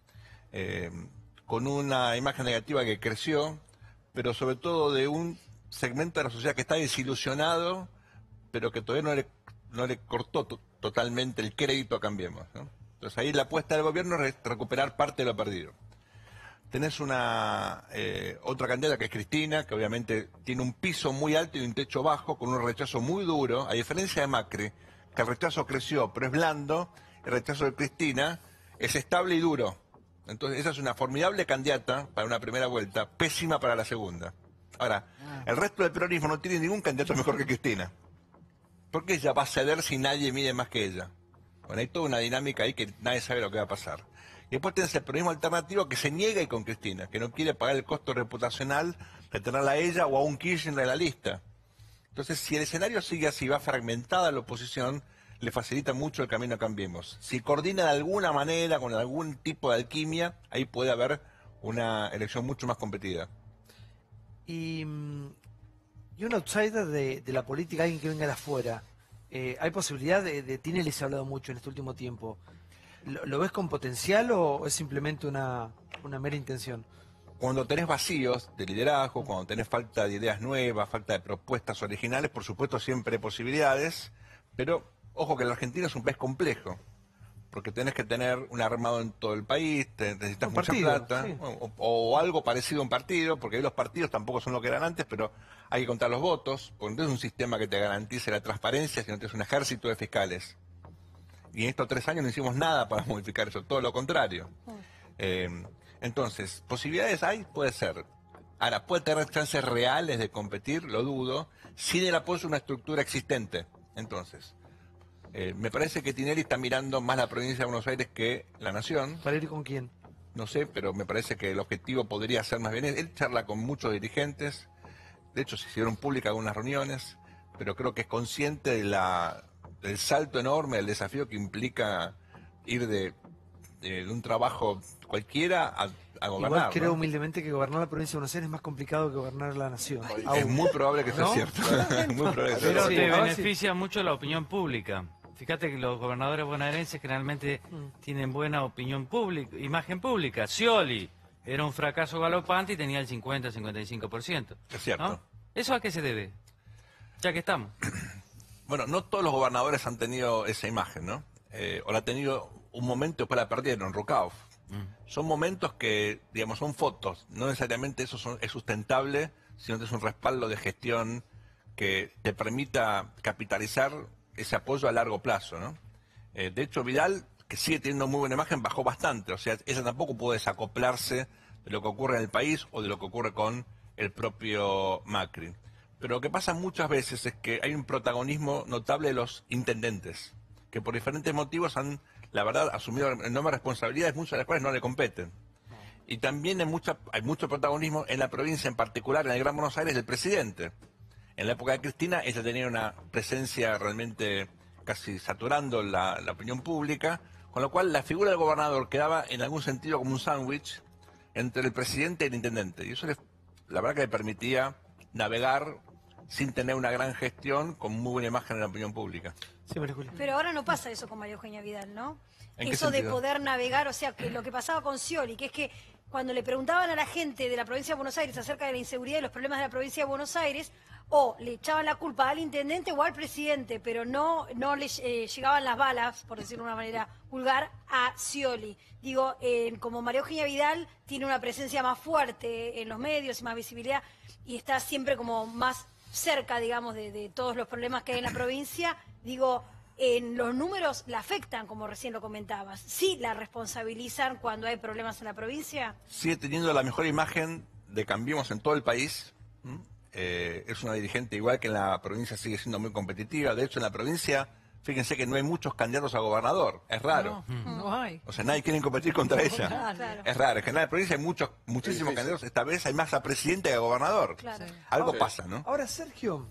eh, con una imagen negativa que creció, pero sobre todo de un segmento de la sociedad que está desilusionado, pero que todavía no le, no le cortó to- totalmente el crédito a Cambiemos, ¿no? Entonces ahí la apuesta del gobierno es recuperar parte de lo perdido. Tenés una eh, otra candidata que es Cristina, que obviamente tiene un piso muy alto y un techo bajo, con un rechazo muy duro, a diferencia de Macri, que el rechazo creció, pero es blando, el rechazo de Cristina es estable y duro. Entonces esa es una formidable candidata para una primera vuelta, pésima para la segunda. Ahora, el resto del peronismo no tiene ningún candidato mejor que Cristina. Porque ella va a ceder si nadie mide más que ella. Bueno, hay toda una dinámica ahí que nadie sabe lo que va a pasar. Y después tenés el peronismo alternativo que se niega y con Cristina, que no quiere pagar el costo reputacional de tenerla a ella o a un Kirchner en la lista. Entonces, si el escenario sigue así, va fragmentada la oposición, le facilita mucho el camino a Cambiemos. Si coordina de alguna manera, con algún tipo de alquimia, ahí puede haber una elección mucho más competida. Y, mm, y un outsider de, de la política, alguien que venga de afuera. Eh, ¿Hay posibilidad de, de Tinelli? Se ha hablado mucho en este último tiempo. ¿Lo, lo ves con potencial o es simplemente una, una mera intención? Cuando tenés vacíos de liderazgo, cuando tenés falta de ideas nuevas, falta de propuestas originales, por supuesto siempre hay posibilidades, pero ojo que la Argentina es un país complejo, porque tenés que tener un armado en todo el país, te, necesitas Un mucha partido, plata, sí. o, o algo parecido a un partido, porque ahí los partidos tampoco son lo que eran antes, pero hay que contar los votos, porque no es un sistema que te garantice la transparencia, sino que es un ejército de fiscales. Y en estos tres años no hicimos nada para modificar eso, todo lo contrario. Eh, entonces, ¿posibilidades hay? Puede ser. Ahora, ¿puede tener chances reales de competir? Lo dudo, sin el apoyo de una estructura existente. Entonces, eh, me parece que Tinelli está mirando más la provincia de Buenos Aires que la nación. ¿Para ir con quién? No sé, pero me parece que el objetivo podría ser más bien... Él charla con muchos dirigentes, de hecho se hicieron públicas algunas reuniones, pero creo que es consciente de la, del salto enorme, del desafío que implica ir de, de, de un trabajo cualquiera a, a gobernar. Igual creo ¿no? humildemente que gobernar la provincia de Buenos Aires es más complicado que gobernar la nación. Es Aún. muy probable que sea ¿No? cierto. Muy probable que sea Pero cierto. te ahora beneficia mucho la opinión pública. Fíjate que los gobernadores bonaerenses generalmente tienen buena opinión pública, imagen pública. Scioli era un fracaso galopante y tenía el cincuenta a cincuenta y cinco por ciento. Es cierto. ¿No? ¿Eso a qué se debe? Ya que estamos. Bueno, no todos los gobernadores han tenido esa imagen, ¿no? Eh, o la han tenido un momento y después la perdieron, Rucauf. Mm. Son momentos que, digamos, son fotos. No necesariamente eso son, es sustentable, sino que es un respaldo de gestión que te permita capitalizar ese apoyo a largo plazo, ¿no? Eh, de hecho, Vidal, que sigue teniendo muy buena imagen, bajó bastante. O sea, ella tampoco puede desacoplarse de lo que ocurre en el país o de lo que ocurre con el propio Macri. Pero lo que pasa muchas veces es que hay un protagonismo notable de los intendentes, que por diferentes motivos han, la verdad, asumido enormes responsabilidades, muchas de las cuales no le competen. Y también hay, mucha, hay mucho protagonismo en la provincia, en particular en el Gran Buenos Aires, del presidente. En la época de Cristina, ella tenía una presencia realmente casi saturando la, la opinión pública, con lo cual la figura del gobernador quedaba en algún sentido como un sándwich entre el presidente y el intendente. Y eso le, la verdad que le permitía navegar sin tener una gran gestión, con muy buena imagen en la opinión pública. Sí, María Julia. Pero ahora no pasa eso con María Eugenia Vidal, ¿no? ¿En qué Eso de sentido? poder navegar, o sea, que lo que pasaba con Scioli, que es que cuando le preguntaban a la gente de la provincia de Buenos Aires acerca de la inseguridad y los problemas de la provincia de Buenos Aires, o le echaban la culpa al intendente o al presidente, pero no, no le eh, llegaban las balas, por decirlo de una manera vulgar, a Scioli. Digo, eh, como María Eugenia Vidal tiene una presencia más fuerte en los medios y más visibilidad, y está siempre como más cerca, digamos, de, de todos los problemas que hay en la provincia, digo, en los números la afectan, como recién lo comentabas. ¿Sí la responsabilizan cuando hay problemas en la provincia? Sigue teniendo la mejor imagen de Cambiemos en todo el país. ¿Mm? Eh, es una dirigente igual que en la provincia, sigue siendo muy competitiva. De hecho, en la provincia, fíjense que no hay muchos candidatos a gobernador. Es raro. No, no hay. O sea, nadie quiere competir contra ella. Claro. Es raro. En general, en la provincia hay muchos, muchísimos Sí, sí, sí. candidatos. Esta vez hay más a presidente que a gobernador. Claro. Algo Ahora- pasa, ¿no? Ahora, Sergio,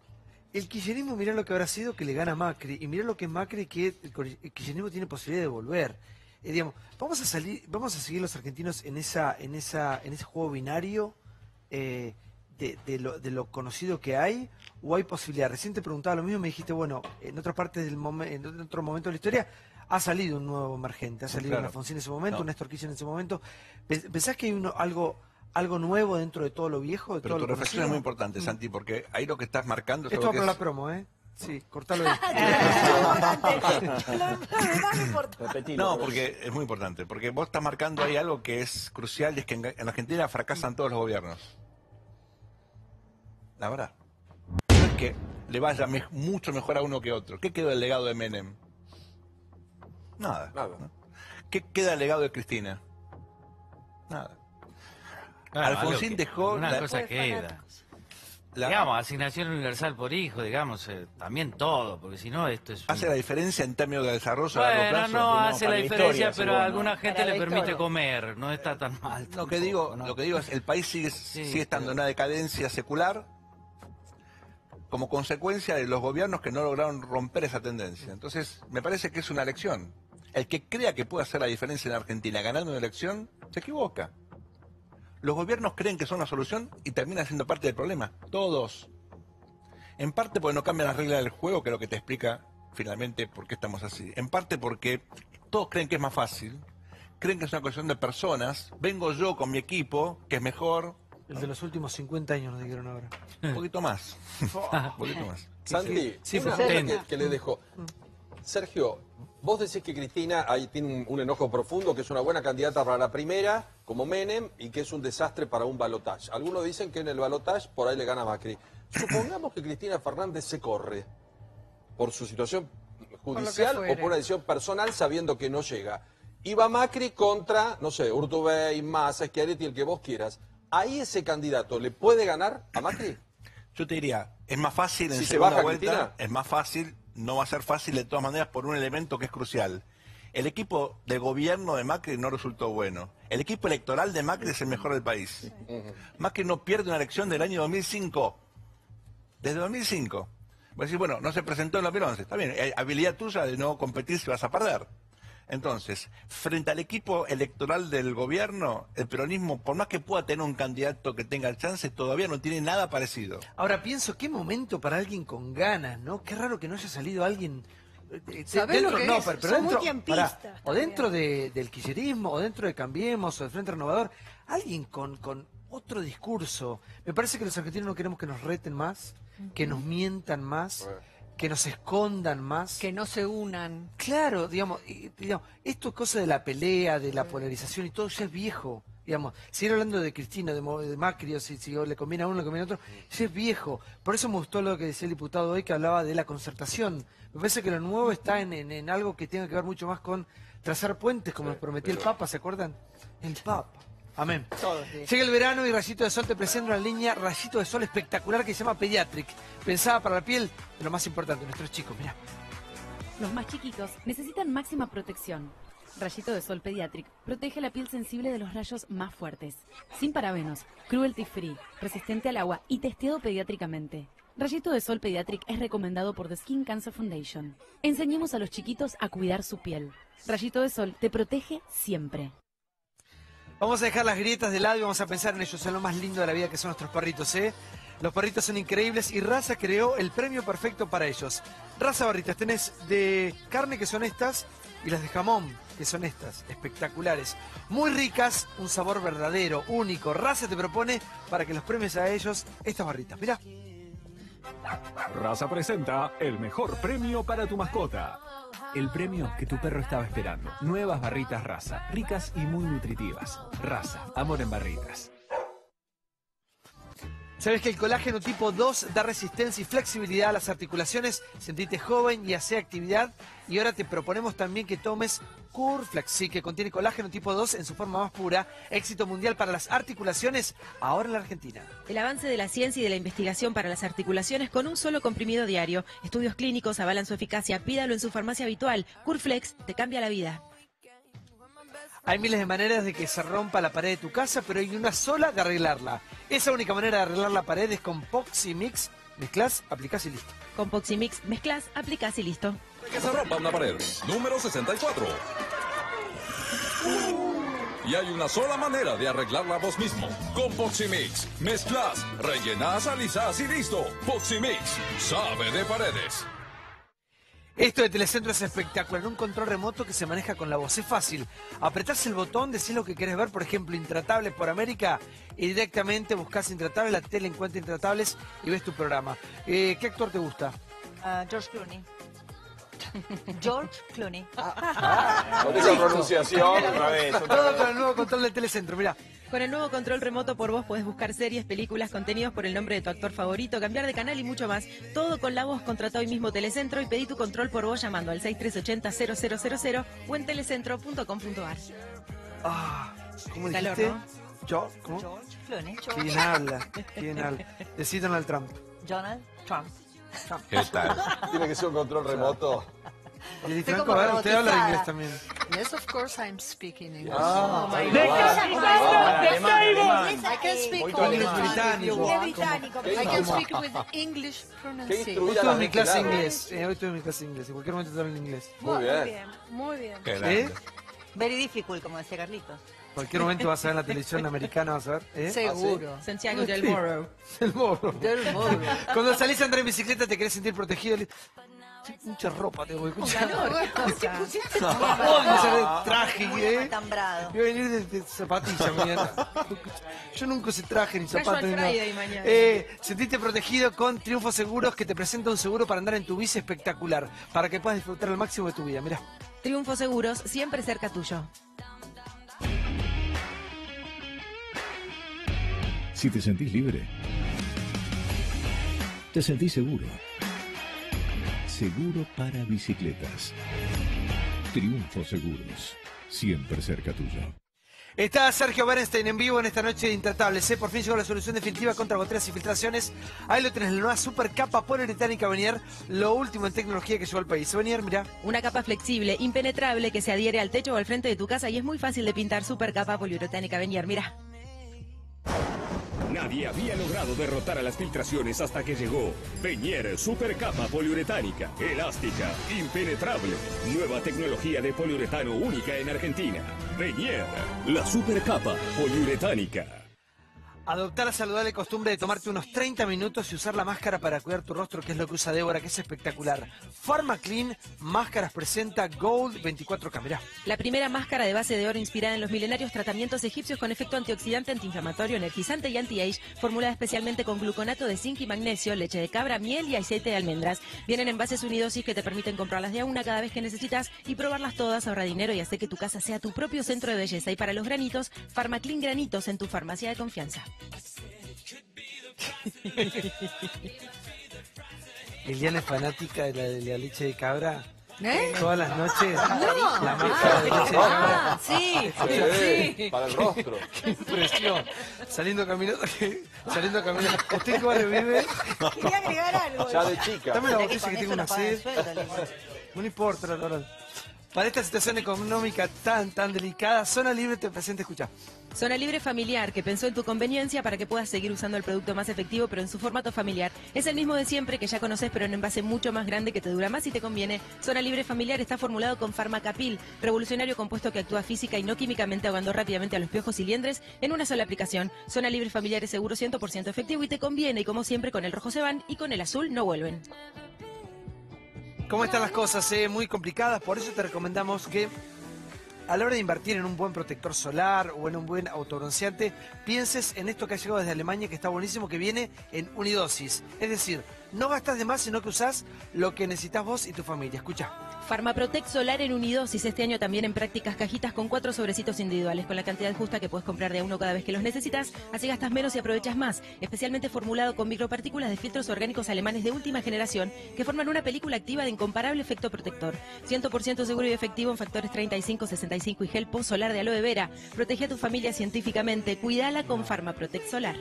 el kirchnerismo, mirá lo que habrá sido que le gana a Macri, y mirá lo que es Macri, que el cor- el kirchnerismo tiene posibilidad de volver. Eh, digamos, vamos a salir, vamos a seguir los argentinos en esa, en esa, en ese juego binario eh, de, de lo, de lo conocido que hay, o hay posibilidad. Recién te preguntaba lo mismo, me dijiste, bueno, en otras partes del momento, en otro momento de la historia, ha salido un nuevo emergente, ha salido Claro. una Alfonsín en ese momento, No. un Néstor Kirchner en ese momento. Pens- ¿Pensás que hay uno, algo, algo nuevo dentro de todo lo viejo, de Pero todo tu lo reflexión es conocido? muy importante, Santi, porque ahí lo que estás marcando es Esto algo va que para la es- promo, ¿eh? Sí, cortalo ahí. No, porque es muy importante, porque vos estás marcando ahí algo que es crucial, y es que en, en Argentina fracasan todos los gobiernos. La verdad. No es que le vaya me- mucho mejor a uno que a otro. ¿Qué quedó del legado de Menem? Nada. Nada. ¿no? ¿Qué queda del legado de Cristina? Nada. Claro, Alfonsín algo que- dejó Una la- cosa queda. la- Digamos, asignación universal por hijo, digamos, eh, también todo, porque si no esto es... un- ¿Hace la diferencia en términos de desarrollo a largo Bueno, plazo? no hace la para la diferencia, historia, pero a seguro. alguna gente Para le la permite historia. comer, no está tan mal. Lo que digo, lo que digo es el país sigue, sigue estando en una decadencia secular como consecuencia de los gobiernos que no lograron romper esa tendencia. Entonces, me parece que es una lección. El que crea que puede hacer la diferencia en Argentina ganando una elección, se equivoca. Los gobiernos creen que son la solución y terminan siendo parte del problema. Todos. En parte porque no cambian las reglas del juego, que es lo que te explica finalmente por qué estamos así. En parte porque todos creen que es más fácil. Creen que es una cuestión de personas. Vengo yo con mi equipo, que es mejor. El de los últimos cincuenta años nos dijeron ahora. Un poquito más. Un poquito más. Santi, Sí, una por cosa favor. que, que le dejo. Sergio, vos decís que Cristina ahí tiene un, un enojo profundo, que es una buena candidata para la primera, como Menem, y que es un desastre para un balotaje. Algunos dicen que en el balotaje por ahí le gana Macri. Supongamos que Cristina Fernández se corre por su situación judicial o por una decisión personal sabiendo que no llega. Y va Macri contra, no sé, Urtubey, Massa, Schiaretti, el que vos quieras. ¿Ahí ese candidato le puede ganar a Macri? Yo te diría, es más fácil en Si se segunda baja vuelta, Cristina. es más fácil, no va a ser fácil de todas maneras por un elemento que es crucial. El equipo de gobierno de Macri no resultó bueno. El equipo electoral de Macri es el mejor del país. Macri no pierde una elección del año dos mil cinco. Desde dos mil cinco. Voy a decir, bueno, no se presentó en dos mil once. Está bien, hay habilidad tuya de no competir si vas a perder. Entonces, frente al equipo electoral del gobierno, el peronismo, por más que pueda tener un candidato que tenga chance, todavía no tiene nada parecido. Ahora pienso, qué momento para alguien con ganas, ¿no? Qué raro que no haya salido alguien... eh, ¿Sabés dentro, lo que no, es? pero, pero Son muy dentro, tiempistas pará, o también. dentro de, del kirchnerismo, o dentro de Cambiemos, o del Frente Renovador, alguien con, con otro discurso. Me parece que los argentinos no queremos que nos reten más, que nos mientan más, que nos escondan más. Que no se unan. Claro, digamos, y- digamos, esto es cosa de la pelea, de la polarización y todo ya es viejo. Digamos, seguir hablando de Cristina, de, Mo- de Macri, o si, si le conviene a uno, le conviene a otro, ya es viejo. Por eso me gustó lo que decía el diputado hoy, que hablaba de la concertación. Me parece que lo nuevo está en, en- en algo que tiene que ver mucho más con trazar puentes, como nos prometía el Papa, ¿se acuerdan? El Papa. Amén. Llega el verano y Rayito de Sol te presenta una línea Rayito de Sol espectacular que se llama Pediatric. Pensada para la piel, de lo más importante, nuestros chicos, mirá. Los más chiquitos necesitan máxima protección. Rayito de Sol Pediatric protege la piel sensible de los rayos más fuertes. Sin parabenos, cruelty free, resistente al agua y testeado pediátricamente. Rayito de Sol Pediatric es recomendado por The Skin Cancer Foundation. Enseñemos a los chiquitos a cuidar su piel. Rayito de Sol te protege siempre. Vamos a dejar las grietas de lado y vamos a pensar en ellos, en lo más lindo de la vida que son nuestros perritos, ¿eh? Los perritos son increíbles y Raza creó el premio perfecto para ellos. Raza Barritas, tenés de carne que son estas y las de jamón que son estas, espectaculares. Muy ricas, un sabor verdadero, único. Raza te propone para que los premies a ellos estas barritas. Mirá. Raza presenta el mejor premio para tu mascota. El premio que tu perro estaba esperando. Nuevas barritas Raza, ricas y muy nutritivas. Raza, amor en barritas. ¿Sabes que el colágeno tipo dos da resistencia y flexibilidad a las articulaciones? Sentite joven y hace actividad. Y ahora te proponemos también que tomes Curflex, sí, que contiene colágeno tipo dos en su forma más pura. Éxito mundial para las articulaciones, ahora en la Argentina. El avance de la ciencia y de la investigación para las articulaciones con un solo comprimido diario. Estudios clínicos avalan su eficacia. Pídalo en su farmacia habitual. Curflex te cambia la vida. Hay miles de maneras de que se rompa la pared de tu casa, pero hay una sola de arreglarla. Esa única manera de arreglar la pared es con Poximix. Mezclas, aplicás y listo. Con Poximix mezclas, aplicás y listo. Que se rompa una pared. Número sesenta y cuatro. Y hay una sola manera de arreglarla vos mismo. Con Poximix. Mezclas, rellenás, alisás y listo. Poximix. Sabe de paredes. Esto de Telecentro es espectacular, un control remoto que se maneja con la voz. Es fácil, apretás el botón, decís lo que querés ver, por ejemplo, Intratables por América, y directamente buscás Intratables, la tele encuentra Intratables y ves tu programa. Eh, ¿Qué actor te gusta? Ah, George Clooney. George Clooney. Con esa pronunciación, otra vez. otra Todo vez. con el nuevo control de Telecentro, mirá. Con el nuevo control remoto por voz podés buscar series, películas, contenidos por el nombre de tu actor favorito, cambiar de canal y mucho más. Todo con la voz. Contrata hoy mismo Telecentro y pedí tu control por voz llamando al seis tres ocho cero cero cero cero cero o en telecentro punto com punto ar. Ah, ¿cómo Calor, dijiste? ¿no? Yo, ¿cómo? George Clooney. ¿Quién habla? ¿Quién habla? Decí Donald Trump. Donald Trump. ¿Qué tal? Tiene que ser un control remoto. Y Estoy Franco, como a ver, usted habla robotizada. inglés también. Yes, of course I'm speaking English. Ah, oh my ¿de God. qué I alemán? can speak Muy all the inglés time. británico. Muy ¿Cómo? británico. ¿Qué I can instruida? speak with English Hoy pronunciation. tuve mi clase de inglés. Eh, hoy tuve mi clase de inglés. En cualquier momento te hablo en inglés. Muy bien. Muy bien. ¿Eh? Very difficult, como decía Carlitos. En cualquier momento vas a ver en la televisión americana, vas a ver. ¿eh? Seguro. ¿Ah, sí? Santiago Sí. del Moro. Del Moro. Del Moro. Cuando salís a andar en bicicleta te querés sentir protegido. mucha ropa tengo que Con escuchar. calor, ¿qué pasa? Pusiste No, bien, voy a hacer ¿no? traje, ¿eh? Atambrado. Voy a venir de, de zapatilla mañana. Yo nunca usé traje ni Casual zapatos ni nada. Friday mañana. Eh, sentiste protegido con Triunfo Seguros, que te presenta un seguro para andar en tu bici espectacular, para que puedas disfrutar al máximo de tu vida. Mirá. Triunfo Seguros, siempre cerca tuyo. Si te sentís libre, te sentís seguro. Seguro para bicicletas. Triunfo Seguros, siempre cerca tuyo. Está Sergio Bernstein en vivo en esta noche de Intratables. ¿eh? Por fin llegó la solución definitiva contra goteras y filtraciones. Ahí lo tenés, la nueva super capa poliuretánica Venier, lo último en tecnología que llegó al país. Venier, mirá. Una capa flexible, impenetrable, que se adhiere al techo o al frente de tu casa y es muy fácil de pintar. Super capa poliuretánica Venier, mira. Nadie había logrado derrotar a las filtraciones hasta que llegó Venier Supercapa Poliuretánica, elástica, impenetrable. Nueva tecnología de poliuretano única en Argentina. Venier, la Supercapa Poliuretánica. Adoptar la saludable costumbre de tomarte unos treinta minutos y usar la máscara para cuidar tu rostro, que es lo que usa Débora, que es espectacular. PharmaClean Máscaras presenta Gold veinticuatro K. Mirá. La primera máscara de base de oro inspirada en los milenarios tratamientos egipcios con efecto antioxidante, antiinflamatorio, energizante y anti-age, formulada especialmente con gluconato de zinc y magnesio, leche de cabra, miel y aceite de almendras. Vienen envases unidosis que te permiten comprarlas de a una cada vez que necesitas y probarlas todas. Ahorra dinero y hace que tu casa sea tu propio centro de belleza. Y para los granitos, PharmaClean Granitos en tu farmacia de confianza. Eliana es fanática de la, de la leche de cabra. ¿Eh? Todas las noches. No. La máscara de leche de cabra. Ah, sí, Escuchá. sí. Para el rostro. Qué impresión. Saliendo caminando. Saliendo caminando. ¿Usted qué barrio vive? Quería agregar algo. Ya de chica. Dame la Mira que botella con que tengo eso una nos pagan el sed. sueldo, Lima. No le importa, la verdad. Para esta situación económica tan, tan delicada, Zona Libre te presenta, escucha. Zona Libre Familiar, que pensó en tu conveniencia para que puedas seguir usando el producto más efectivo, pero en su formato familiar. Es el mismo de siempre, que ya conoces, pero en envase mucho más grande, que te dura más y te conviene. Zona Libre Familiar está formulado con Farmacapil, revolucionario compuesto que actúa física y no químicamente, ahogando rápidamente a los piojos y liendres en una sola aplicación. Zona Libre Familiar es seguro cien por ciento efectivo y te conviene, y como siempre, con el rojo se van y con el azul no vuelven. ¿Cómo están las cosas? Eh? Muy complicadas, por eso te recomendamos que a la hora de invertir en un buen protector solar o en un buen autobronceante, pienses en esto que ha llegado desde Alemania, que está buenísimo, que viene en unidosis. Es decir, no gastas de más, sino que usás lo que necesitas vos y tu familia. Escucha. Farmaprotect Solar en unidosis, este año también en prácticas cajitas con cuatro sobrecitos individuales, con la cantidad justa que puedes comprar de a uno cada vez que los necesitas, así gastas menos y aprovechas más. Especialmente formulado con micropartículas de filtros orgánicos alemanes de última generación, que forman una película activa de incomparable efecto protector. cien por ciento seguro y efectivo en factores treinta y cinco, sesenta y cinco y gel post solar de aloe vera. Protege a tu familia científicamente, cuídala con Farmaprotect Solar.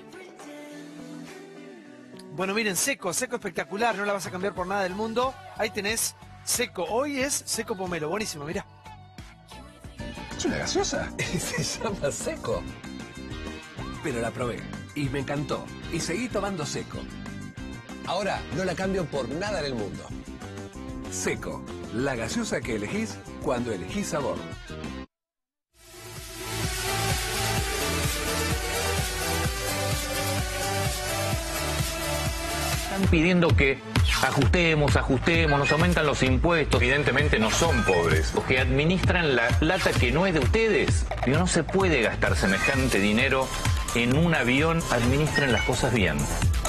Bueno, miren, Seco, Seco espectacular, no la vas a cambiar por nada del mundo. Ahí tenés Seco, hoy es Seco Pomelo, buenísimo, mirá. ¿Es una gaseosa? Se llama Seco. Pero la probé y me encantó. Y seguí tomando Seco. Ahora no la cambio por nada en el mundo. Seco, la gaseosa que elegís cuando elegís sabor. Están pidiendo que ajustemos, ajustemos, nos aumentan los impuestos. Evidentemente no son pobres. Los que administran la plata que no es de ustedes. Digo, no se puede gastar semejante dinero en un avión. Administren las cosas bien.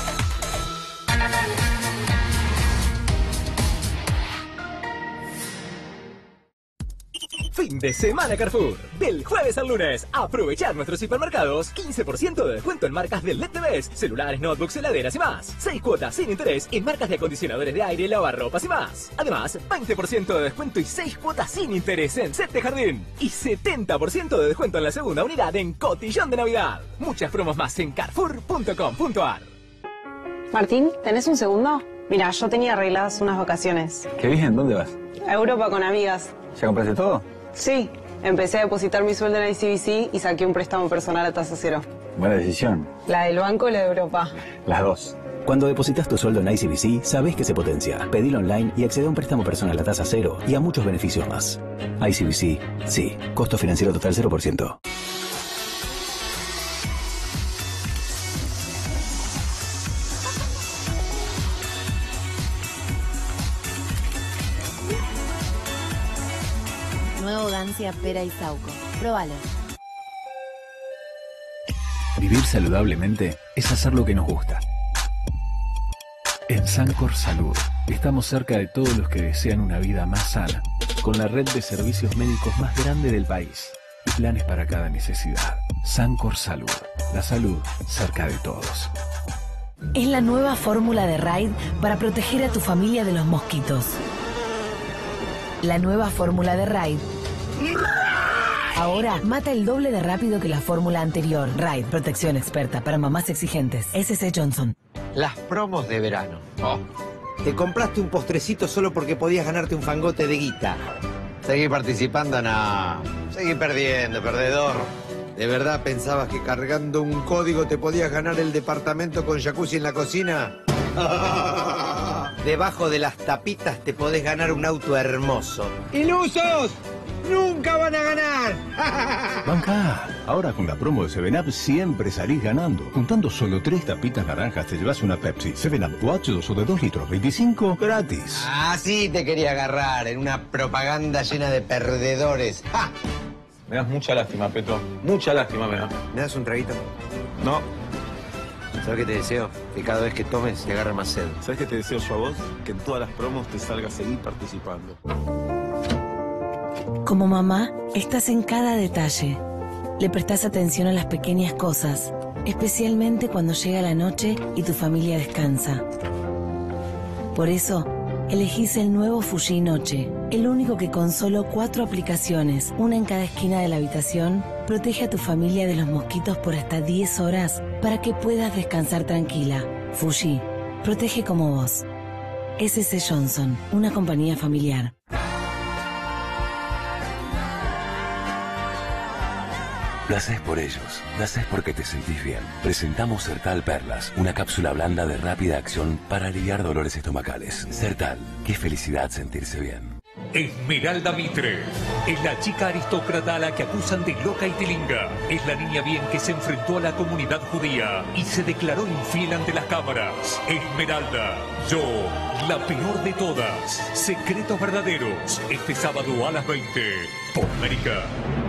Fin de semana Carrefour. Del jueves al lunes, aprovechar nuestros hipermercados. quince por ciento de descuento en marcas de L E D T Vs, celulares, notebooks, heladeras y más. seis cuotas sin interés en marcas de acondicionadores de aire, lavarropas y más. Además, veinte por ciento de descuento y seis cuotas sin interés en set de jardín. Y setenta por ciento de descuento en la segunda unidad en Cotillón de Navidad. Muchas promos más en carrefour punto com punto ar. Martín, ¿tenés un segundo? Mira, yo tenía arregladas unas vacaciones. Qué bien, ¿dónde vas? A Europa con amigas. ¿Ya compraste todo? Sí, empecé a depositar mi sueldo en I C B C y saqué un préstamo personal a tasa cero. Buena decisión. ¿La del banco o la de Europa? Las dos. Cuando depositas tu sueldo en I C B C, sabes que se potencia. Pedilo online y accede a un préstamo personal a tasa cero y a muchos beneficios más. I C B C, sí. Costo financiero total cero por ciento. rancia, pera y sauco. Próbalo. Vivir saludablemente es hacer lo que nos gusta. En Sancor Salud estamos cerca de todos los que desean una vida más sana, con la red de servicios médicos más grande del país y planes para cada necesidad. Sancor Salud, la salud cerca de todos. Es la nueva fórmula de Raid para proteger a tu familia de los mosquitos. La nueva fórmula de Raid ahora mata el doble de rápido que la fórmula anterior. Raid, protección experta para mamás exigentes. ese ce Johnson. Las promos de verano. Oh. Te compraste un postrecito solo porque podías ganarte un fangote de guita. Seguí participando, no. Seguí perdiendo, perdedor. ¿De verdad pensabas que cargando un código te podías ganar el departamento con jacuzzi en la cocina? Debajo de las tapitas te podés ganar un auto hermoso. ¡Ilusos! ¡Nunca van a ganar! Banca, ahora con la promo de seven up siempre salís ganando. Juntando solo tres tapitas naranjas te llevas una Pepsi. seven up Watch o de dos litros veinticinco gratis. Ah, sí te quería agarrar en una propaganda llena de perdedores. ¡Ja! Me das mucha lástima, Petro. Mucha lástima me da. ¿Me das un traguito? No. ¿Sabes qué te deseo? Que cada vez que tomes te agarre más sed. ¿Sabes qué te deseo yo a vos? Que en todas las promos te salga a seguir participando. Como mamá, estás en cada detalle. Le prestás atención a las pequeñas cosas, especialmente cuando llega la noche y tu familia descansa. Por eso, elegís el nuevo Fuji Noche, el único que con solo cuatro aplicaciones, una en cada esquina de la habitación, protege a tu familia de los mosquitos por hasta diez horas para que puedas descansar tranquila. Fuji, protege como vos. ese ce Johnson, una compañía familiar. Lo haces por ellos, lo haces porque te sentís bien. Presentamos Sertal Perlas, una cápsula blanda de rápida acción para aliviar dolores estomacales. Sertal, qué felicidad sentirse bien. Esmeralda Mitre es la chica aristócrata a la que acusan de loca y tilinga. Es la niña bien que se enfrentó a la comunidad judía y se declaró infiel ante las cámaras. Esmeralda, yo, la peor de todas. Secretos verdaderos, este sábado a las veinte, por América.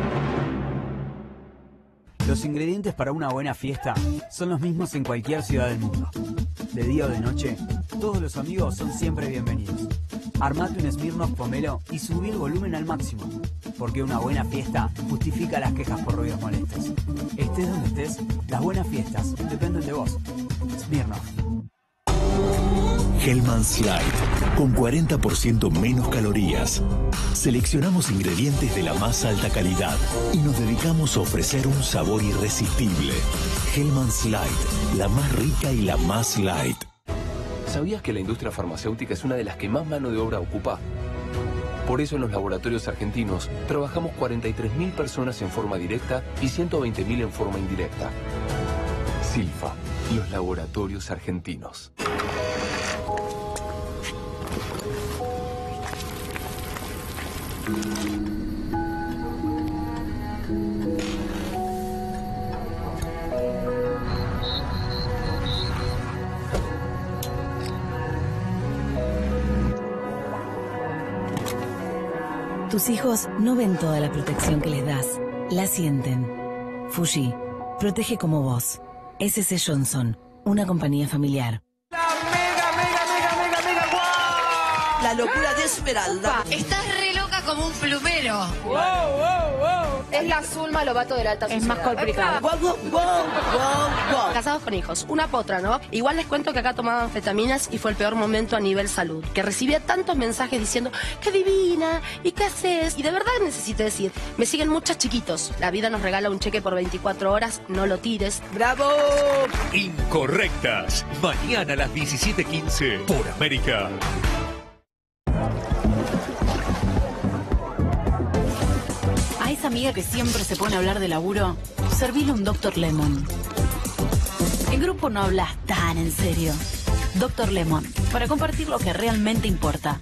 Los ingredientes para una buena fiesta son los mismos en cualquier ciudad del mundo. De día o de noche, todos los amigos son siempre bienvenidos. Armate un Smirnoff Pomelo y subí el volumen al máximo, porque una buena fiesta justifica las quejas por ruidos molestos. Estés donde estés, las buenas fiestas dependen de vos. Smirnoff. Hellmann's Light, con cuarenta por ciento menos calorías. Seleccionamos ingredientes de la más alta calidad y nos dedicamos a ofrecer un sabor irresistible. Hellmann's Light, la más rica y la más light. ¿Sabías que la industria farmacéutica es una de las que más mano de obra ocupa? Por eso en los laboratorios argentinos trabajamos cuarenta y tres mil personas en forma directa y ciento veinte mil en forma indirecta. Silfa, los laboratorios argentinos. Tus hijos no ven toda la protección que les das, la sienten. Fuji, protege como vos. ese ce Johnson, una compañía familiar. La locura de Esmeralda. Estás re loca como un plumero. Wow, wow, wow. Es la Zulma Lobato de la alta sociedad. Es más complicado. Wow, wow, wow, wow. Casados con hijos, una potra, ¿no? Igual les cuento que acá tomaba anfetaminas y fue el peor momento a nivel salud. Que recibía tantos mensajes diciendo, ¡qué divina! ¿Y qué haces? Y de verdad necesito decir, me siguen muchos chiquitos. La vida nos regala un cheque por veinticuatro horas, no lo tires. ¡Bravo! Incorrectas. Mañana a las diecisiete quince por América. A esa amiga que siempre se pone a hablar de laburo, servile un doctor Lemon. En grupo no hablas tan en serio. doctor Lemon, para compartir lo que realmente importa.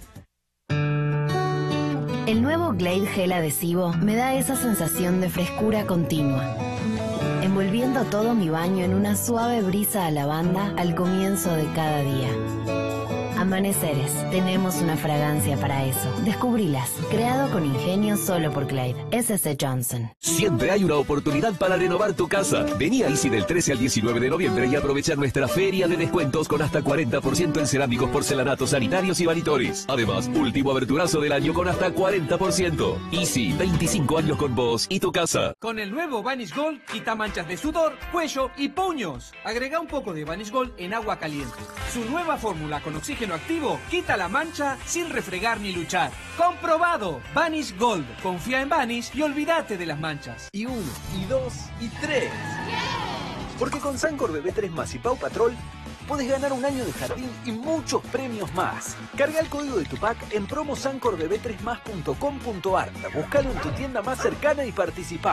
El nuevo Glade Gel adhesivo me da esa sensación de frescura continua, envolviendo todo mi baño en una suave brisa a lavanda al comienzo de cada día. Amaneceres. Tenemos una fragancia para eso. Descubrilas. Creado con ingenio solo por Glade. S S Johnson. Siempre hay una oportunidad para renovar tu casa. Vení a Easy del trece al diecinueve de noviembre y aprovecha nuestra feria de descuentos con hasta cuarenta por ciento en cerámicos, porcelanatos, sanitarios y vanitores. Además, último aberturazo del año con hasta cuarenta por ciento. Easy, veinticinco años con vos y tu casa. Con el nuevo Vanish Gold, quita manchas de sudor, cuello y puños. Agrega un poco de Vanish Gold en agua caliente. Su nueva fórmula con oxígeno activo quita la mancha sin refregar ni luchar. ¡Comprobado! Vanish Gold. Confía en Vanish y olvídate de las manchas. Y uno, y dos, y tres. Porque con Sancor Bebé tres más y Pau Patrol podés ganar un año de jardín y muchos premios más. Carga el código de tu pack en promo sancor bebé tres más punto com punto ar. Búscalo en tu tienda más cercana y participá.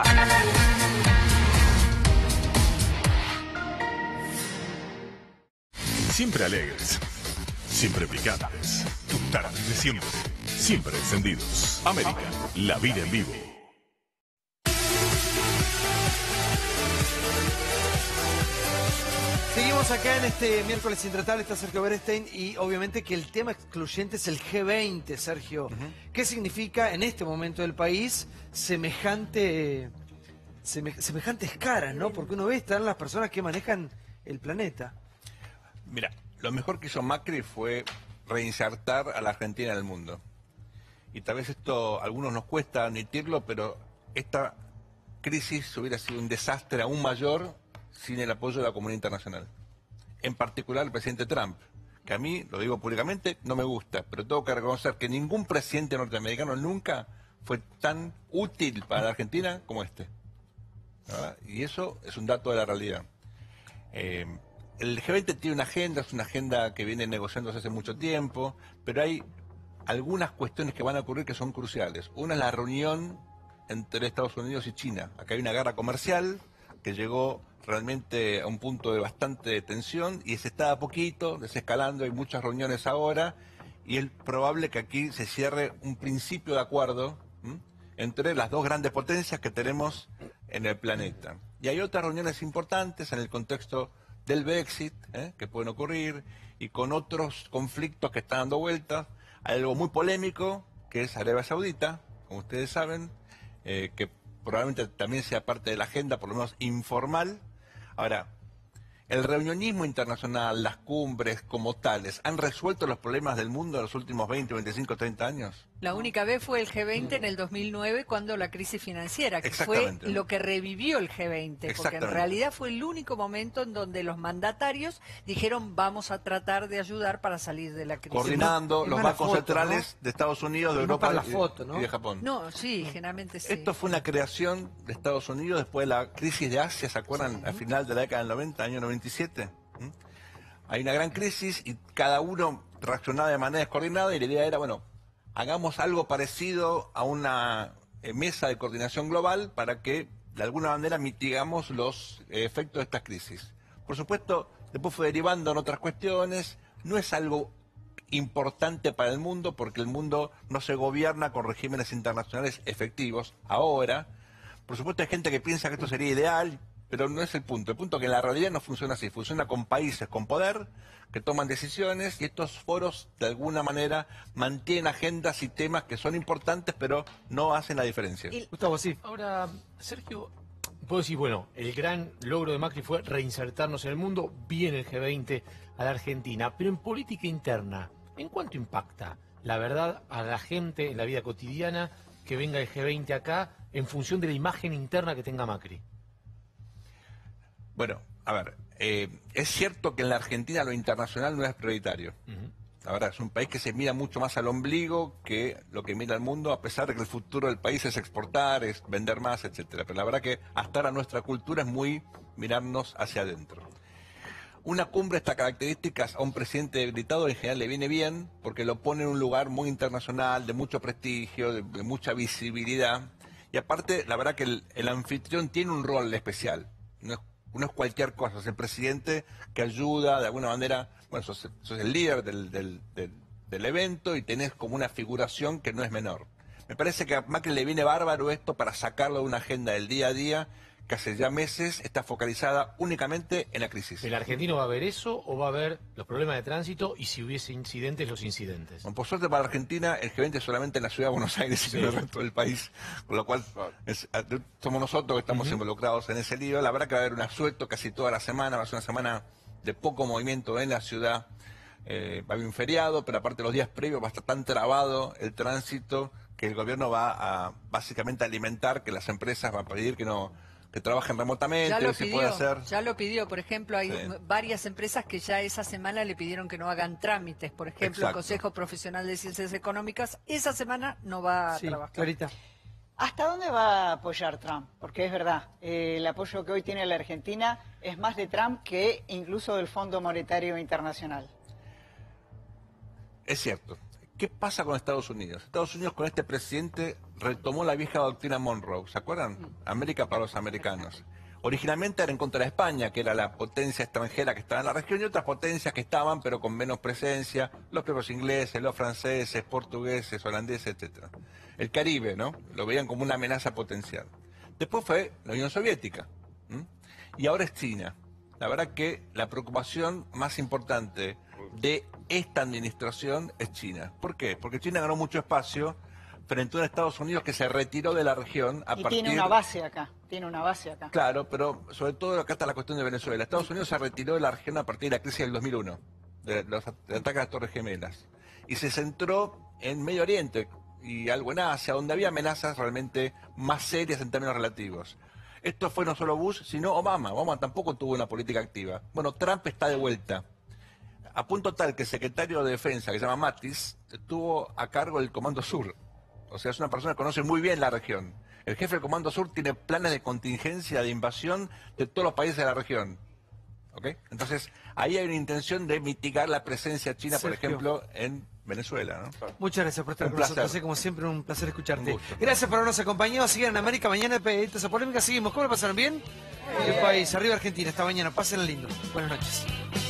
Siempre alegres, siempre picantes, tus tardes de siempre, siempre encendidos. América, la vida en vivo. Seguimos acá en este miércoles intratable, está Sergio Berestein y obviamente que el tema excluyente es el G veinte, Sergio. Uh-huh. ¿Qué significa en este momento del país semejante, seme, semejantes caras, ¿no? Porque uno ve están las personas que manejan el planeta. Mira, lo mejor que hizo Macri fue reinsertar a la Argentina en el mundo. Y tal vez esto a algunos nos cuesta admitirlo, pero esta crisis hubiera sido un desastre aún mayor sin el apoyo de la comunidad internacional. En particular el presidente Trump, que a mí, lo digo públicamente, no me gusta, pero tengo que reconocer que ningún presidente norteamericano nunca fue tan útil para la Argentina como este. ¿Verdad? Y eso es un dato de la realidad. Eh, el G veinte tiene una agenda, es una agenda que viene negociándose hace mucho tiempo, pero hay algunas cuestiones que van a ocurrir que son cruciales. Una es la reunión entre Estados Unidos y China. Acá hay una guerra comercial que llegó realmente a un punto de bastante tensión y se está a poquito desescalando, hay muchas reuniones ahora y es probable que aquí se cierre un principio de acuerdo ¿m? entre las dos grandes potencias que tenemos en el planeta. Y hay otras reuniones importantes en el contexto del Brexit ¿eh? que pueden ocurrir y con otros conflictos que están dando vueltas. Hay algo muy polémico que es Arabia Saudita, como ustedes saben, eh, que probablemente también sea parte de la agenda, por lo menos informal. Ahora, el reunionismo internacional, las cumbres como tales, ¿han resuelto los problemas del mundo en los últimos veinte, veinticinco, treinta años? La única vez fue el G veinte en el dos mil nueve cuando la crisis financiera, que fue lo que revivió el G veinte, porque en realidad fue el único momento en donde los mandatarios dijeron vamos a tratar de ayudar para salir de la crisis. Coordinando no, los bancos foto, centrales ¿no? de Estados Unidos, de Europa la foto, ¿no? y de Japón. No, sí, generalmente sí. Esto fue una creación de Estados Unidos después de la crisis de Asia, ¿se acuerdan? Sí. Al final de la década del noventa, año noventa y siete. ¿Mm? Hay una gran crisis y cada uno reaccionaba de manera descoordinada y la idea era, bueno, hagamos algo parecido a una eh, mesa de coordinación global para que de alguna manera mitigamos los eh, efectos de estas crisis. Por supuesto, después fue derivando en otras cuestiones, no es algo importante para el mundo porque el mundo no se gobierna con regímenes internacionales efectivos ahora. Por supuesto hay gente que piensa que esto sería ideal, pero no es el punto. El punto es que en la realidad no funciona así. Funciona con países con poder que toman decisiones y estos foros de alguna manera mantienen agendas y temas que son importantes pero no hacen la diferencia. Gustavo, sí. Ahora, Sergio, puedo decir, bueno, el gran logro de Macri fue reinsertarnos en el mundo, viene el G veinte a la Argentina, pero en política interna, ¿en cuánto impacta la verdad a la gente en la vida cotidiana que venga el G veinte acá en función de la imagen interna que tenga Macri? Bueno, a ver, eh, es cierto que en la Argentina lo internacional no es prioritario. Uh-huh. Ahora, es un país que se mira mucho más al ombligo que lo que mira el mundo, a pesar de que el futuro del país es exportar, es vender más, etcétera. Pero la verdad que hasta ahora nuestra cultura es muy mirarnos hacia adentro. Una cumbre de estas características a un presidente debilitado en general le viene bien porque lo pone en un lugar muy internacional, de mucho prestigio, de, de mucha visibilidad. Y aparte, la verdad que el, el anfitrión tiene un rol especial. No es No es cualquier cosa, es el presidente que ayuda de alguna manera, bueno, sos, sos el líder del, del, del, del evento y tenés como una figuración que no es menor. Me parece que a Macri le viene bárbaro esto para sacarlo de una agenda del día a día que hace ya meses está focalizada únicamente en la crisis. ¿El argentino va a ver eso o va a ver los problemas de tránsito y si hubiese incidentes, los incidentes? Bueno, por suerte para la Argentina, el G veinte es solamente en la ciudad de Buenos Aires y Sí. en el resto del país, con lo cual es- somos nosotros que estamos Ujú. involucrados en ese lío. La verdad que va a haber un asueto casi toda la semana, va a ser una semana de poco movimiento en la ciudad. Eh, va a haber un feriado, pero aparte los días previos va a estar tan trabado el tránsito que el gobierno va a básicamente alimentar que las empresas van a pedir que no que trabajen remotamente, Ya lo se pidió, puede hacer. ya lo pidió. Por ejemplo, hay Sí. varias empresas que ya esa semana le pidieron que no hagan trámites. Por ejemplo, Exacto. el Consejo Profesional de Ciencias Económicas esa semana no va a Sí, trabajar. Clarita. ¿Hasta dónde va a apoyar Trump? Porque es verdad, eh, el apoyo que hoy tiene la Argentina es más de Trump que incluso del Fondo Monetario Internacional. Es cierto. ¿Qué pasa con Estados Unidos? Estados Unidos con este presidente retomó la vieja doctrina Monroe, ¿se acuerdan? América para los americanos. Originalmente era en contra de España, que era la potencia extranjera que estaba en la región, y otras potencias que estaban, pero con menos presencia, los propios ingleses, los franceses, portugueses, holandeses, etcétera. El Caribe, ¿no? Lo veían como una amenaza potencial. Después fue la Unión Soviética, ¿m? Y ahora es China. La verdad que la preocupación más importante de esta administración es China. ¿Por qué? Porque China ganó mucho espacio frente a un Estados Unidos que se retiró de la región a Y partir... tiene una base acá, tiene una base acá. Claro, pero sobre todo acá está la cuestión de Venezuela. Estados Unidos se retiró de la región a partir de la crisis del dos mil uno, de los at- de ataques a las Torres Gemelas, y se centró en Medio Oriente y algo en Asia, donde había amenazas realmente más serias en términos relativos. Esto fue no solo Bush, sino Obama. Obama tampoco tuvo una política activa. Bueno, Trump está de vuelta. A punto tal que el secretario de Defensa, que se llama Mattis, estuvo a cargo del Comando Sur. O sea, es una persona que conoce muy bien la región. El jefe del Comando Sur tiene planes de contingencia, de invasión de todos los países de la región. ¿Ok? Entonces, ahí hay una intención de mitigar la presencia china, por Sergio. ejemplo, en Venezuela, ¿no? Muchas gracias por estar Un con nosotros. placer. eh, Como siempre, un placer escucharte. Un gusto. Gracias por habernos acompañado. Sigan en América. Mañana, peditos a polémica, seguimos. ¿Cómo lo pasaron? ¿Bien? El país, arriba Argentina. Esta mañana. Pásenla lindo. Buenas noches.